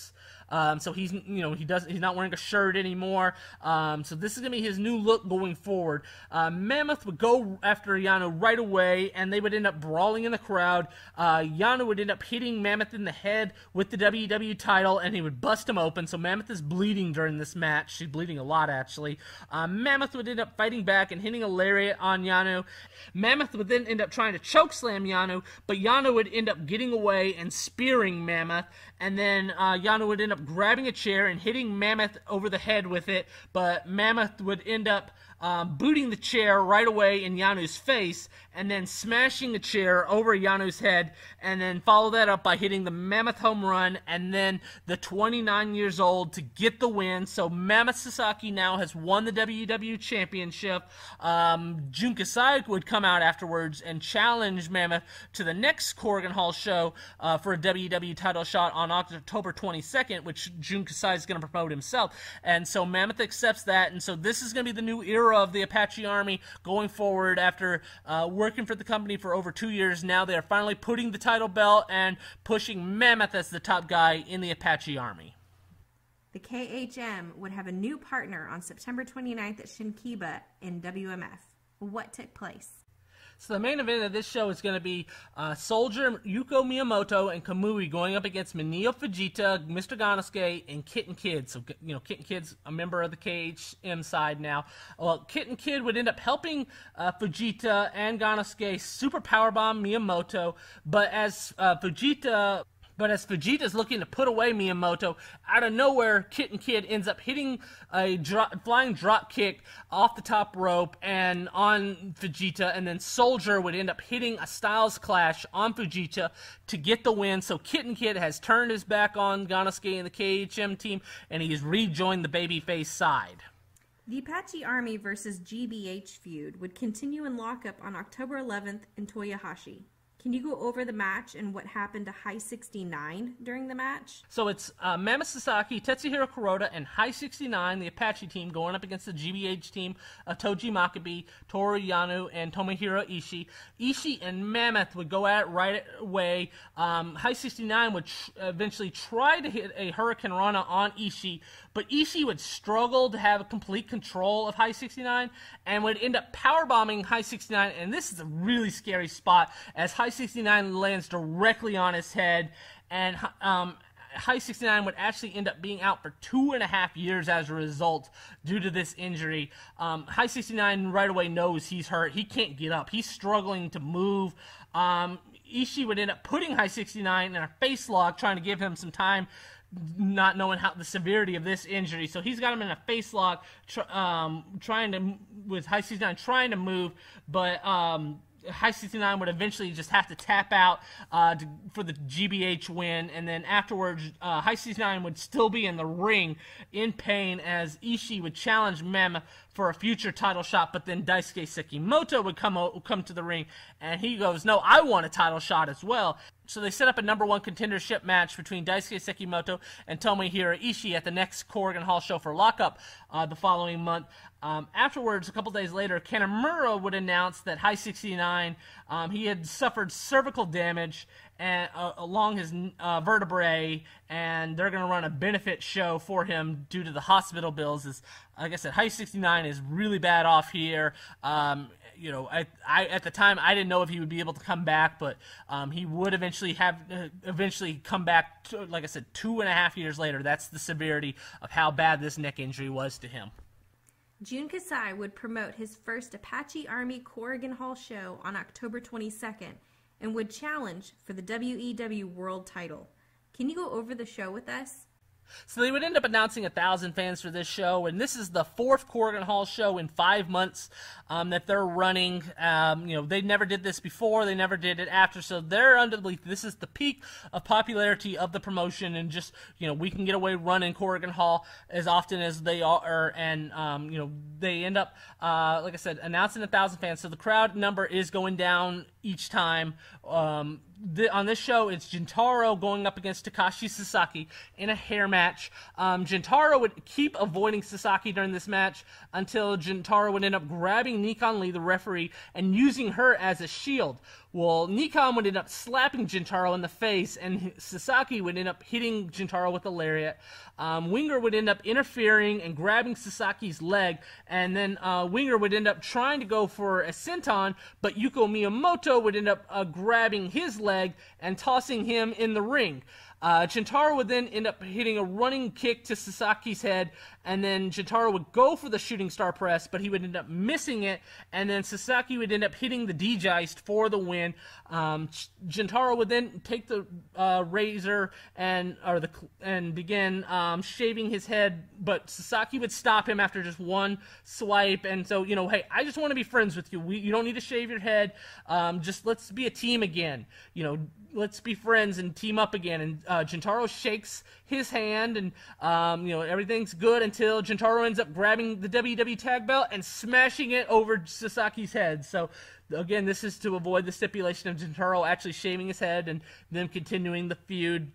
Um, so he's, you know, he does he's not wearing a shirt anymore. Um, so this is gonna be his new look going forward. Uh, Mammoth would go after Yano right away, and they would end up brawling in the crowd. Uh, Yano would end up hitting Mammoth in the head with the W E W title, and he would bust him open. So Mammoth is bleeding during this match. She's bleeding a lot, actually. Uh, Mammoth would end up fighting back and hitting a lariat on Yano. Mammoth would then end up trying to chokeslam Yano, but Yano would end up getting away and spearing Mammoth, and then uh, Yano would end up grabbing a chair and hitting Mammoth over the head with it, but Mammoth would end up um, booting the chair right away in Yano's face, and then smashing the chair over Yano's head, and then follow that up by hitting the Mammoth home run, and then the twenty-nine years old to get the win. So Mammoth Sasaki now has won the W E W Championship. Um, Jun Kasai would come out afterwards and challenge Mammoth to the next Corrigan Hall show uh, for a W E W title shot on October twenty-second, which Jun Kasai is going to promote himself. And so Mammoth accepts that, and so this is going to be the new era of the Apache Army going forward after uh, working for the company for over two years. Now they are finally putting the title belt and pushing Mammoth as the top guy in the Apache Army. The K H M would have a new partner on September twenty-ninth at Shinkiba in W M F. What took place? So the main event of this show is going to be uh, Soldier, Yuko Miyamoto, and Kamui going up against Mineo Fujita, Mister Ganosuke, and Kitten Kid. So, you know, Kitten Kid's a member of the K H M side now. Well, Kitten Kid would end up helping uh, Fujita and Ganosuke super powerbomb Miyamoto, but as uh, Fujita... But as Fujita's looking to put away Miyamoto, out of nowhere, Kitten Kid ends up hitting a drop, flying drop kick off the top rope and on Fujita, and then Soldier would end up hitting a Styles Clash on Fujita to get the win. So Kitten Kid has turned his back on Ganosuke and the K H M team, and he has rejoined the babyface side. The Apache Army versus G B H feud would continue in lockup on October eleventh in Toyohashi. Can you go over the match and what happened to High sixty-nine during the match? So it's uh, Mammoth Sasaki, Tetsuhiro Kuroda, and High sixty-nine, the Apache team, going up against the G B H team of Togi Makabe, Toru Yano, and Tomohiro Ishii. Ishii and Mammoth would go at it right away. Um, High sixty-nine would tr- eventually try to hit a Hurricane Rana on Ishii, but Ishii would struggle to have complete control of High sixty-nine and would end up powerbombing High sixty-nine, and this is a really scary spot as High sixty-nine lands directly on his head, and um, High sixty-nine would actually end up being out for two and a half years as a result due to this injury. Um, High sixty-nine right away knows he's hurt. He can't get up. He's struggling to move. Um, Ishii would end up putting High sixty-nine in a face lock, trying to give him some time, not knowing how the severity of this injury. So he's got him in a face lock, tr- um, trying to, with High sixty-nine trying to move, but um, High sixty-nine would eventually just have to tap out uh, to, for the G B H win, and then afterwards, uh, High sixty-nine would still be in the ring in pain as Ishii would challenge Mem for a future title shot, but then Daisuke Sekimoto would come o- come to the ring, and he goes, no, I want a title shot as well. So they set up a number one contendership match between Daisuke Sekimoto and Tomohiro Ishii at the next Corrigan Hall show for Lockup uh, the following month. Um, afterwards, a couple days later, Kanemura would announce that High sixty-nine, um, he had suffered cervical damage and, uh, along his uh, vertebrae, and they're going to run a benefit show for him due to the hospital bills. As, like I said, High sixty-nine is really bad off here. Um, you know, I, I at the time I didn't know if he would be able to come back, but um, he would eventually have uh, eventually come back. To, like I said, two and a half years later. That's the severity of how bad this neck injury was to him. Jun Kasai would promote his first Apache Army Corrigan Hall show on October twenty-second and would challenge for the W E W World Title. Can you go over the show with us? So they would end up announcing a thousand fans for this show, and this is the fourth Corrigan Hall show in five months um, that they're running. Um, you know, they never did this before, they never did it after, so they're under the belief this is the peak of popularity of the promotion, and just, you know, we can get away running Corrigan Hall as often as they are, and, um, you know, they end up, uh, like I said, announcing a thousand fans, so the crowd number is going down each time. Um, the, on this show, it's Gintaro going up against Takashi Sasaki in a hair match. Um, Gintaro would keep avoiding Sasaki during this match until Gintaro would end up grabbing Nikon Lee, the referee, and using her as a shield. Well, Nikon would end up slapping Gintaro in the face, and Sasaki would end up hitting Gintaro with a lariat. Um, Winger would end up interfering and grabbing Sasaki's leg, and then uh, Winger would end up trying to go for a senton, but Yuko Miyamoto would end up uh, grabbing his leg and tossing him in the ring. Uh, Gintaro would then end up hitting a running kick to Sasaki's head, and then Gintaro would go for the shooting star press, but he would end up missing it, and then Sasaki would end up hitting the D-Geist for the win. Um, Gintaro would then take the uh, razor and or the and begin um, shaving his head, but Sasaki would stop him after just one swipe, and so, you know, hey, I just want to be friends with you. We, you don't need to shave your head. Um, just let's be a team again. You know, let's be friends and team up again. And uh, Gintaro shakes his hand, and um, you know, everything's good until Gintaro ends up grabbing the W W E tag belt and smashing it over Sasaki's head. So again, this is to avoid the stipulation of Gintaro actually shaving his head and them continuing the feud.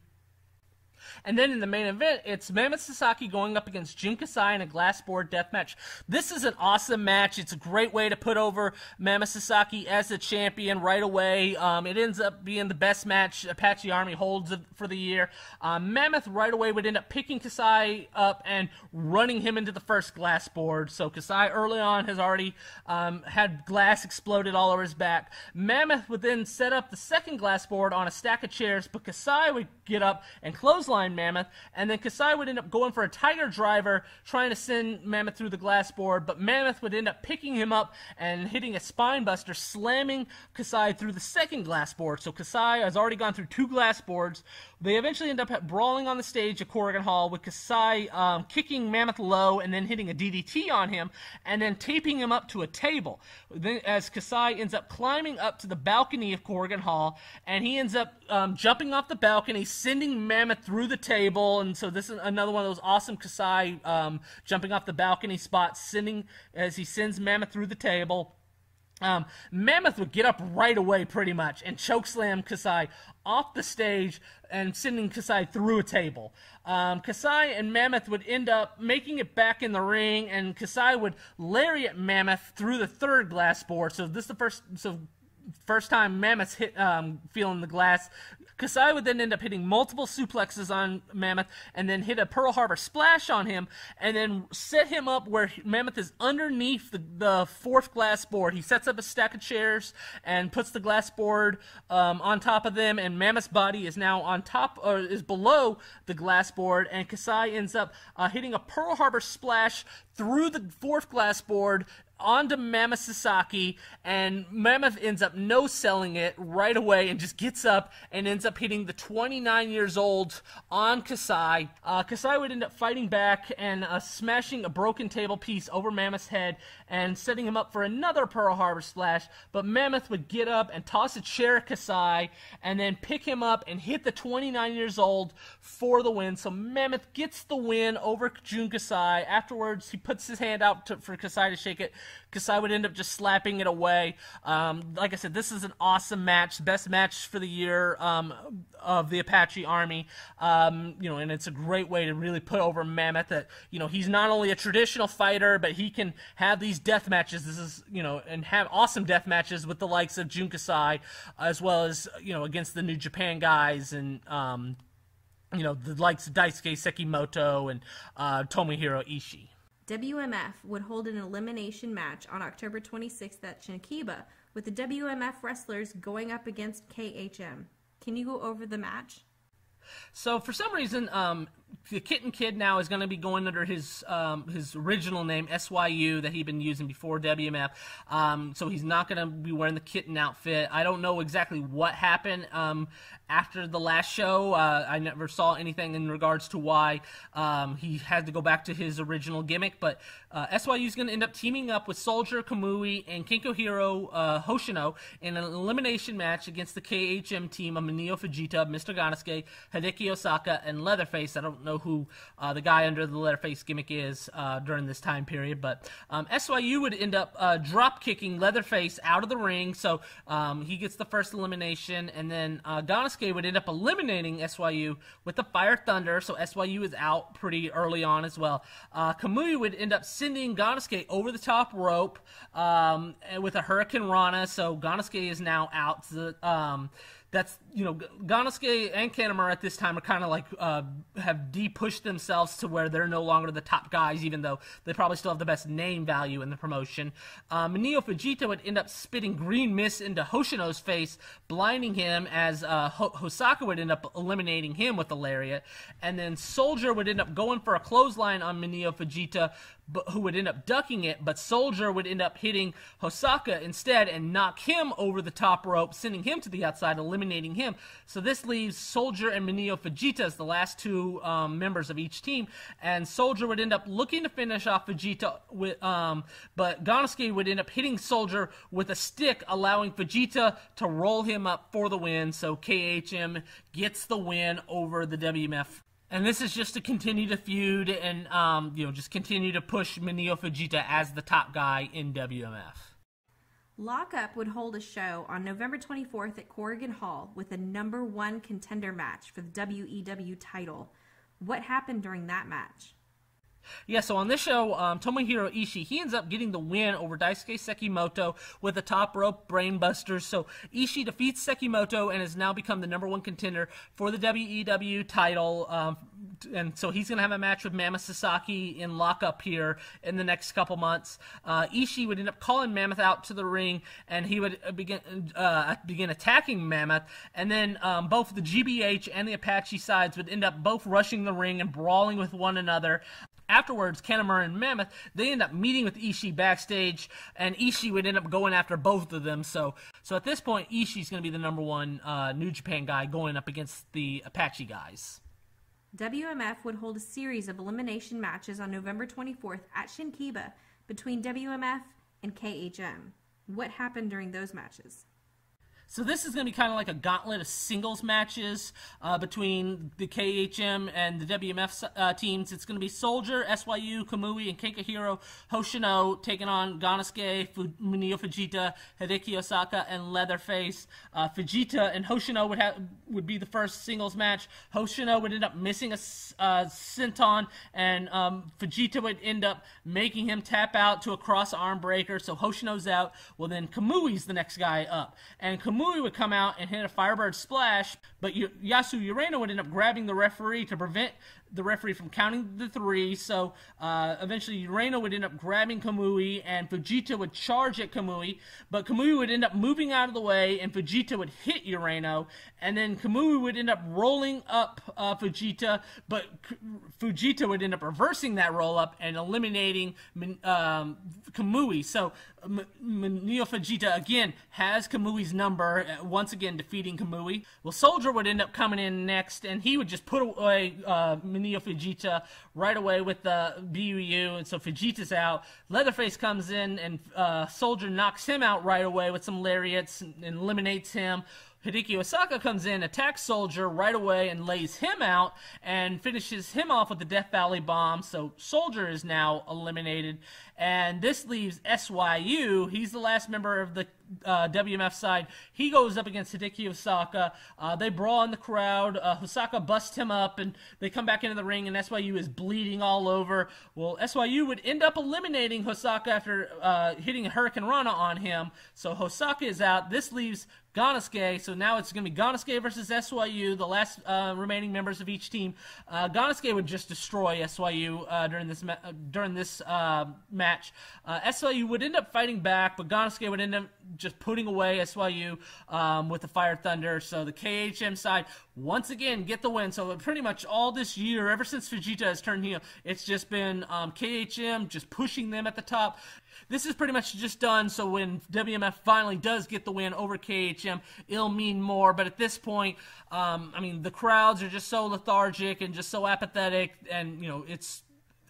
And then in the main event, it's Mammoth Sasaki going up against Jun Kasai in a glass board death match. This is an awesome match. It's a great way to put over Mammoth Sasaki as the champion right away. Um, it ends up being the best match Apache Army holds for the year. Um, Mammoth right away would end up picking Kasai up and running him into the first glass board. So Kasai early on has already um, had glass exploded all over his back. Mammoth would then set up the second glass board on a stack of chairs, but Kasai would get up and clothesline Mammoth, and then Kasai would end up going for a Tiger Driver, trying to send Mammoth through the glass board, but Mammoth would end up picking him up and hitting a spine buster, slamming Kasai through the second glass board. So Kasai has already gone through two glass boards. They eventually end up brawling on the stage at Corrigan Hall, with Kasai um, kicking Mammoth low and then hitting a D D T on him, and then taping him up to a table. Then, as Kasai ends up climbing up to the balcony of Corrigan Hall, and he ends up um, jumping off the balcony, sending Mammoth through the table. And so this is another one of those awesome Kasai um, jumping off the balcony spots, sending as he sends Mammoth through the table. Um, Mammoth would get up right away pretty much and chokeslam Kasai off the stage and sending Kasai through a table. Um, Kasai and Mammoth would end up making it back in the ring, and Kasai would lariat Mammoth through the third glass board. So this is the first, so first time Mammoth's hit, um, feeling the glass. Kasai would then end up hitting multiple suplexes on Mammoth, and then hit a Pearl Harbor splash on him, and then set him up where Mammoth is underneath the, the fourth glass board. He sets up a stack of chairs and puts the glass board um, on top of them, and Mammoth's body is now on top, or is below the glass board, and Kasai ends up uh, hitting a Pearl Harbor splash through the fourth glass board onto Mammoth Sasaki, and Mammoth ends up no-selling it right away and just gets up and ends up hitting the twenty-nine years old on Kasai. Uh, Kasai would end up fighting back and uh, smashing a broken table piece over Mammoth's head and setting him up for another Pearl Harbor splash, but Mammoth would get up and toss a chair at Kasai and then pick him up and hit the twenty-nine years old for the win. So Mammoth gets the win over Jun Kasai. Afterwards, he puts his hand out to, for Kasai to shake it. Kasai would end up just slapping it away. Um, like I said, this is an awesome match, best match for the year um, of the Apache Army. Um, you know, and it's a great way to really put over Mammoth. That, you know, he's not only a traditional fighter, but he can have these death matches. This is, you know, and have awesome death matches with the likes of Jun Kasai, as well as, you know, against the New Japan guys and um, you know, the likes of Daisuke Sekimoto and uh, Tomohiro Ishii. W M F would hold an elimination match on October twenty-sixth at Shinkiba, with the W M F wrestlers going up against K H M. Can you go over the match? So for some reason, um, the Kitten Kid now is going to be going under his um, his original name, S Y U, that he'd been using before W M F. Um, so he's not going to be wearing the Kitten outfit. I don't know exactly what happened um, after the last show. Uh, I never saw anything in regards to why um, he had to go back to his original gimmick. But uh, S Y U is going to end up teaming up with Soldier, Kamui, and Kinkohiro uh, Hoshino in an elimination match against the K H M team of Mineo Fujita, Mister Ganasuke, Hideki Osaka, and Leatherface. I don't don't know who uh, the guy under the Leatherface gimmick is uh, during this time period, but um, S Y U would end up uh, drop kicking Leatherface out of the ring, so um, he gets the first elimination, and then uh, Ganosuke would end up eliminating S Y U with the Fire Thunder, so S Y U is out pretty early on as well. Uh, Kamui would end up sending Ganosuke over the top rope um, with a Hurricane Rana, so Ganosuke is now out. So, um, that's, you know, Ganosuke and Kanemura at this time are kind of like, uh, have de-pushed themselves to where they're no longer the top guys, even though they probably still have the best name value in the promotion. Uh, Mineo Fujita would end up spitting green mist into Hoshino's face, blinding him, as uh, Ho- Hosaka would end up eliminating him with the lariat. And then Soldier would end up going for a clothesline on Mineo Fujita, but who would end up ducking it, but Soldier would end up hitting Hosaka instead and knock him over the top rope, sending him to the outside, eliminating him. So this leaves Soldier and Mineo Fujita as the last two um, members of each team, and Soldier would end up looking to finish off Fujita, with, um, but Ganosuke would end up hitting Soldier with a stick, allowing Fujita to roll him up for the win, so K H M gets the win over the W M F. And this is just to continue the feud and, um, you know, just continue to push Mineo Fujita as the top guy in W M F. Lockup would hold a show on November twenty-fourth at Corrigan Hall with a number one contender match for the W E W title. What happened during that match? Yeah, so on this show, um, Tomohiro Ishii, he ends up getting the win over Daisuke Sekimoto with a top rope brainbuster. So Ishii defeats Sekimoto and has now become the number one contender for the W E W title. Um, and so he's going to have a match with Mammoth Sasaki in Lockup here in the next couple months. Uh, Ishii would end up calling Mammoth out to the ring, and he would begin uh, begin attacking Mammoth. And then um, both the G B H and the Apache sides would end up both rushing the ring and brawling with one another. Afterwards, Kanemura and Mammoth, they end up meeting with Ishii backstage, and Ishii would end up going after both of them. So so at this point, Ishii's going to be the number one uh, New Japan guy going up against the Apache guys. W M F would hold a series of elimination matches on November twenty-fourth at Shinkiba between W M F and K H M. What happened during those matches? So this is going to be kind of like a gauntlet of singles matches uh, between the K H M and the W M F uh, teams. It's going to be Soldier, S Y U, Kamui, and Keikahiro Hoshino taking on Ganosuke, Fu- Mineo Fujita, Hideki Osaka, and Leatherface. Uh, Fujita and Hoshino would have would be the first singles match. Hoshino would end up missing a uh, senton, and um, Fujita would end up making him tap out to a cross arm breaker. So Hoshino's out. Well, then Kamui's the next guy up, and Kamui would come out and hit a Firebird Splash, but Yasu Ureno would end up grabbing the referee to prevent the referee from counting the three. So uh, eventually Ureno would end up grabbing Kamui, and Fujita would charge at Kamui, but Kamui would end up moving out of the way, and Fujita would hit Ureno, and then Kamui would end up rolling up uh, Fujita, but K- Fujita would end up reversing that roll up and eliminating um, Kamui. So M- Mineo Fujita again has Kamui's number, once again defeating Kamui. Well, Soldier would end up coming in next, and he would just put away uh, Mineo Fujita right away with the B U U, and so Fujita's out. Leatherface comes in, and uh, Soldier knocks him out right away with some lariats and, and eliminates him. Hideki Osaka comes in, attacks Soldier right away, and lays him out, and finishes him off with the Death Valley Bomb. So Soldier is now eliminated, and this leaves S Y U. He's the last member of the uh, W M F side. He goes up against Hideki Osaka. Uh, they brawl in the crowd. Uh, Osaka busts him up, and they come back into the ring, and S Y U is bleeding all over. Well, S Y U would end up eliminating Osaka after uh, hitting a Hurricane Rana on him. So Osaka is out. This leaves Ganosuke, so now it's going to be Ganosuke versus S Y U, the last uh, remaining members of each team. Uh, Ganosuke would just destroy S Y U uh, during this ma- uh, during this uh, match. Uh, S Y U would end up fighting back, but Ganosuke would end up just putting away S Y U um, with the Fire Thunder. So the K H M side once again get the win. So pretty much all this year, ever since Fujita has turned heel, it's just been um, K H M just pushing them at the top. This is pretty much just done, so when W M F finally does get the win over K H M, it'll mean more. But at this point, um, I mean, the crowds are just so lethargic and just so apathetic, and, you know, it's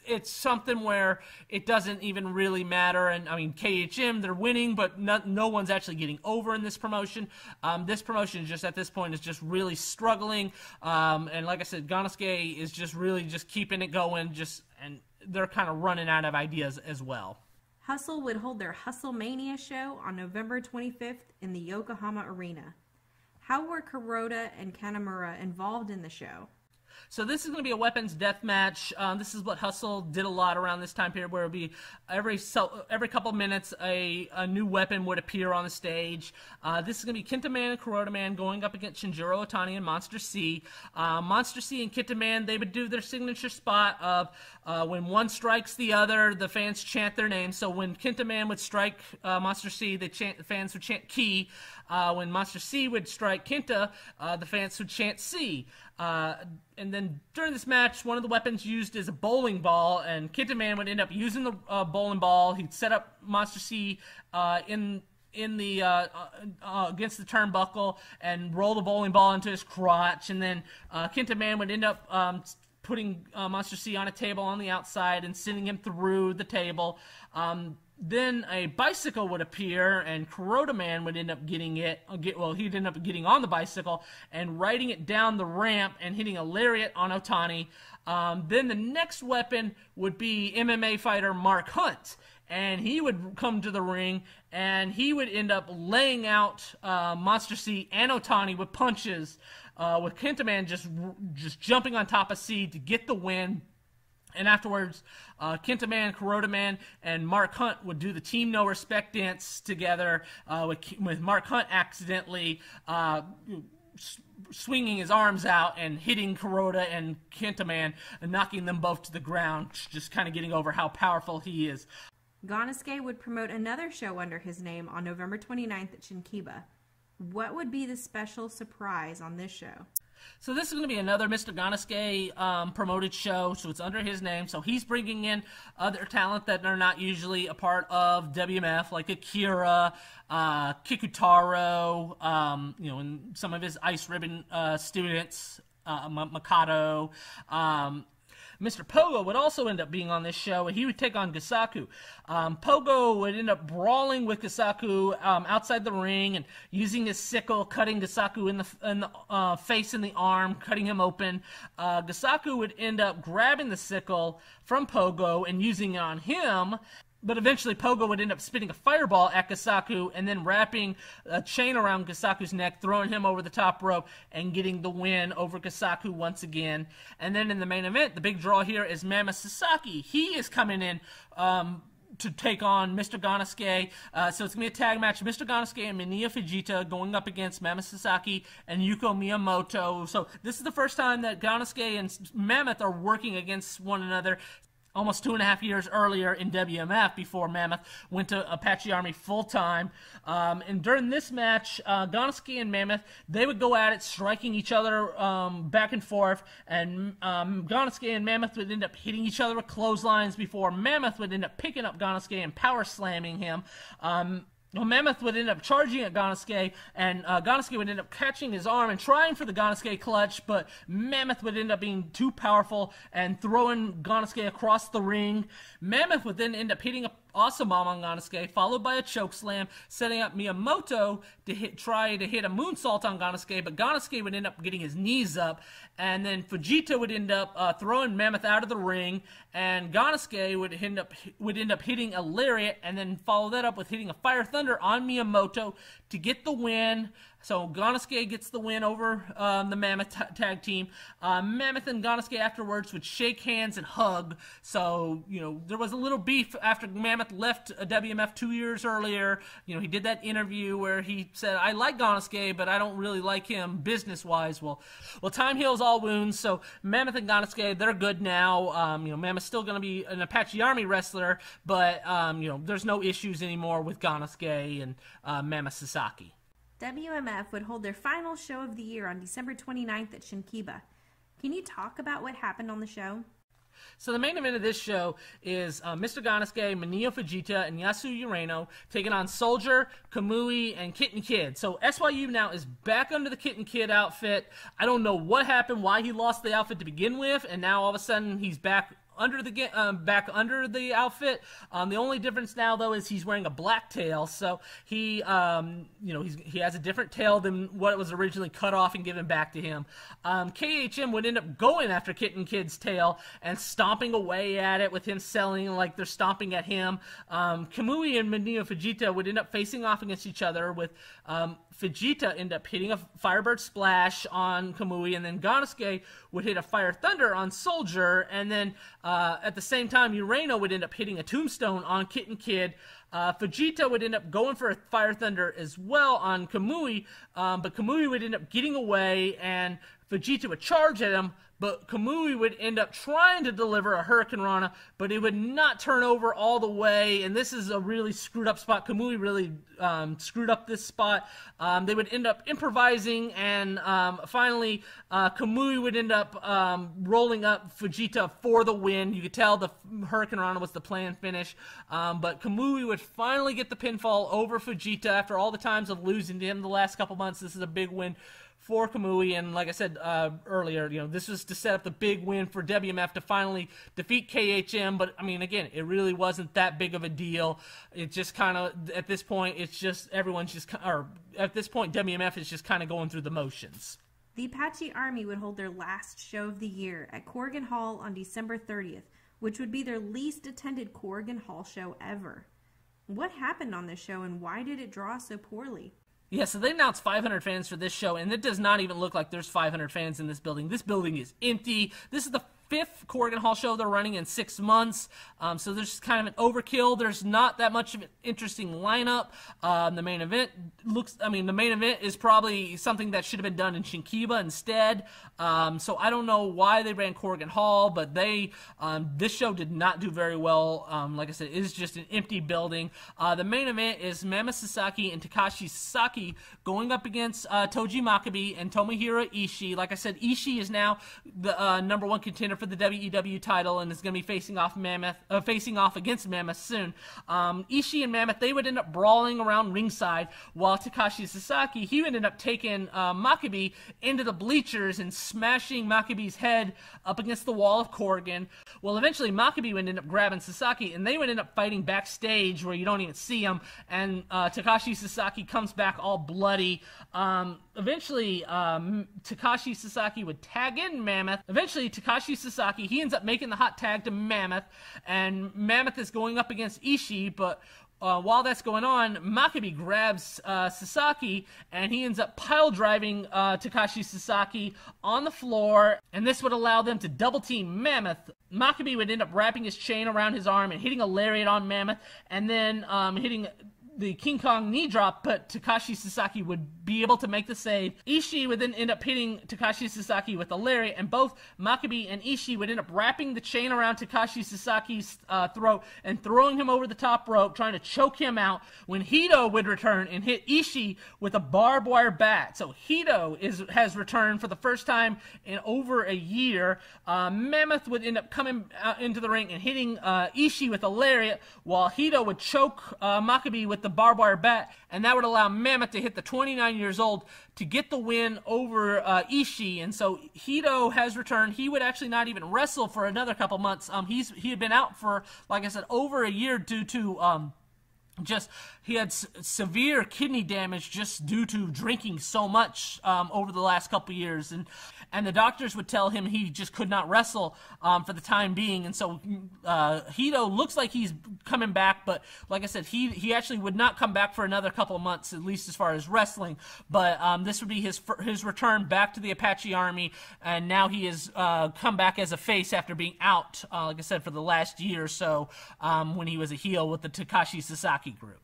it's something where it doesn't even really matter. And I mean, K H M, they're winning, but no, no one's actually getting over in this promotion. Um, this promotion is just at this point is just really struggling. Um, and like I said, Ganosuke is just really just keeping it going. Just and they're kind of running out of ideas as well. Hustle would hold their Hustle Mania show on November twenty-fifth in the Yokohama Arena. How were Kuroda and Kanemura involved in the show? So this is going to be a weapons death match. Um, this is what Hustle did a lot around this time period, where it would be every so, every couple minutes a, a new weapon would appear on the stage. Uh, this is going to be Kenta Man and Kuroda Man going up against Shinjiro Otani and Monster C. Uh, Monster C and Kenta Man, they would do their signature spot of uh, when one strikes the other, the fans chant their name. So when Kenta Man would strike uh, Monster C, the, chant, the fans would chant Ki. Uh, when Monster C would strike Kenta, uh, the fans would chant C. Uh, and then during this match, one of the weapons used is a bowling ball, and Kenta Man would end up using the uh, bowling ball. He'd set up Monster C uh, in in the uh, uh, against the turnbuckle and roll the bowling ball into his crotch, and then uh, Kenta Man would end up um, putting uh, Monster C on a table on the outside and sending him through the table. Um, Then a bicycle would appear, and Kuroda Man would end up getting it. Get, well, he'd end up getting on the bicycle and riding it down the ramp and hitting a lariat on Otani. Um, then the next weapon would be M M A fighter Mark Hunt, and he would come to the ring, and he would end up laying out uh, Monster C and Otani with punches, uh, with Kenta Man just just jumping on top of C to get the win. And afterwards, uh, Kenta Man, Kuroda Man, and Mark Hunt would do the Team No Respect dance together, uh, with, with Mark Hunt accidentally uh, swinging his arms out and hitting Kuroda and Kenta Man and knocking them both to the ground, just kind of getting over how powerful he is. Ganosuke would promote another show under his name on November twenty-ninth at Shinkiba. What would be the special surprise on this show? So this is going to be another Mister Ganosuke um, promoted show, so it's under his name. So he's bringing in other talent that are not usually a part of W M F, like Akira, uh, Kikutaro, um, you know, and some of his Ice Ribbon uh, students, uh, Mikado. Um, Mister Pogo would also end up being on this show, and he would take on Gasaku. Um, Pogo would end up brawling with Gasaku um, outside the ring and using his sickle, cutting Gasaku in the, in the uh, face and the arm, cutting him open. Uh, Gasaku would end up grabbing the sickle from Pogo and using it on him. But eventually, Pogo would end up spitting a fireball at Gasaku and then wrapping a chain around Gasaku's neck, throwing him over the top rope, and getting the win over Gasaku once again. And then in the main event, the big draw here is Mammoth Sasaki. He is coming in um, to take on Mister Ganosuke. Uh, so it's going to be a tag match. Mister Ganosuke and Minya Fujita going up against Mammoth Sasaki and Yuko Miyamoto. So this is the first time that Ganosuke and Mammoth are working against one another. Almost two and a half years earlier in W M F, before Mammoth went to Apache Army full-time. Um, and during this match, uh, Ganosuke and Mammoth, they would go at it, striking each other um, back and forth. And um, Ganosuke and Mammoth would end up hitting each other with clotheslines before Mammoth would end up picking up Ganosuke and power slamming him. Um, Well, Mammoth would end up charging at Ganosuke, and uh, Ganosuke would end up catching his arm and trying for the Ganosuke clutch, but Mammoth would end up being too powerful and throwing Ganosuke across the ring. Mammoth would then end up hitting a awesome bomb on Ganosuke, followed by a choke slam, setting up Miyamoto to hit, try to hit a moonsault on Ganosuke, but Ganosuke would end up getting his knees up, and then Fujita would end up uh, throwing Mammoth out of the ring, and Ganosuke would end up would end up hitting a lariat, and then follow that up with hitting a Fire Thunder on Miyamoto to get the win. So Ganosuke gets the win over um, the Mammoth t- tag team. Uh, Mammoth and Ganosuke afterwards would shake hands and hug. So, you know, there was a little beef after Mammoth left W M F two years earlier. You know, he did that interview where he said, I like Ganosuke, but I don't really like him business-wise. Well, well, time heals all wounds. So Mammoth and Ganosuke, they're good now. Um, you know, Mammoth's still going to be an Apache Army wrestler, but, um, you know, there's no issues anymore with Ganosuke and uh, Mammoth Sasaki. W M F would hold their final show of the year on December twenty-ninth at Shinkiba. Can you talk about what happened on the show? So the main event of this show is uh, Mister Ganosuke, Minya Fujita, and Yasu Ureno taking on Soldier, Kamui, and Kitten Kid. So S Y U now is back under the Kitten Kid outfit. I don't know what happened, why he lost the outfit to begin with, and now all of a sudden he's back under the um, back under the outfit. Um, the only difference now, though, is he's wearing a black tail, so he, um, you know, he's, he has a different tail than what was originally cut off and given back to him. Um, K H M would end up going after Kitten Kid's tail and stomping away at it, with him selling like they're stomping at him. Um, Kamui and Mineo Fujita would end up facing off against each other, with um, Fujita end up hitting a Firebird Splash on Kamui, and then Ganosuke would hit a Fire Thunder on Soldier, and then uh, at the same time, Urano would end up hitting a Tombstone on Kitten Kid. Uh, Fujita would end up going for a Fire Thunder as well on Kamui, um, but Kamui would end up getting away, and Fujita would charge at him, but Kamui would end up trying to deliver a Hurricane Rana, but it would not turn over all the way, and this is a really screwed up spot. Kamui really um, screwed up this spot. Um, they would end up improvising, and um, finally uh, Kamui would end up um, rolling up Fujita for the win. You could tell the Hurricane Rana was the planned finish, um, but Kamui would finally get the pinfall over Fujita after all the times of losing to him the last couple months. This is a big win for Kamui, and like I said uh, earlier, you know, this was to set up the big win for W M F to finally defeat K H M, but I mean, again, it really wasn't that big of a deal. It just kind of, at this point, it's just, everyone's just, or at this point, W M F is just kind of going through the motions. The Apache Army would hold their last show of the year at Corrigan Hall on December thirtieth, which would be their least attended Corrigan Hall show ever. What happened on this show, and why did it draw so poorly? Yeah, so they announced five hundred fans for this show, and it does not even look like there's five hundred fans in this building. This building is empty. This is the fifth Corrigan Hall show they're running in six months, um, so there's kind of an overkill. There's not that much of an interesting lineup. Um, the main event looks, I mean, the main event is probably something that should have been done in Shinkiba instead, um, so I don't know why they ran Corrigan Hall, but they, um, this show did not do very well. Um, like I said, it is just an empty building. Uh, the main event is Mammoth Sasaki and Takashi Sasaki going up against uh, Togi Makabe and Tomohiro Ishii. Like I said, Ishii is now the uh, number one contender for the W E W title, and is going to be facing off Mammoth, uh, facing off against Mammoth soon. Um, Ishii and Mammoth, they would end up brawling around ringside, while Takashi Sasaki, he would end up taking uh, Makabe into the bleachers and smashing Makabe's head up against the wall of Corrigan. Well, eventually Makabe would end up grabbing Sasaki, and they would end up fighting backstage where you don't even see them, and uh, Takashi Sasaki comes back all bloody. Um, eventually, um, Takashi Sasaki would tag in Mammoth. Eventually, Takashi Sasaki, he ends up making the hot tag to Mammoth, and Mammoth is going up against Ishii, but uh, while that's going on, Makabe grabs uh, Sasaki, and he ends up pile driving uh, Takashi Sasaki on the floor, and this would allow them to double team Mammoth. Makabe would end up wrapping his chain around his arm and hitting a lariat on Mammoth, and then um, hitting the King Kong knee drop, but Takashi Sasaki would be able to make the save. Ishii would then end up hitting Takashi Sasaki with a lariat, and both Makabe and Ishii would end up wrapping the chain around Takashi Sasaki's uh, throat and throwing him over the top rope, trying to choke him out, when Hito would return and hit Ishii with a barbed wire bat. So Hito is, has returned for the first time in over a year. Uh, Mammoth would end up coming uh, into the ring and hitting uh, Ishii with a lariat, while Hito would choke uh, Makabe with the barbed wire bat, and that would allow Mammoth to hit the twenty-nine years old to get the win over uh, Ishii. And so Hito has returned. He would actually not even wrestle for another couple months. Um, he's he had been out for, like I said, over a year due to um, just he had s severe kidney damage just due to drinking so much um, over the last couple years, and and the doctors would tell him he just could not wrestle um, for the time being. And so uh, Hito looks like he's coming back, but like I said, he he actually would not come back for another couple of months, at least as far as wrestling. But um, this would be his his return back to the Apache Army, and now he has uh, come back as a face after being out, uh, like I said, for the last year or so, um, when he was a heel with the Takashi Sasaki group.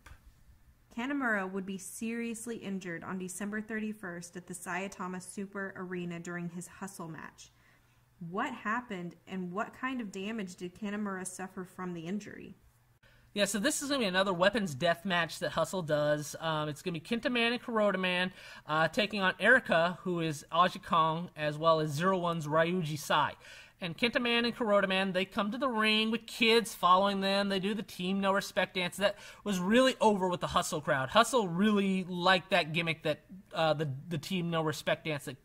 Kanemura would be seriously injured on December thirty-first at the Saitama Super Arena during his Hustle match. What happened, and what kind of damage did Kanemura suffer from the injury? Yeah, so this is going to be another weapons death match that Hustle does. Um, it's going to be Kenta Man and Kuroda Man uh, taking on Erica, who is Aja Kong, as well as Zero One's Ryuji Sai. And Kenta Man and Kuroda Man, they come to the ring with kids following them. They do the Team No Respect dance. That was really over with the Hustle crowd. Hustle really liked that gimmick, that uh, the, the Team No Respect dance that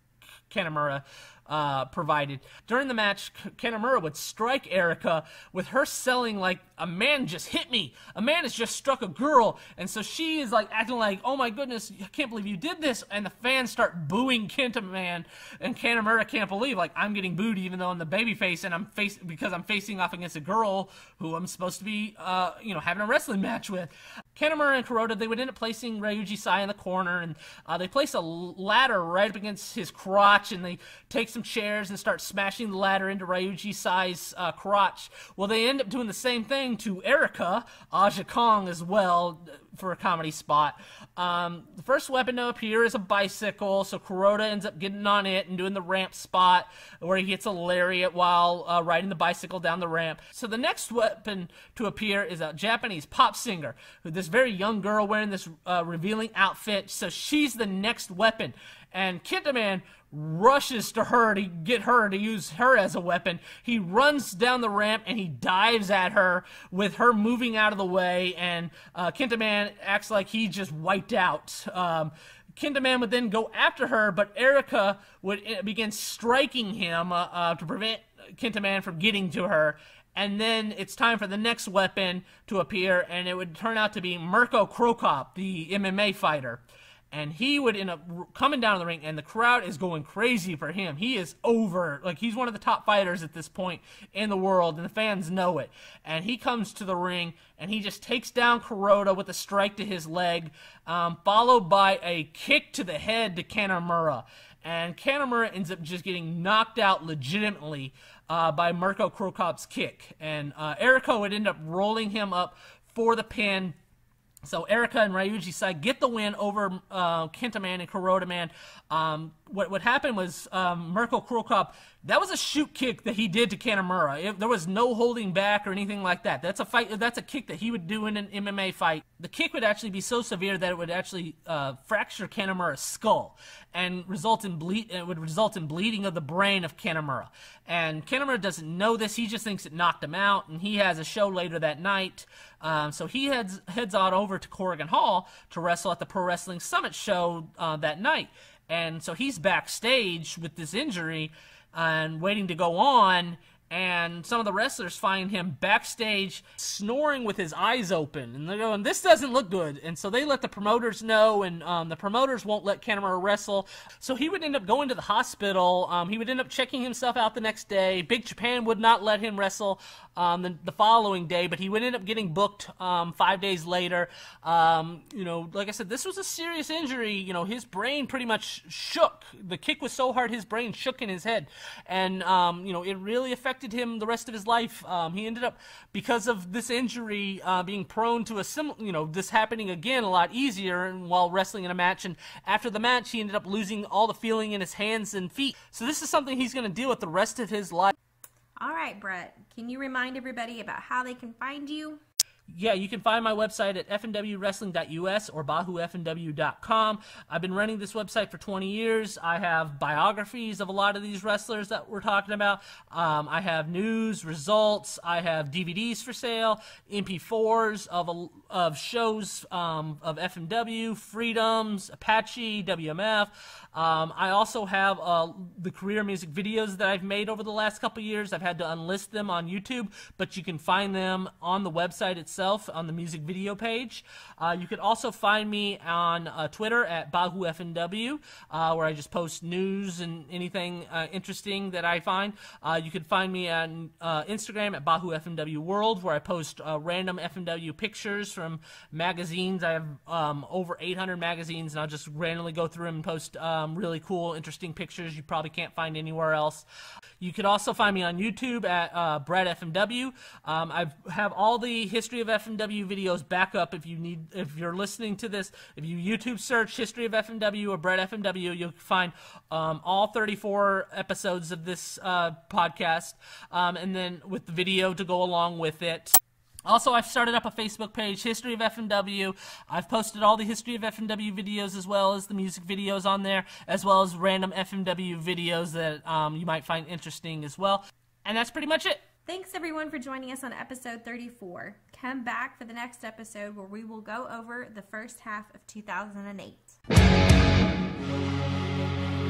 Kanemura uh, provided. During the match, Kanemura would strike Erica with her selling like, a man just hit me, a man has just struck a girl, and so she is like acting like, oh my goodness, I can't believe you did this, and the fans start booing Kenta Man, and Kanemura can't believe, like, I'm getting booed even though I'm the babyface, and I'm face because I'm facing off against a girl who I'm supposed to be, uh, you know, having a wrestling match with. Kanemura and Kuroda, they would end up placing Ryuji Sai in the corner, and uh, they place a ladder right up against his crotch, and they take some chairs and start smashing the ladder into Ryuji Sai's uh, crotch. Well, they end up doing the same thing to Erica, Aja Kong as well, for a comedy spot. Um, the first weapon to appear is a bicycle, so Kuroda ends up getting on it and doing the ramp spot where he gets a lariat while uh, riding the bicycle down the ramp. So the next weapon to appear is a Japanese pop singer, who this very young girl wearing this uh, revealing outfit, so she's the next weapon. And Kenta Man rushes to her to get her to use her as a weapon. He runs down the ramp and he dives at her with her moving out of the way, and uh, Kenta Man acts like he just wiped out. Um, Kenta Man would then go after her, but Erica would begin striking him uh, uh, to prevent Kenta Man from getting to her. And then it's time for the next weapon to appear, and it would turn out to be Mirko Krokop, the M M A fighter. And he would end up coming down the ring, and the crowd is going crazy for him. He is over. Like, he's one of the top fighters at this point in the world, and the fans know it. And he comes to the ring, and he just takes down Kuroda with a strike to his leg, um, followed by a kick to the head to Kanemura. And Kanemura ends up just getting knocked out legitimately uh, by Mirko Krokop's kick. And uh, Erica would end up rolling him up for the pin. So Erica and Ryuji Sai get the win over uh, Kenta Man and Kuroda Man. Um, what what happened was um, Mirko Krokop, that was a shoot kick that he did to Kanemura. It, there was no holding back or anything like that. That's a fight. That's a kick that he would do in an M M A fight. The kick would actually be so severe that it would actually uh, fracture Kanemura's skull and result in bleed. It would result in bleeding of the brain of Kanemura. And Kanemura doesn't know this. He just thinks it knocked him out. And he has a show later that night. Um, so he heads heads on over to Corrigan Hall to wrestle at the Pro Wrestling Summit show uh, that night. And so he's backstage with this injury and waiting to go on, and some of the wrestlers find him backstage snoring with his eyes open, and they're going, this doesn't look good. And so they let the promoters know, and um, the promoters won't let Kanemura wrestle. So he would end up going to the hospital. Um, he would end up checking himself out the next day. Big Japan would not let him wrestle um, the, the following day, but he would end up getting booked um, five days later. Um, you know, like I said, this was a serious injury. You know, his brain pretty much shook. The kick was so hard, his brain shook in his head. And, um, you know, it really affected him the rest of his life. Um, he ended up, because of this injury, uh, being prone to a sim, you know, this happening again a lot easier while wrestling in a match. And after the match, he ended up losing all the feeling in his hands and feet. So this is something he's going to deal with the rest of his life. All right, Brett, can you remind everybody about how they can find you? Yeah, you can find my website at f m w wrestling dot u s or bahoo f m w dot com. I've been running this website for twenty years. I have biographies of a lot of these wrestlers that we're talking about. Um, I have news, results. I have D V Ds for sale, M P fours of a, of shows um, of F M W, Freedoms, Apache, W M F. Um, I also have uh, the career music videos that I've made over the last couple years. I've had to unlist them on YouTube, but you can find them on the website itself, on the music video page. Uh, you can also find me on uh, Twitter at bahoo f m w, uh, where I just post news and anything uh, interesting that I find. Uh, you can find me on uh, Instagram at bahoo f m w world, where I post uh, random F M W pictures from magazines. I have um, over eight hundred magazines, and I'll just randomly go through them and post um, really cool, interesting pictures you probably can't find anywhere else. You can also find me on YouTube at uh, Brett F M W. Um, I have all the history of F M W videos back up. If you need, if you're listening to this, if you YouTube search history of F M W or Brett F M W, you'll find um, all thirty-four episodes of this uh, podcast, um, and then with the video to go along with it. Also, I've started up a Facebook page, History of F M W. I've posted all the History of F M W videos as well as the music videos on there, as well as random F M W videos that um, you might find interesting as well. And that's pretty much it. Thanks, everyone, for joining us on episode thirty-four. Come back for the next episode where we will go over the first half of two thousand eight.